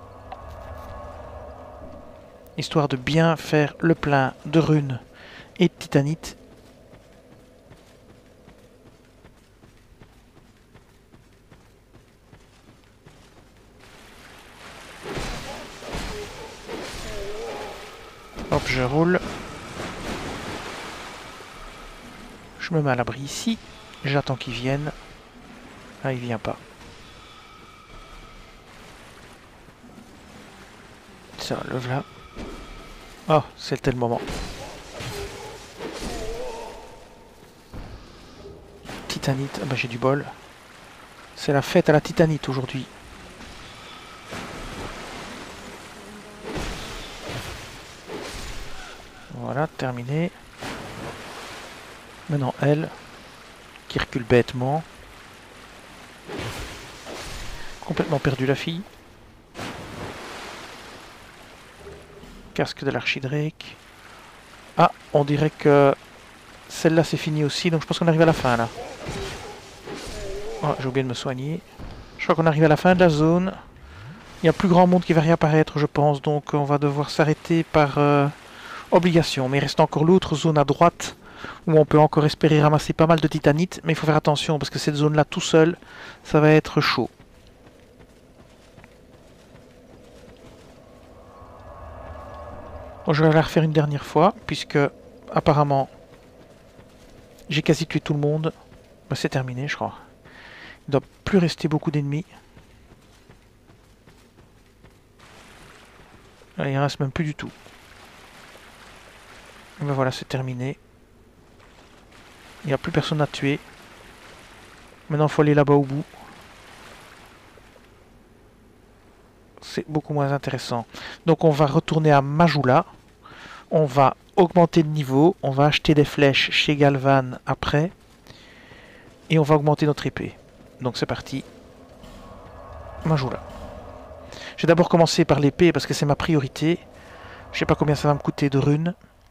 Histoire de bien faire le plein de runes et de titanite. Hop, je roule. Je me mets à l'abri ici. J'attends qu'il vienne. Ah, il vient pas. Ça, le voilà. Oh, c'était le moment. titanite. Ah bah j'ai du bol. C'est la fête à la titanite aujourd'hui. Voilà, terminé. Maintenant elle, qui recule bêtement. Complètement perdu la fille. Casque de l'archidrake. Ah, on dirait que celle-là c'est fini aussi, donc je pense qu'on arrive à la fin là. Oh, j'ai oublié de me soigner. Je crois qu'on arrive à la fin de la zone. Il n'y a plus grand monde qui va réapparaître, je pense, donc on va devoir s'arrêter par obligation. Mais il reste encore l'autre zone à droite, où on peut encore espérer ramasser pas mal de titanite, mais il faut faire attention, parce que cette zone-là tout seul, ça va être chaud. Bon, je vais la refaire une dernière fois, puisque apparemment j'ai quasi tué tout le monde. Bah, c'est terminé, je crois. Il ne doit plus rester beaucoup d'ennemis. Là, il en reste même plus du tout. Et ben voilà, c'est terminé. Il n'y a plus personne à tuer. Maintenant, il faut aller là-bas au bout. C'est beaucoup moins intéressant. Donc on va retourner à Majula. On va augmenter le niveau. On va acheter des flèches chez Galvan après. Et on va augmenter notre épée. Donc c'est parti. Majula. Je vais d'abord commencer par l'épée parce que c'est ma priorité. Je sais pas combien ça va me coûter de runes.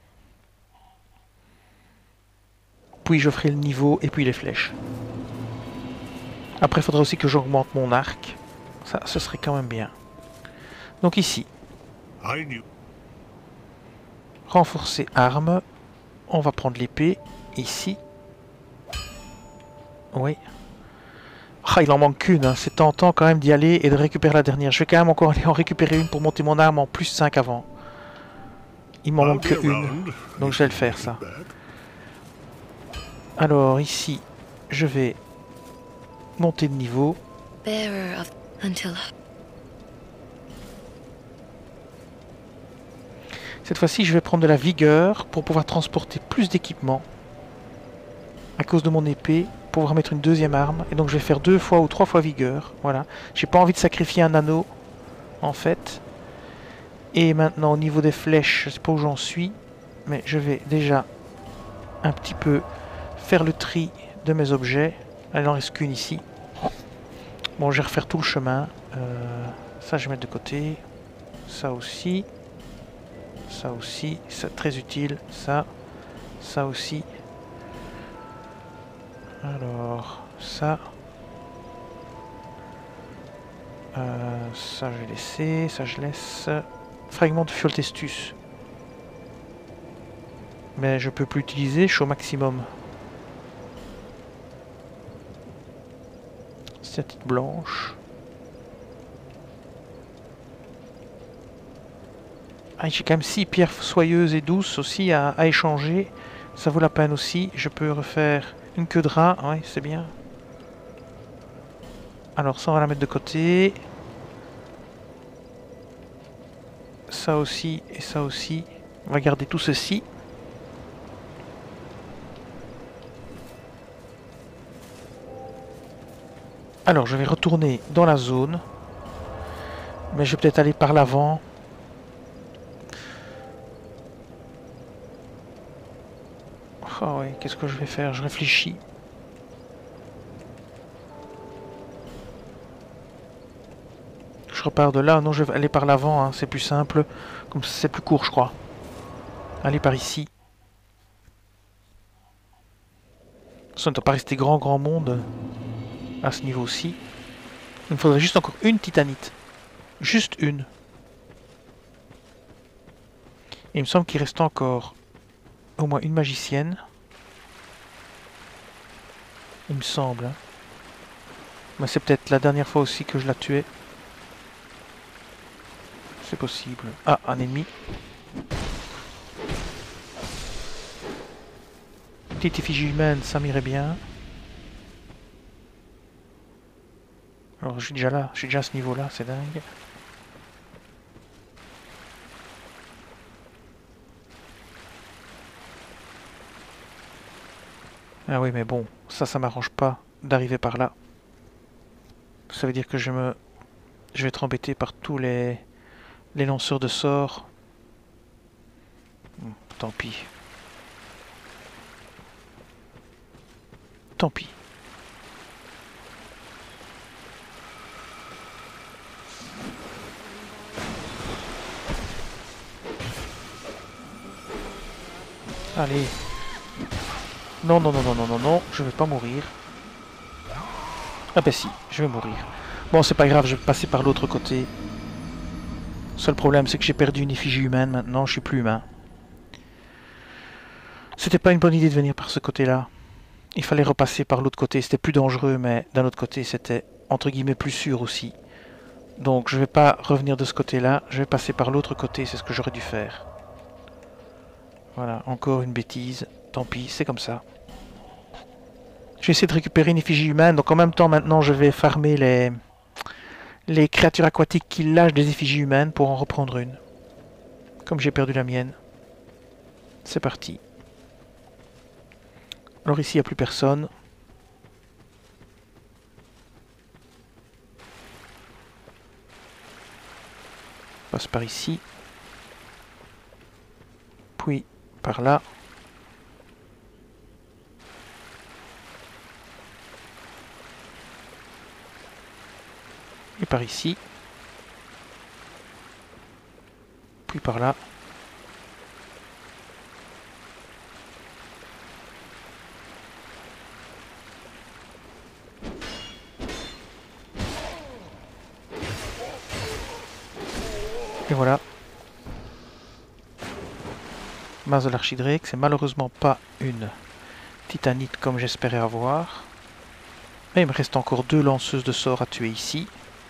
Puis je ferai le niveau et puis les flèches. Après il faudra aussi que j'augmente mon arc. Ça, ce serait quand même bien. Donc ici. Renforcer armes. On va prendre l'épée. Ici. Oui. Ah, il en manque qu'une. Hein. C'est tentant quand même d'y aller et de récupérer la dernière. Je vais quand même encore aller en récupérer une pour monter mon arme en plus 5 avant. Il m'en manque qu'une. Donc je vais le faire ça. Alors ici, je vais monter de niveau. Cette fois-ci, je vais prendre de la vigueur pour pouvoir transporter plus d'équipements. À cause de mon épée, pour pouvoir mettre une deuxième arme. Et donc je vais faire 2 fois ou 3 fois vigueur. Voilà. J'ai pas envie de sacrifier un anneau, en fait. Et maintenant, au niveau des flèches, je sais pas où j'en suis. Mais je vais déjà un petit peu faire le tri de mes objets. Il n'en reste qu'une ici. Bon, je vais refaire tout le chemin. Ça, je vais mettre de côté. Ça aussi. Ça aussi. C'est très utile. Ça. Ça aussi. Alors, ça. Ça, je vais laisser. Ça, je laisse. Fragment de Fioltestus. Mais je peux plus l'utiliser. Je suis au maximum. Cette blanche. Ah, j'ai quand même 6 pierres soyeuses et douces aussi à échanger. Ça vaut la peine aussi. Je peux refaire une queue de rat. Ouais, c'est bien. Alors ça, on va la mettre de côté. Ça aussi et ça aussi. On va garder tout ceci. Alors, je vais retourner dans la zone. Mais je vais peut-être aller par l'avant. Ah ouais, qu'est-ce que je vais faire? Je réfléchis. Je repars de là. Non, je vais aller par l'avant. Hein. C'est plus simple. Comme c'est plus court, je crois. Aller par ici. Ça ne doit pas rester grand monde à ce niveau-ci. Il me faudrait juste encore une titanite. Juste une. Et il me semble qu'il reste encore au moins une magicienne. Il me semble. Hein. Mais c'est peut-être la dernière fois aussi que je la tuais. C'est possible. Ah, un ennemi. Petite effigie humaine, ça m'irait bien. Alors je suis déjà là, je suis déjà à ce niveau-là, c'est dingue. Ah oui, mais bon, ça m'arrange pas d'arriver par là. Ça veut dire que je vais être embêté par tous les lanceurs de sorts. Tant pis. Tant pis. Allez. Non, non, non, non, non, non, non, je vais pas mourir. Ah ben si, je vais mourir. Bon, c'est pas grave, je vais passer par l'autre côté. Seul problème, c'est que j'ai perdu une effigie humaine maintenant, je suis plus humain. C'était pas une bonne idée de venir par ce côté-là. Il fallait repasser par l'autre côté, c'était plus dangereux, mais d'un autre côté, c'était entre guillemets plus sûr aussi. Donc je vais pas revenir de ce côté-là, je vais passer par l'autre côté, c'est ce que j'aurais dû faire. Voilà, encore une bêtise, tant pis, c'est comme ça. Je vais essayer de récupérer une effigie humaine, donc en même temps maintenant je vais farmer les créatures aquatiques qui lâchent des effigies humaines pour en reprendre une. Comme j'ai perdu la mienne. C'est parti. Alors ici il n'y a plus personne. On passe par ici. Puis par là. Et par ici. Puis par là. Et voilà. Masse de l'archidrake, c'est malheureusement pas une titanite comme j'espérais avoir. Mais il me reste encore 2 lanceuses de sorts à tuer ici.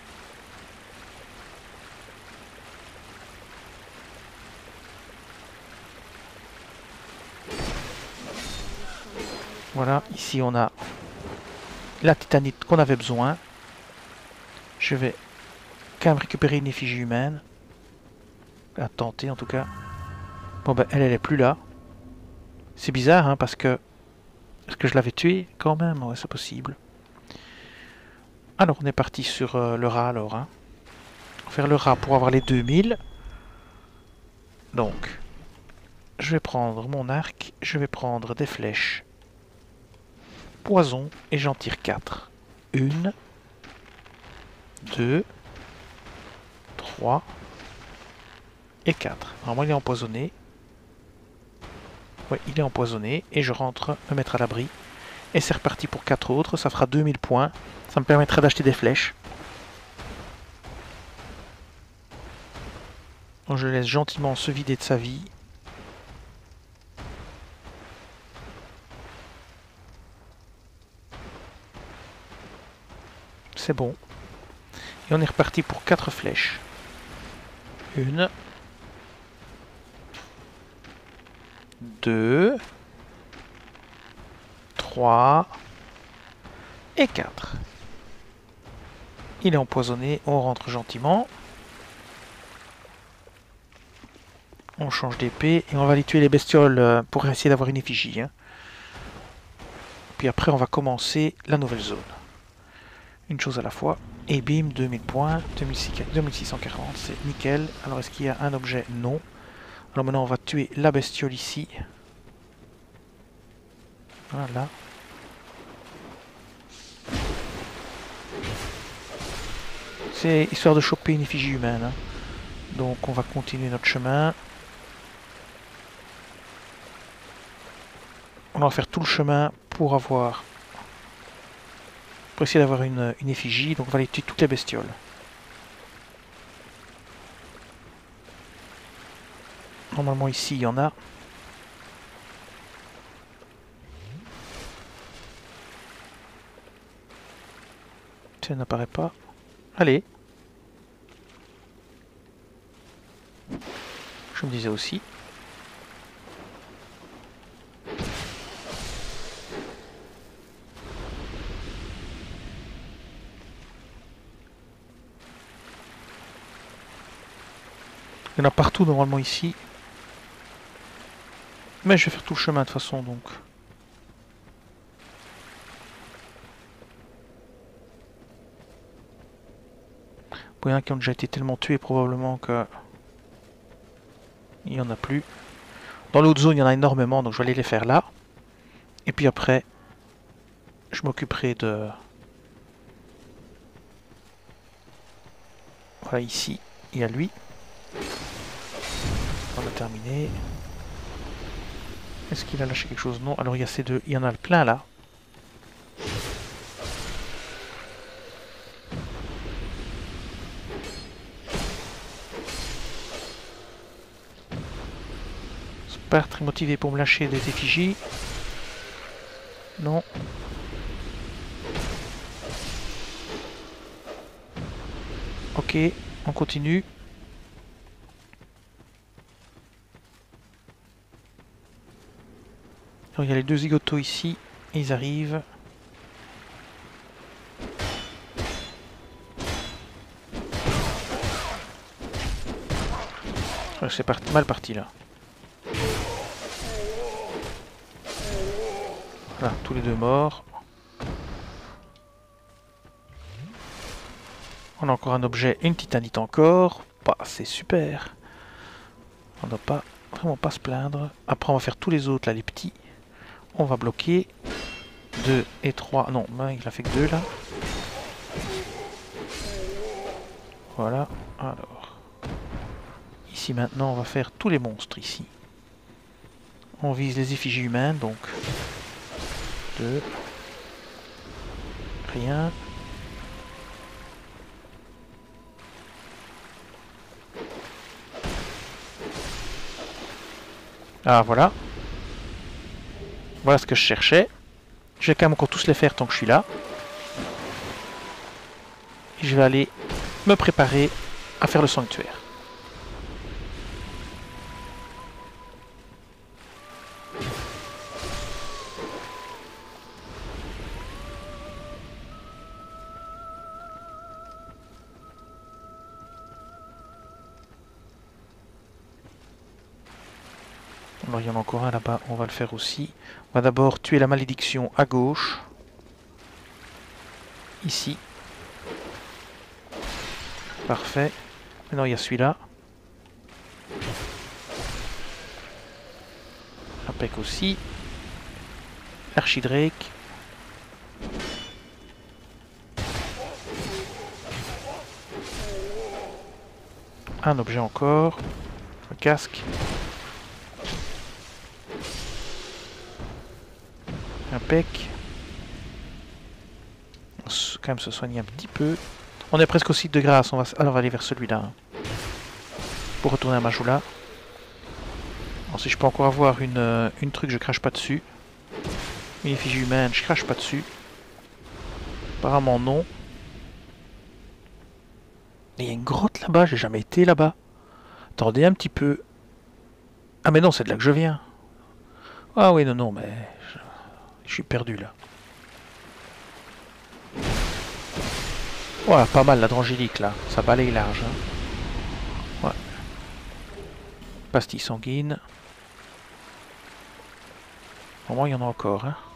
Voilà, ici on a la titanite qu'on avait besoin. Je vais quand même récupérer une effigie humaine. À tenter en tout cas. Bon ben elle est plus là. C'est bizarre hein parce que... Est-ce que je l'avais tuée quand même? Ouais c'est possible. Alors on est parti sur le rat alors. Hein. On va faire le rat pour avoir les 2000. Donc, je vais prendre mon arc, je vais prendre des flèches. Poison et j'en tire 4. 1, 2, 3 et 4. Normalement il est empoisonné. Ouais, il est empoisonné et je rentre me mettre à l'abri. Et c'est reparti pour 4 autres, ça fera 2000 points. Ça me permettra d'acheter des flèches. Donc je laisse gentiment se vider de sa vie. C'est bon. Et on est reparti pour 4 flèches. 1, 2, 3 et 4. Il est empoisonné, on rentre gentiment. On change d'épée et on va aller tuer les bestioles pour essayer d'avoir une effigie. Hein. Puis après on va commencer la nouvelle zone. Une chose à la fois. Et bim, 2000 points, 2640, c'est nickel. Alors est-ce qu'il y a un objet? Non. Alors maintenant on va tuer la bestiole ici. Voilà. C'est histoire de choper une effigie humaine. Hein. Donc on va continuer notre chemin. On va faire tout le chemin pour avoir... Pour essayer d'avoir une effigie. Donc on va aller tuer toutes les bestioles. Normalement ici il y en a. Ça n'apparaît pas. Allez. Je me disais aussi. Il y en a partout normalement ici. Mais je vais faire tout le chemin de toute façon donc. Il y en a qui ont déjà été tellement tués probablement que... Il n'y en a plus. Dans l'autre zone, il y en a énormément, donc je vais aller les faire là. Et puis après, je m'occuperai de... Voilà, ici, il y a lui. On a terminé. Est-ce qu'il a lâché quelque chose? Non. Alors il y a ces deux. Il y en a plein là. C'est pas très motivé pour me lâcher des effigies. Non. Ok, on continue. Alors, il y a les deux zigotos ici. Ils arrivent. C'est mal parti là. Voilà, tous les deux morts. On a encore un objet, une titanite encore. Bah, c'est super. On ne doit pas, vraiment pas se plaindre. Après, on va faire tous les autres, là, les petits. On va bloquer. 2 et 3. Non, il a fait que 2 là. Voilà. Alors. Ici, maintenant, on va faire tous les monstres ici. On vise les effigies humaines, donc. 2. Rien. Ah, voilà. Voilà ce que je cherchais. Je vais quand même encore tous les faire tant que je suis là. Et je vais aller me préparer à faire le sanctuaire. Alors il y en a encore un là-bas, on va le faire aussi. On va d'abord tuer la malédiction à gauche. Ici. Parfait. Maintenant il y a celui-là. Impec aussi. Archidrake. Un objet encore. Un casque. Impec. On va quand même se soigner un petit peu. On est presque au site de grâce. On va aller vers celui-là. Hein, pour retourner à Majula. Alors, si je peux encore avoir une truc, je crache pas dessus. Une effigie humaine, je crache pas dessus. Apparemment non. Il y a une grotte là-bas, j'ai jamais été là-bas. Attendez un petit peu. Ah mais non, c'est de là que je viens. Ah oui, non, mais... Je suis perdu là. Voilà, pas mal la drangélique là. Ça balaye large. Hein. Ouais. Pastille sanguine. Au moins il y en a encore. Hein.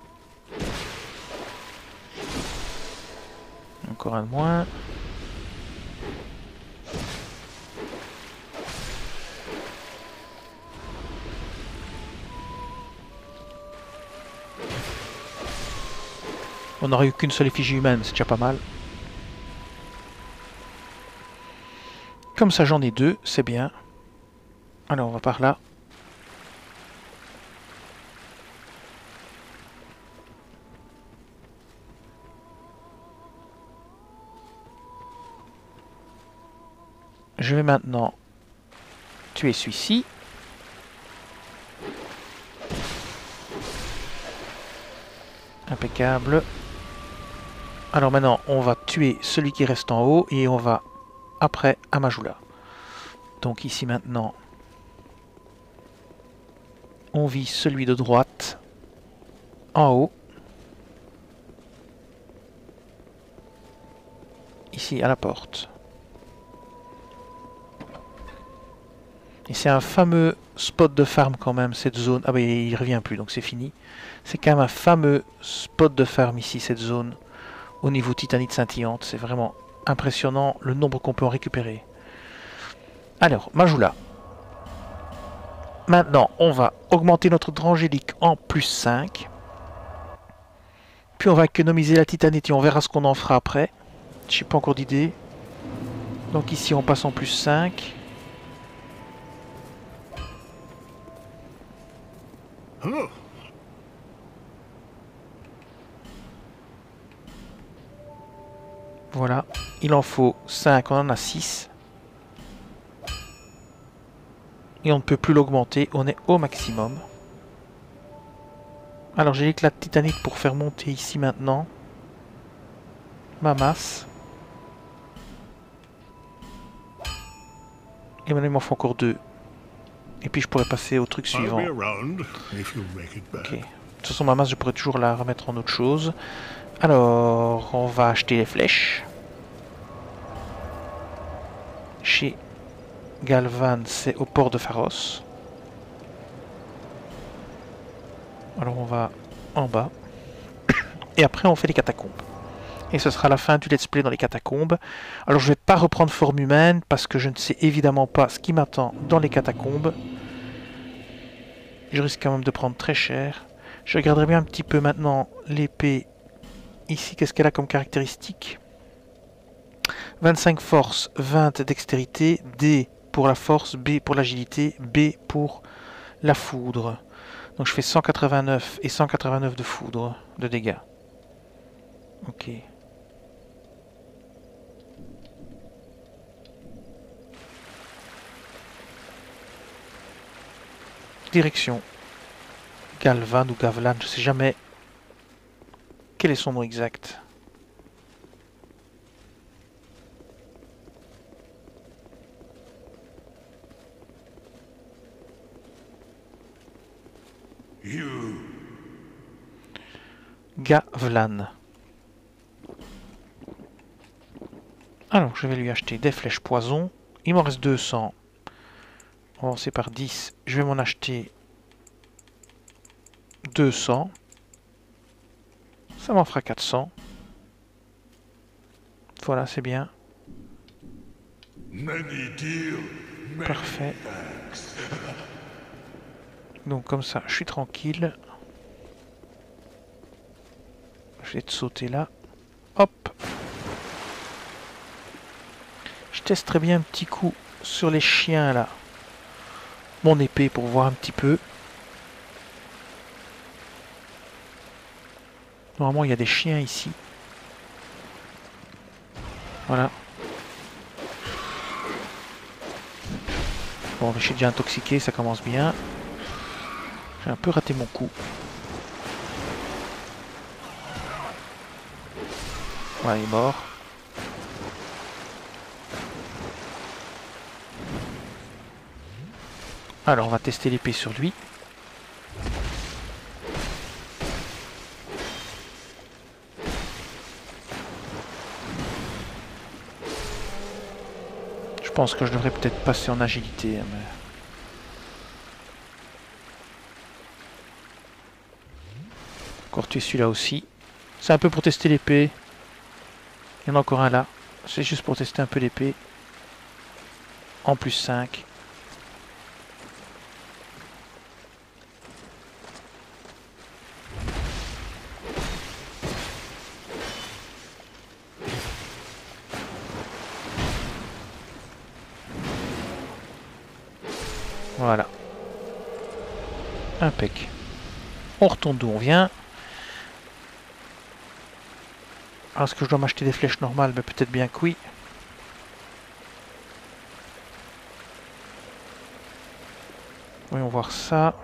Encore un de moins. On n'aurait eu qu'une seule effigie humaine, c'est déjà pas mal. Comme ça j'en ai deux, c'est bien. Alors on va par là. Je vais maintenant tuer celui-ci. Impeccable. Alors maintenant, on va tuer celui qui reste en haut et on va après à Majula. Donc ici maintenant, on vise celui de droite en haut. Ici à la porte. Et c'est un fameux spot de farm quand même, cette zone. Ah bah il revient plus, donc c'est fini. C'est quand même un fameux spot de farm ici, cette zone. Au niveau titanite scintillante, c'est vraiment impressionnant le nombre qu'on peut en récupérer. Alors, Majula. Maintenant, on va augmenter notre drangélique en plus 5. Puis on va économiser la titanite et on verra ce qu'on en fera après. Je n'ai pas encore d'idée. Donc ici, on passe en plus 5. Voilà, il en faut 5, on en a 6. Et on ne peut plus l'augmenter, on est au maximum. Alors j'ai l'éclat de titanite pour faire monter ici maintenant ma masse. Et maintenant il m'en faut encore 2. Et puis je pourrais passer au truc suivant. Ok. De toute façon ma masse je pourrais toujours la remettre en autre chose. Alors on va acheter les flèches. Chez Galvan, c'est au port de Pharos. Alors on va en bas. Et après on fait les catacombes. Et ce sera la fin du let's play dans les catacombes. Alors je ne vais pas reprendre forme humaine parce que je ne sais évidemment pas ce qui m'attend dans les catacombes. Je risque quand même de prendre très cher. Je regarderai bien un petit peu maintenant l'épée. Ici, qu'est-ce qu'elle a comme caractéristique? 25 force, 20 dextérité, D pour la force, B pour l'agilité, B pour la foudre. Donc je fais 189 et 189 de foudre, de dégâts. Ok. Direction Galvan ou Gavlan, je sais jamais quel est son nom exact. Gavlan. Alors, je vais lui acheter des flèches poison. Il m'en reste 200. On va commencer par 10. Je vais m'en acheter 200. Ça m'en fera 400. Voilà, c'est bien. Parfait. Donc comme ça, je suis tranquille. Je vais te sauter là. Hop. Je testerai bien un petit coup sur les chiens là. Mon épée pour voir un petit peu. Normalement, il y a des chiens ici. Voilà. Bon, je suis déjà intoxiqué, ça commence bien. J'ai un peu raté mon coup. Voilà, il est mort. Alors, on va tester l'épée sur lui. Je pense que je devrais peut-être passer en agilité. Mais... encore tuer celui-là aussi. C'est un peu pour tester l'épée. Il y en a encore un là. C'est juste pour tester un peu l'épée. En plus 5. Voilà. Impec. On retourne d'où on vient. Alors, est-ce que je dois m'acheter des flèches normales? Mais peut-être bien que oui. Voyons voir ça.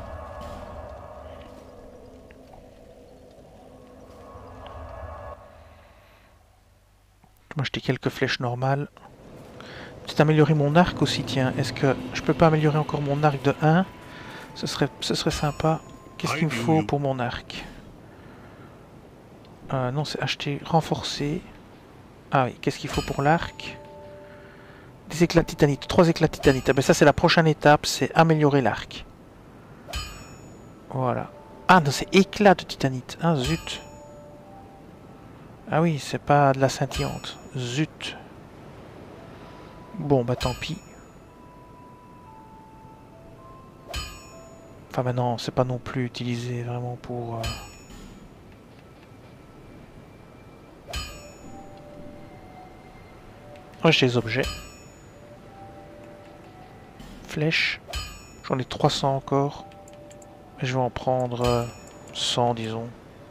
Je vais m'acheter quelques flèches normales. Peut-être améliorer mon arc aussi, tiens. Est-ce que je peux pas améliorer encore mon arc de 1? Ce serait sympa. Qu'est-ce qu'il me faut pour mon arc? Non, c'est acheter, renforcer. Ah oui, qu'est-ce qu'il faut pour l'arc? Des éclats de titanite, 3 éclats de titanite. Ah ben ça c'est la prochaine étape, c'est améliorer l'arc. Voilà. Ah non, c'est éclat de titanite. Ah zut. Ah oui, c'est pas de la scintillante. Zut. Bon, bah tant pis. Enfin maintenant, c'est pas non plus utilisé vraiment pour... J'ai les objets. Flèches. J'en ai 300 encore. Et je vais en prendre 100, disons.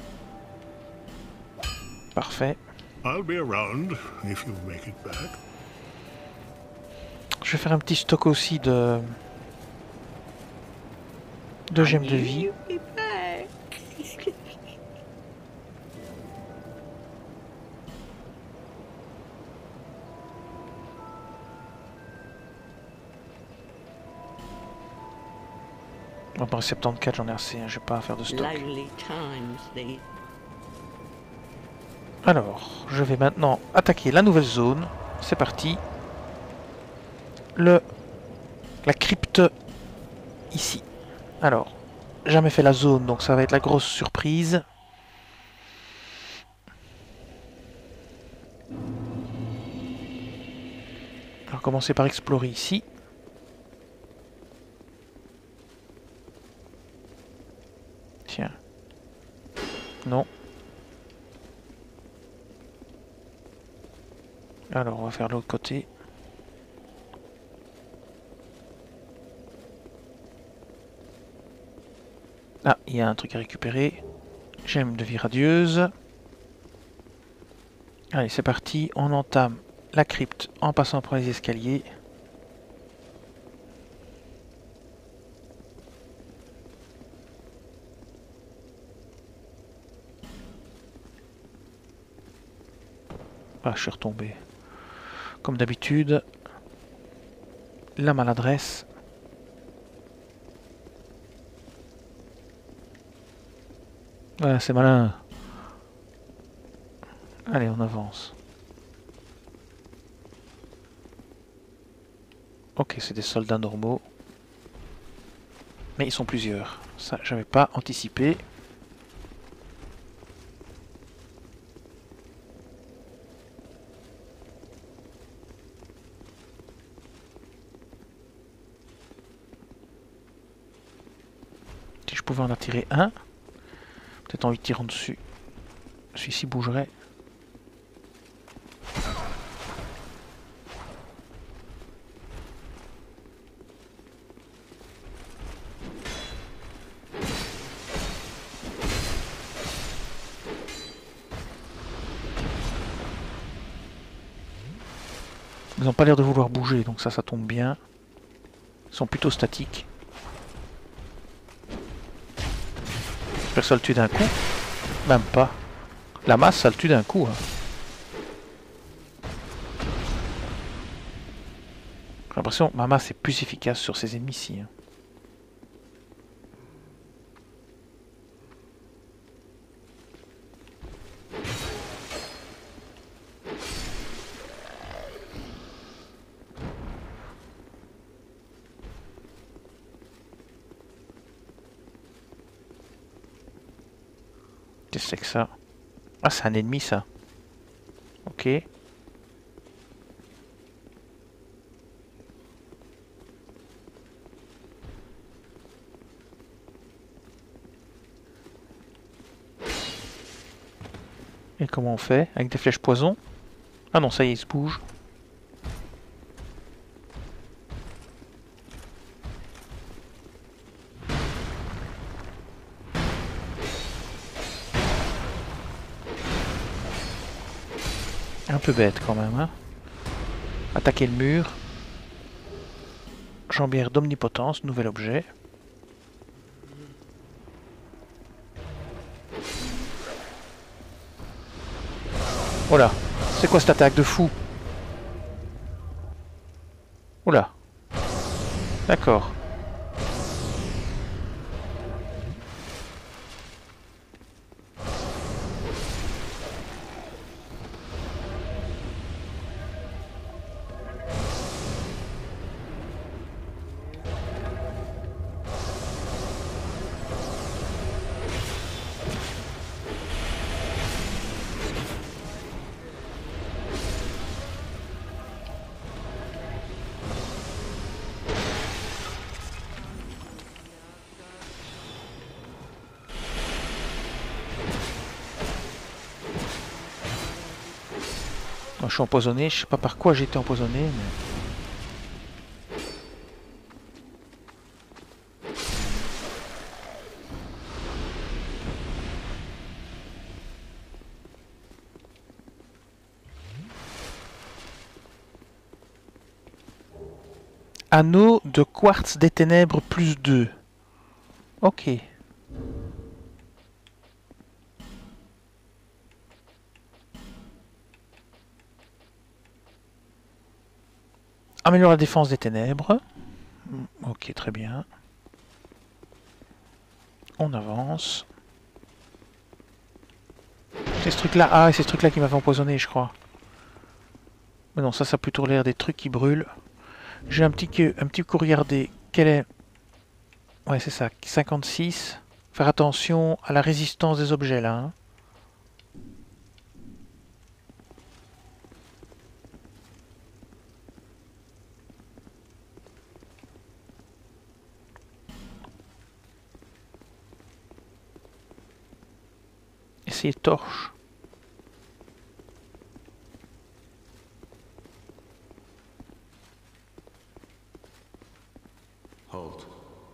Parfait. I'll be around if you make it back. Je vais faire un petit stock aussi de gemmes de vie. Bon, par 74, j'en ai assez, hein, je vais pas faire de stock. Alors, je vais maintenant attaquer la nouvelle zone. C'est parti. La crypte ici. Alors, jamais fait la zone, donc ça va être la grosse surprise. On va commencer par explorer ici. Tiens. Non. Alors, on va faire l'autre côté. Ah, il y a un truc à récupérer. Gemme de vie radieuse. Allez, c'est parti. On entame la crypte en passant par les escaliers. Ah, je suis retombé. Comme d'habitude, la maladresse. Ouais, c'est malin. Allez, on avance. Ok, c'est des soldats normaux. Mais ils sont plusieurs. Ça, j'avais pas anticipé. Si je pouvais en attirer un, peut-être en lui tirant dessus. Celui-ci bougerait. Ils n'ont pas l'air de vouloir bouger, donc ça tombe bien. Ils sont plutôt statiques. J'espère que ça le tue d'un coup. Même pas. La masse, ça le tue d'un coup. Hein. J'ai l'impression que ma masse est plus efficace sur ces ennemis-ci. Hein. Qu'est-ce que c'est que ça? Ah, c'est un ennemi, ça. Ok. Et comment on fait? Avec des flèches poison? Ah non, ça y est, il se bouge. Un peu bête quand même, hein. Attaquer le mur. Jambière d'omnipotence, nouvel objet. Oh là, c'est quoi cette attaque de fou? Oula. D'accord. Moi, je suis empoisonné, je sais pas par quoi j'ai été empoisonné, mais... Anneau de quartz des ténèbres plus 2. Ok. Améliore la défense des ténèbres. Ok, très bien. On avance. C'est ce truc-là. Ah, c'est ce truc-là qui m'avait empoisonné, je crois. Mais non, ça a plutôt l'air des trucs qui brûlent. J'ai un petit coup regarder. Quel est... Ouais, c'est ça. 56. Faire attention à la résistance des objets, là. Hein. Essayer torche. Halt.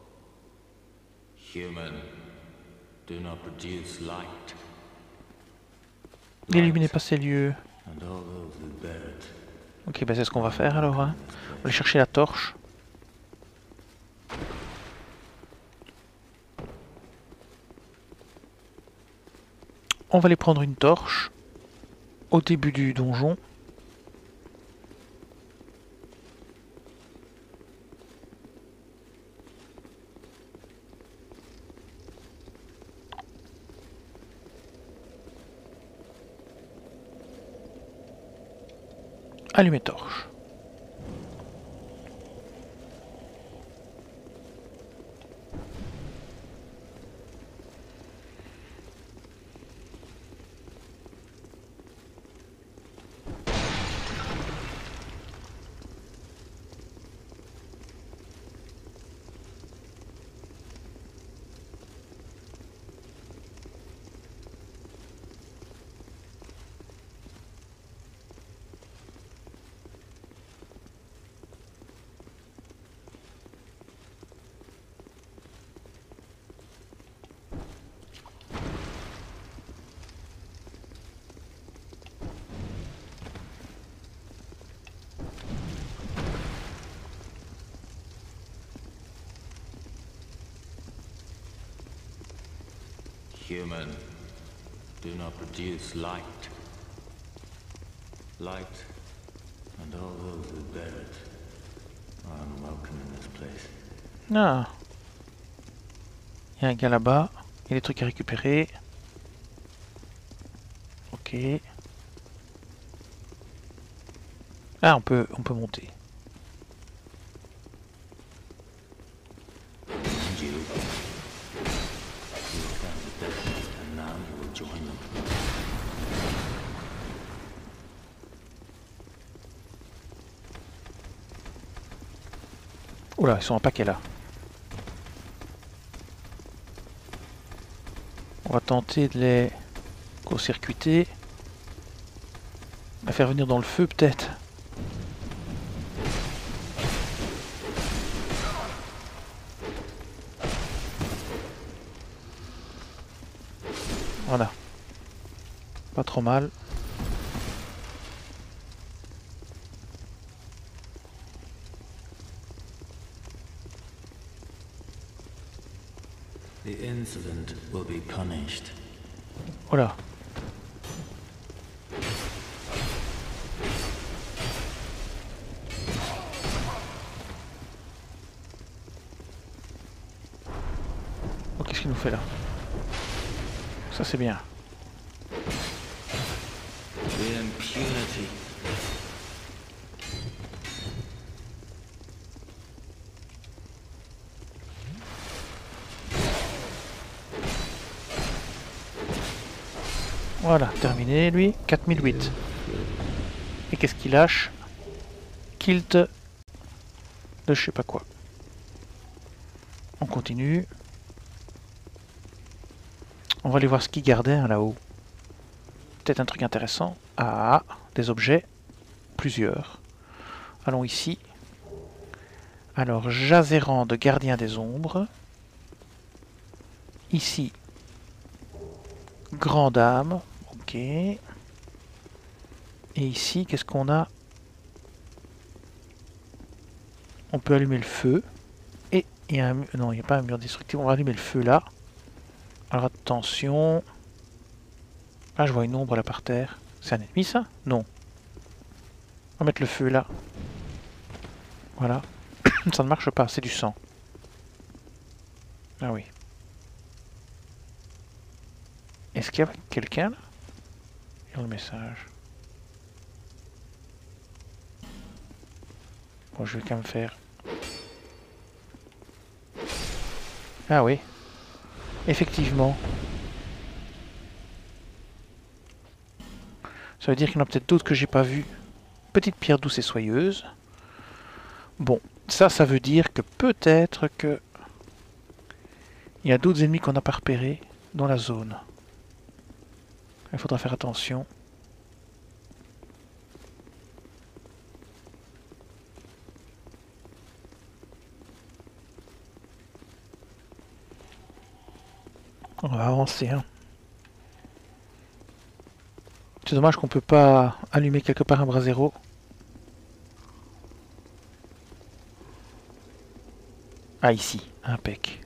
Human, do not produce light. N'illuminez pas ces lieux. And all those who bear it. Ok, bah c'est ce qu'on va faire alors. Hein. On va aller chercher la torche. On va aller prendre une torche au début du donjon. Allumer torche. Human, do not produce light. Light, and all those who bear it are unwelcome in this place. Ah. Il y a un gars là-bas. Il y a des trucs à récupérer. Ok. Ah, on peut monter. And you found the death, and now you will join them. Oula, ils sont un paquet là. On va tenter de les court-circuiter. Les faire venir dans le feu peut-être. Voilà. Pas trop mal. The insolent will be punished. Voilà. Oh, qu'est-ce qu'il nous fait là? Ça c'est bien. The impunity. Voilà, terminé lui. 4008. Et qu'est-ce qu'il lâche? Kilt de je sais pas quoi. On continue. On va aller voir ce qu'il gardait hein, là-haut. Peut-être un truc intéressant. Ah, des objets. plusieurs. Allons ici. Alors, Jazéran de gardien des ombres. Ici, Grande Dame. Ok. Et ici, qu'est-ce qu'on a? On peut allumer le feu. Et il y a un mur... Non, il n'y a pas un mur destructif. On va allumer le feu là. Alors attention. Ah, je vois une ombre là par terre. C'est un ennemi ça? Non. On va mettre le feu là. Voilà. Ça ne marche pas, c'est du sang. Ah oui. Est-ce qu'il y a quelqu'un là? Dans le message. Bon, je vais quand même faire. Ah oui. Effectivement. Ça veut dire qu'il y en a peut-être d'autres que j'ai pas vu. Petite pierre douce et soyeuse. Bon, ça veut dire que peut-être que il y a d'autres ennemis qu'on n'a pas repérés dans la zone. Il faudra faire attention. On va avancer, hein. C'est dommage qu'on peut pas allumer quelque part un brasero. Ah, ici, impec.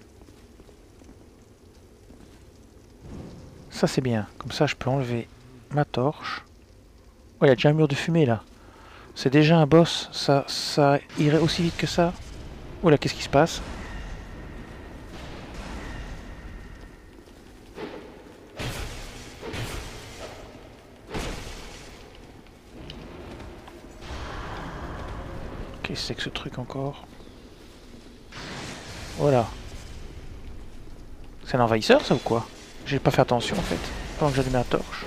Ça c'est bien, comme ça je peux enlever ma torche. Oh, il y a déjà un mur de fumée là. C'est déjà un boss, ça irait aussi vite que ça. Oh là, qu'est-ce qui se passe? Qu'est-ce que c'est que ce truc encore? Voilà. C'est un envahisseur ça ou quoi? J'ai pas fait attention en fait, pendant que j'allumais la torche.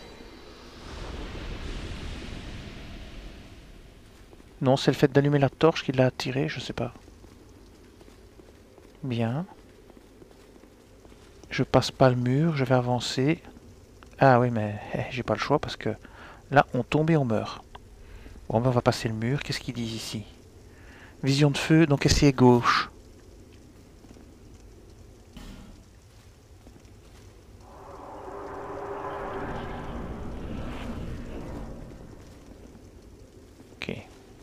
Non, c'est le fait d'allumer la torche qui l'a attiré, je sais pas. Bien. Je passe pas le mur, je vais avancer. Ah oui, mais j'ai pas le choix parce que là, on tombe et on meurt. Bon, ben on va passer le mur. Qu'est-ce qu'ils disent ici? Vision de feu, donc essayez gauche. Ok.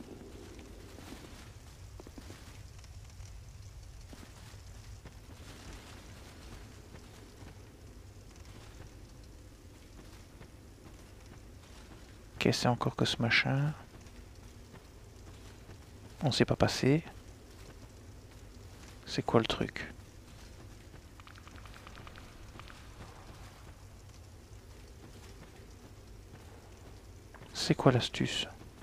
Ok, c'est encore que ce machin. On sait pas passer. C'est quoi le truc? C'est quoi l'astuce?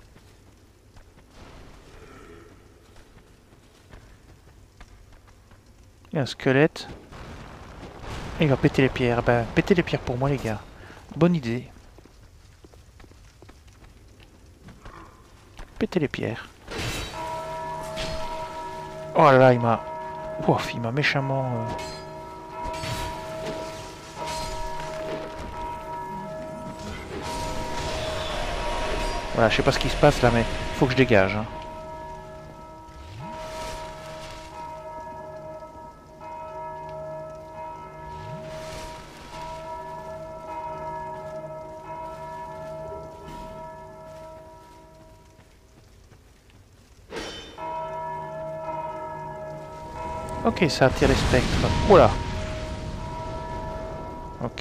Il y a un squelette. Et il va péter les pierres. Ben, pétez les pierres pour moi les gars. Bonne idée. Pétez les pierres. Oh là là, il m'a... Ouf, il m'a méchamment... Voilà, je sais pas ce qui se passe là, mais faut que je dégage. Hein. Ok, ça attire les spectres. Oula. Ok.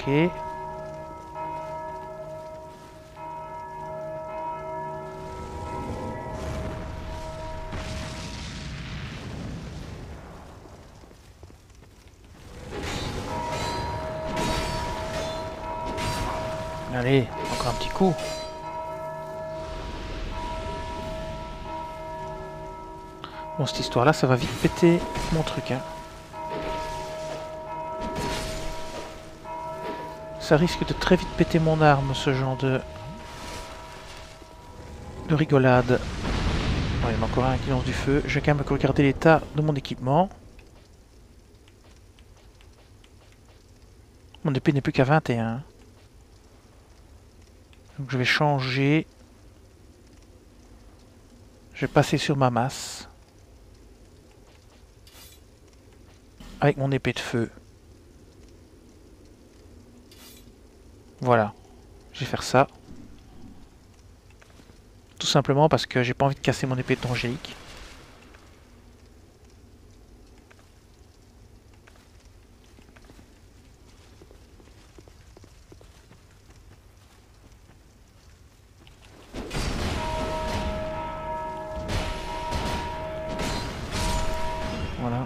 Allez, encore un petit coup. Bon, cette histoire-là, ça va vite péter mon truc, hein. Ça risque de très vite péter mon arme, ce genre de rigolade. Bon, il y en a encore un qui lance du feu. Je vais quand même regarder l'état de mon équipement. Mon épée n'est plus qu'à 21. Donc je vais changer. Je vais passer sur ma masse. Avec mon épée de feu. Voilà. Je vais faire ça. Tout simplement parce que j'ai pas envie de casser mon épée d'angélique. Voilà.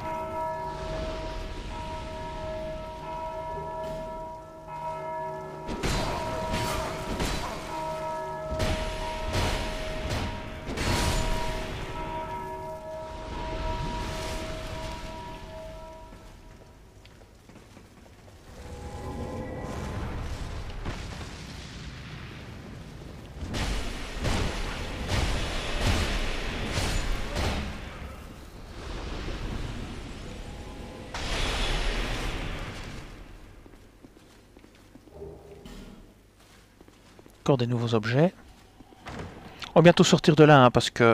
Encore des nouveaux objets. On va bientôt sortir de là, hein, parce que...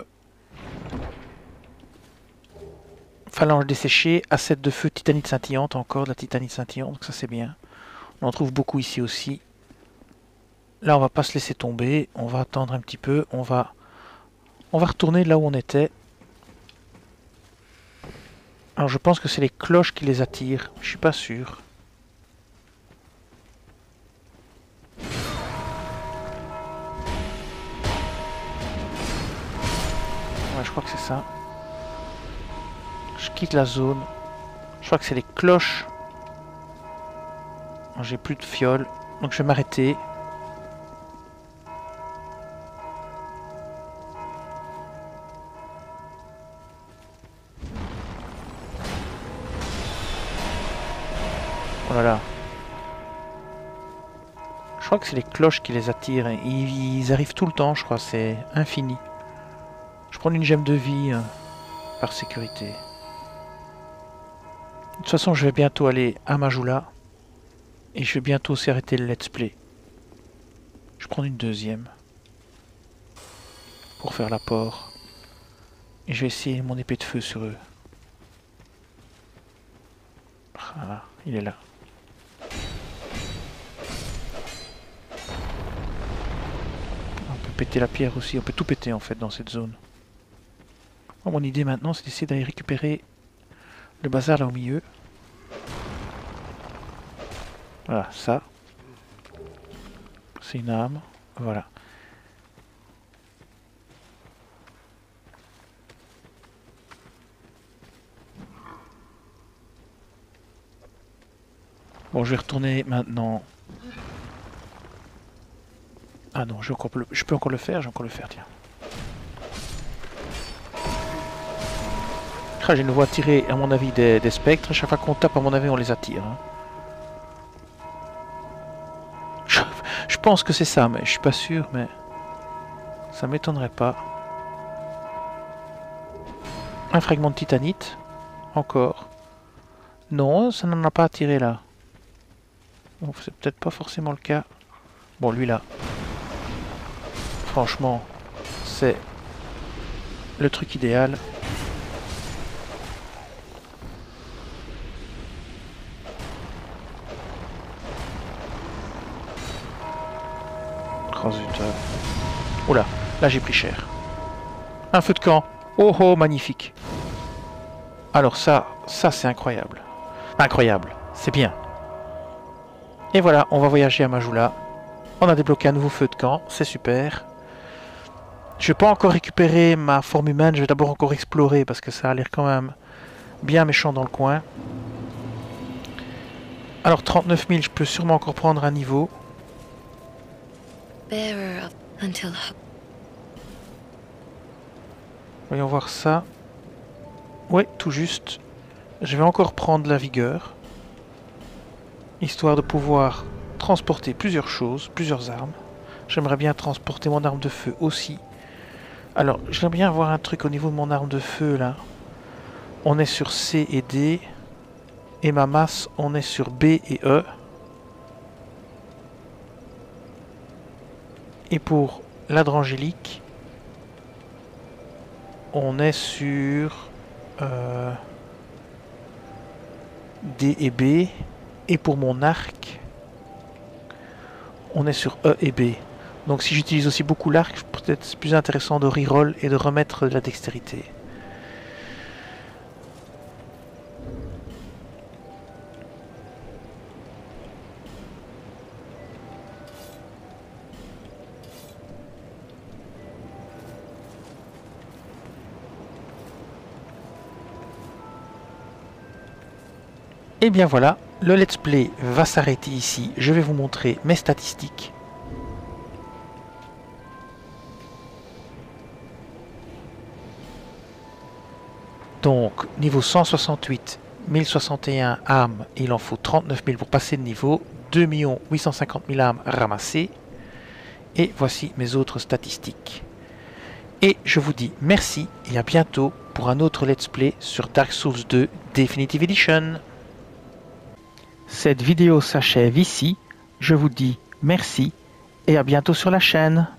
Phalange desséchée, asset de feu, titanite scintillante, encore de la titanite scintillante, donc ça c'est bien. On en trouve beaucoup ici aussi. Là on va pas se laisser tomber, on va attendre un petit peu, on va retourner là où on était. Alors je pense que c'est les cloches qui les attirent, je suis pas sûr. Ouais, je crois que c'est ça. Je quitte la zone. Je crois que c'est les cloches. J'ai plus de fioles, donc je vais m'arrêter. Oh là là. Je crois que c'est les cloches qui les attirent. Ils arrivent tout le temps, je crois. C'est infini. Je prends une gemme de vie par sécurité. De toute façon, je vais bientôt aller à Majula. Et je vais bientôt aussi arrêter le let's play. Je prends une deuxième. Pour faire l'apport. Et je vais essayer mon épée de feu sur eux. Voilà, il est là. On peut péter la pierre aussi. On peut tout péter en fait dans cette zone. Bon, mon idée maintenant, c'est d'essayer d'aller récupérer le bazar là au milieu. Voilà, ça. C'est une arme. Voilà. Bon, je vais retourner maintenant. Ah non, je peux encore le faire, tiens. Ah, j'ai une voie tirer, à mon avis, des spectres. Chaque fois qu'on tape, à mon avis, on les attire. Hein. Je pense que c'est ça, mais je suis pas sûr, mais ça m'étonnerait pas. Un fragment de titanite. Encore. Non, ça n'en a pas attiré là. Bon, c'est peut-être pas forcément le cas. Bon, lui là. Franchement, c'est le truc idéal. Oh zut. Oula, là j'ai pris cher. Un feu de camp. Oh oh, magnifique. Alors ça c'est incroyable. Incroyable, c'est bien. Et voilà, on va voyager à Majula. On a débloqué un nouveau feu de camp, c'est super. Je vais pas encore récupérer ma forme humaine, je vais d'abord encore explorer parce que ça a l'air quand même bien méchant dans le coin. Alors 39 000, je peux sûrement encore prendre un niveau. Voyons voir ça. Ouais, tout juste. Je vais encore prendre la vigueur. Histoire de pouvoir transporter plusieurs choses, plusieurs armes. J'aimerais bien transporter mon arme de feu aussi. Alors, j'aimerais bien avoir un truc au niveau de mon arme de feu là. On est sur C et D. Et ma masse, on est sur B et E. Et pour l'adre angélique, on est sur D et B. Et pour mon arc, on est sur E et B. Donc si j'utilise aussi beaucoup l'arc, peut-être c'est plus intéressant de reroll et de remettre de la dextérité. Et bien voilà, le let's play va s'arrêter ici. Je vais vous montrer mes statistiques. Donc, niveau 168, 1061 âmes, il en faut 39 000 pour passer de niveau, 2 850 000 âmes ramassées. Et voici mes autres statistiques. Et je vous dis merci et à bientôt pour un autre let's play sur Dark Souls 2 Definitive Edition. Cette vidéo s'achève ici, je vous dis merci et à bientôt sur la chaîne.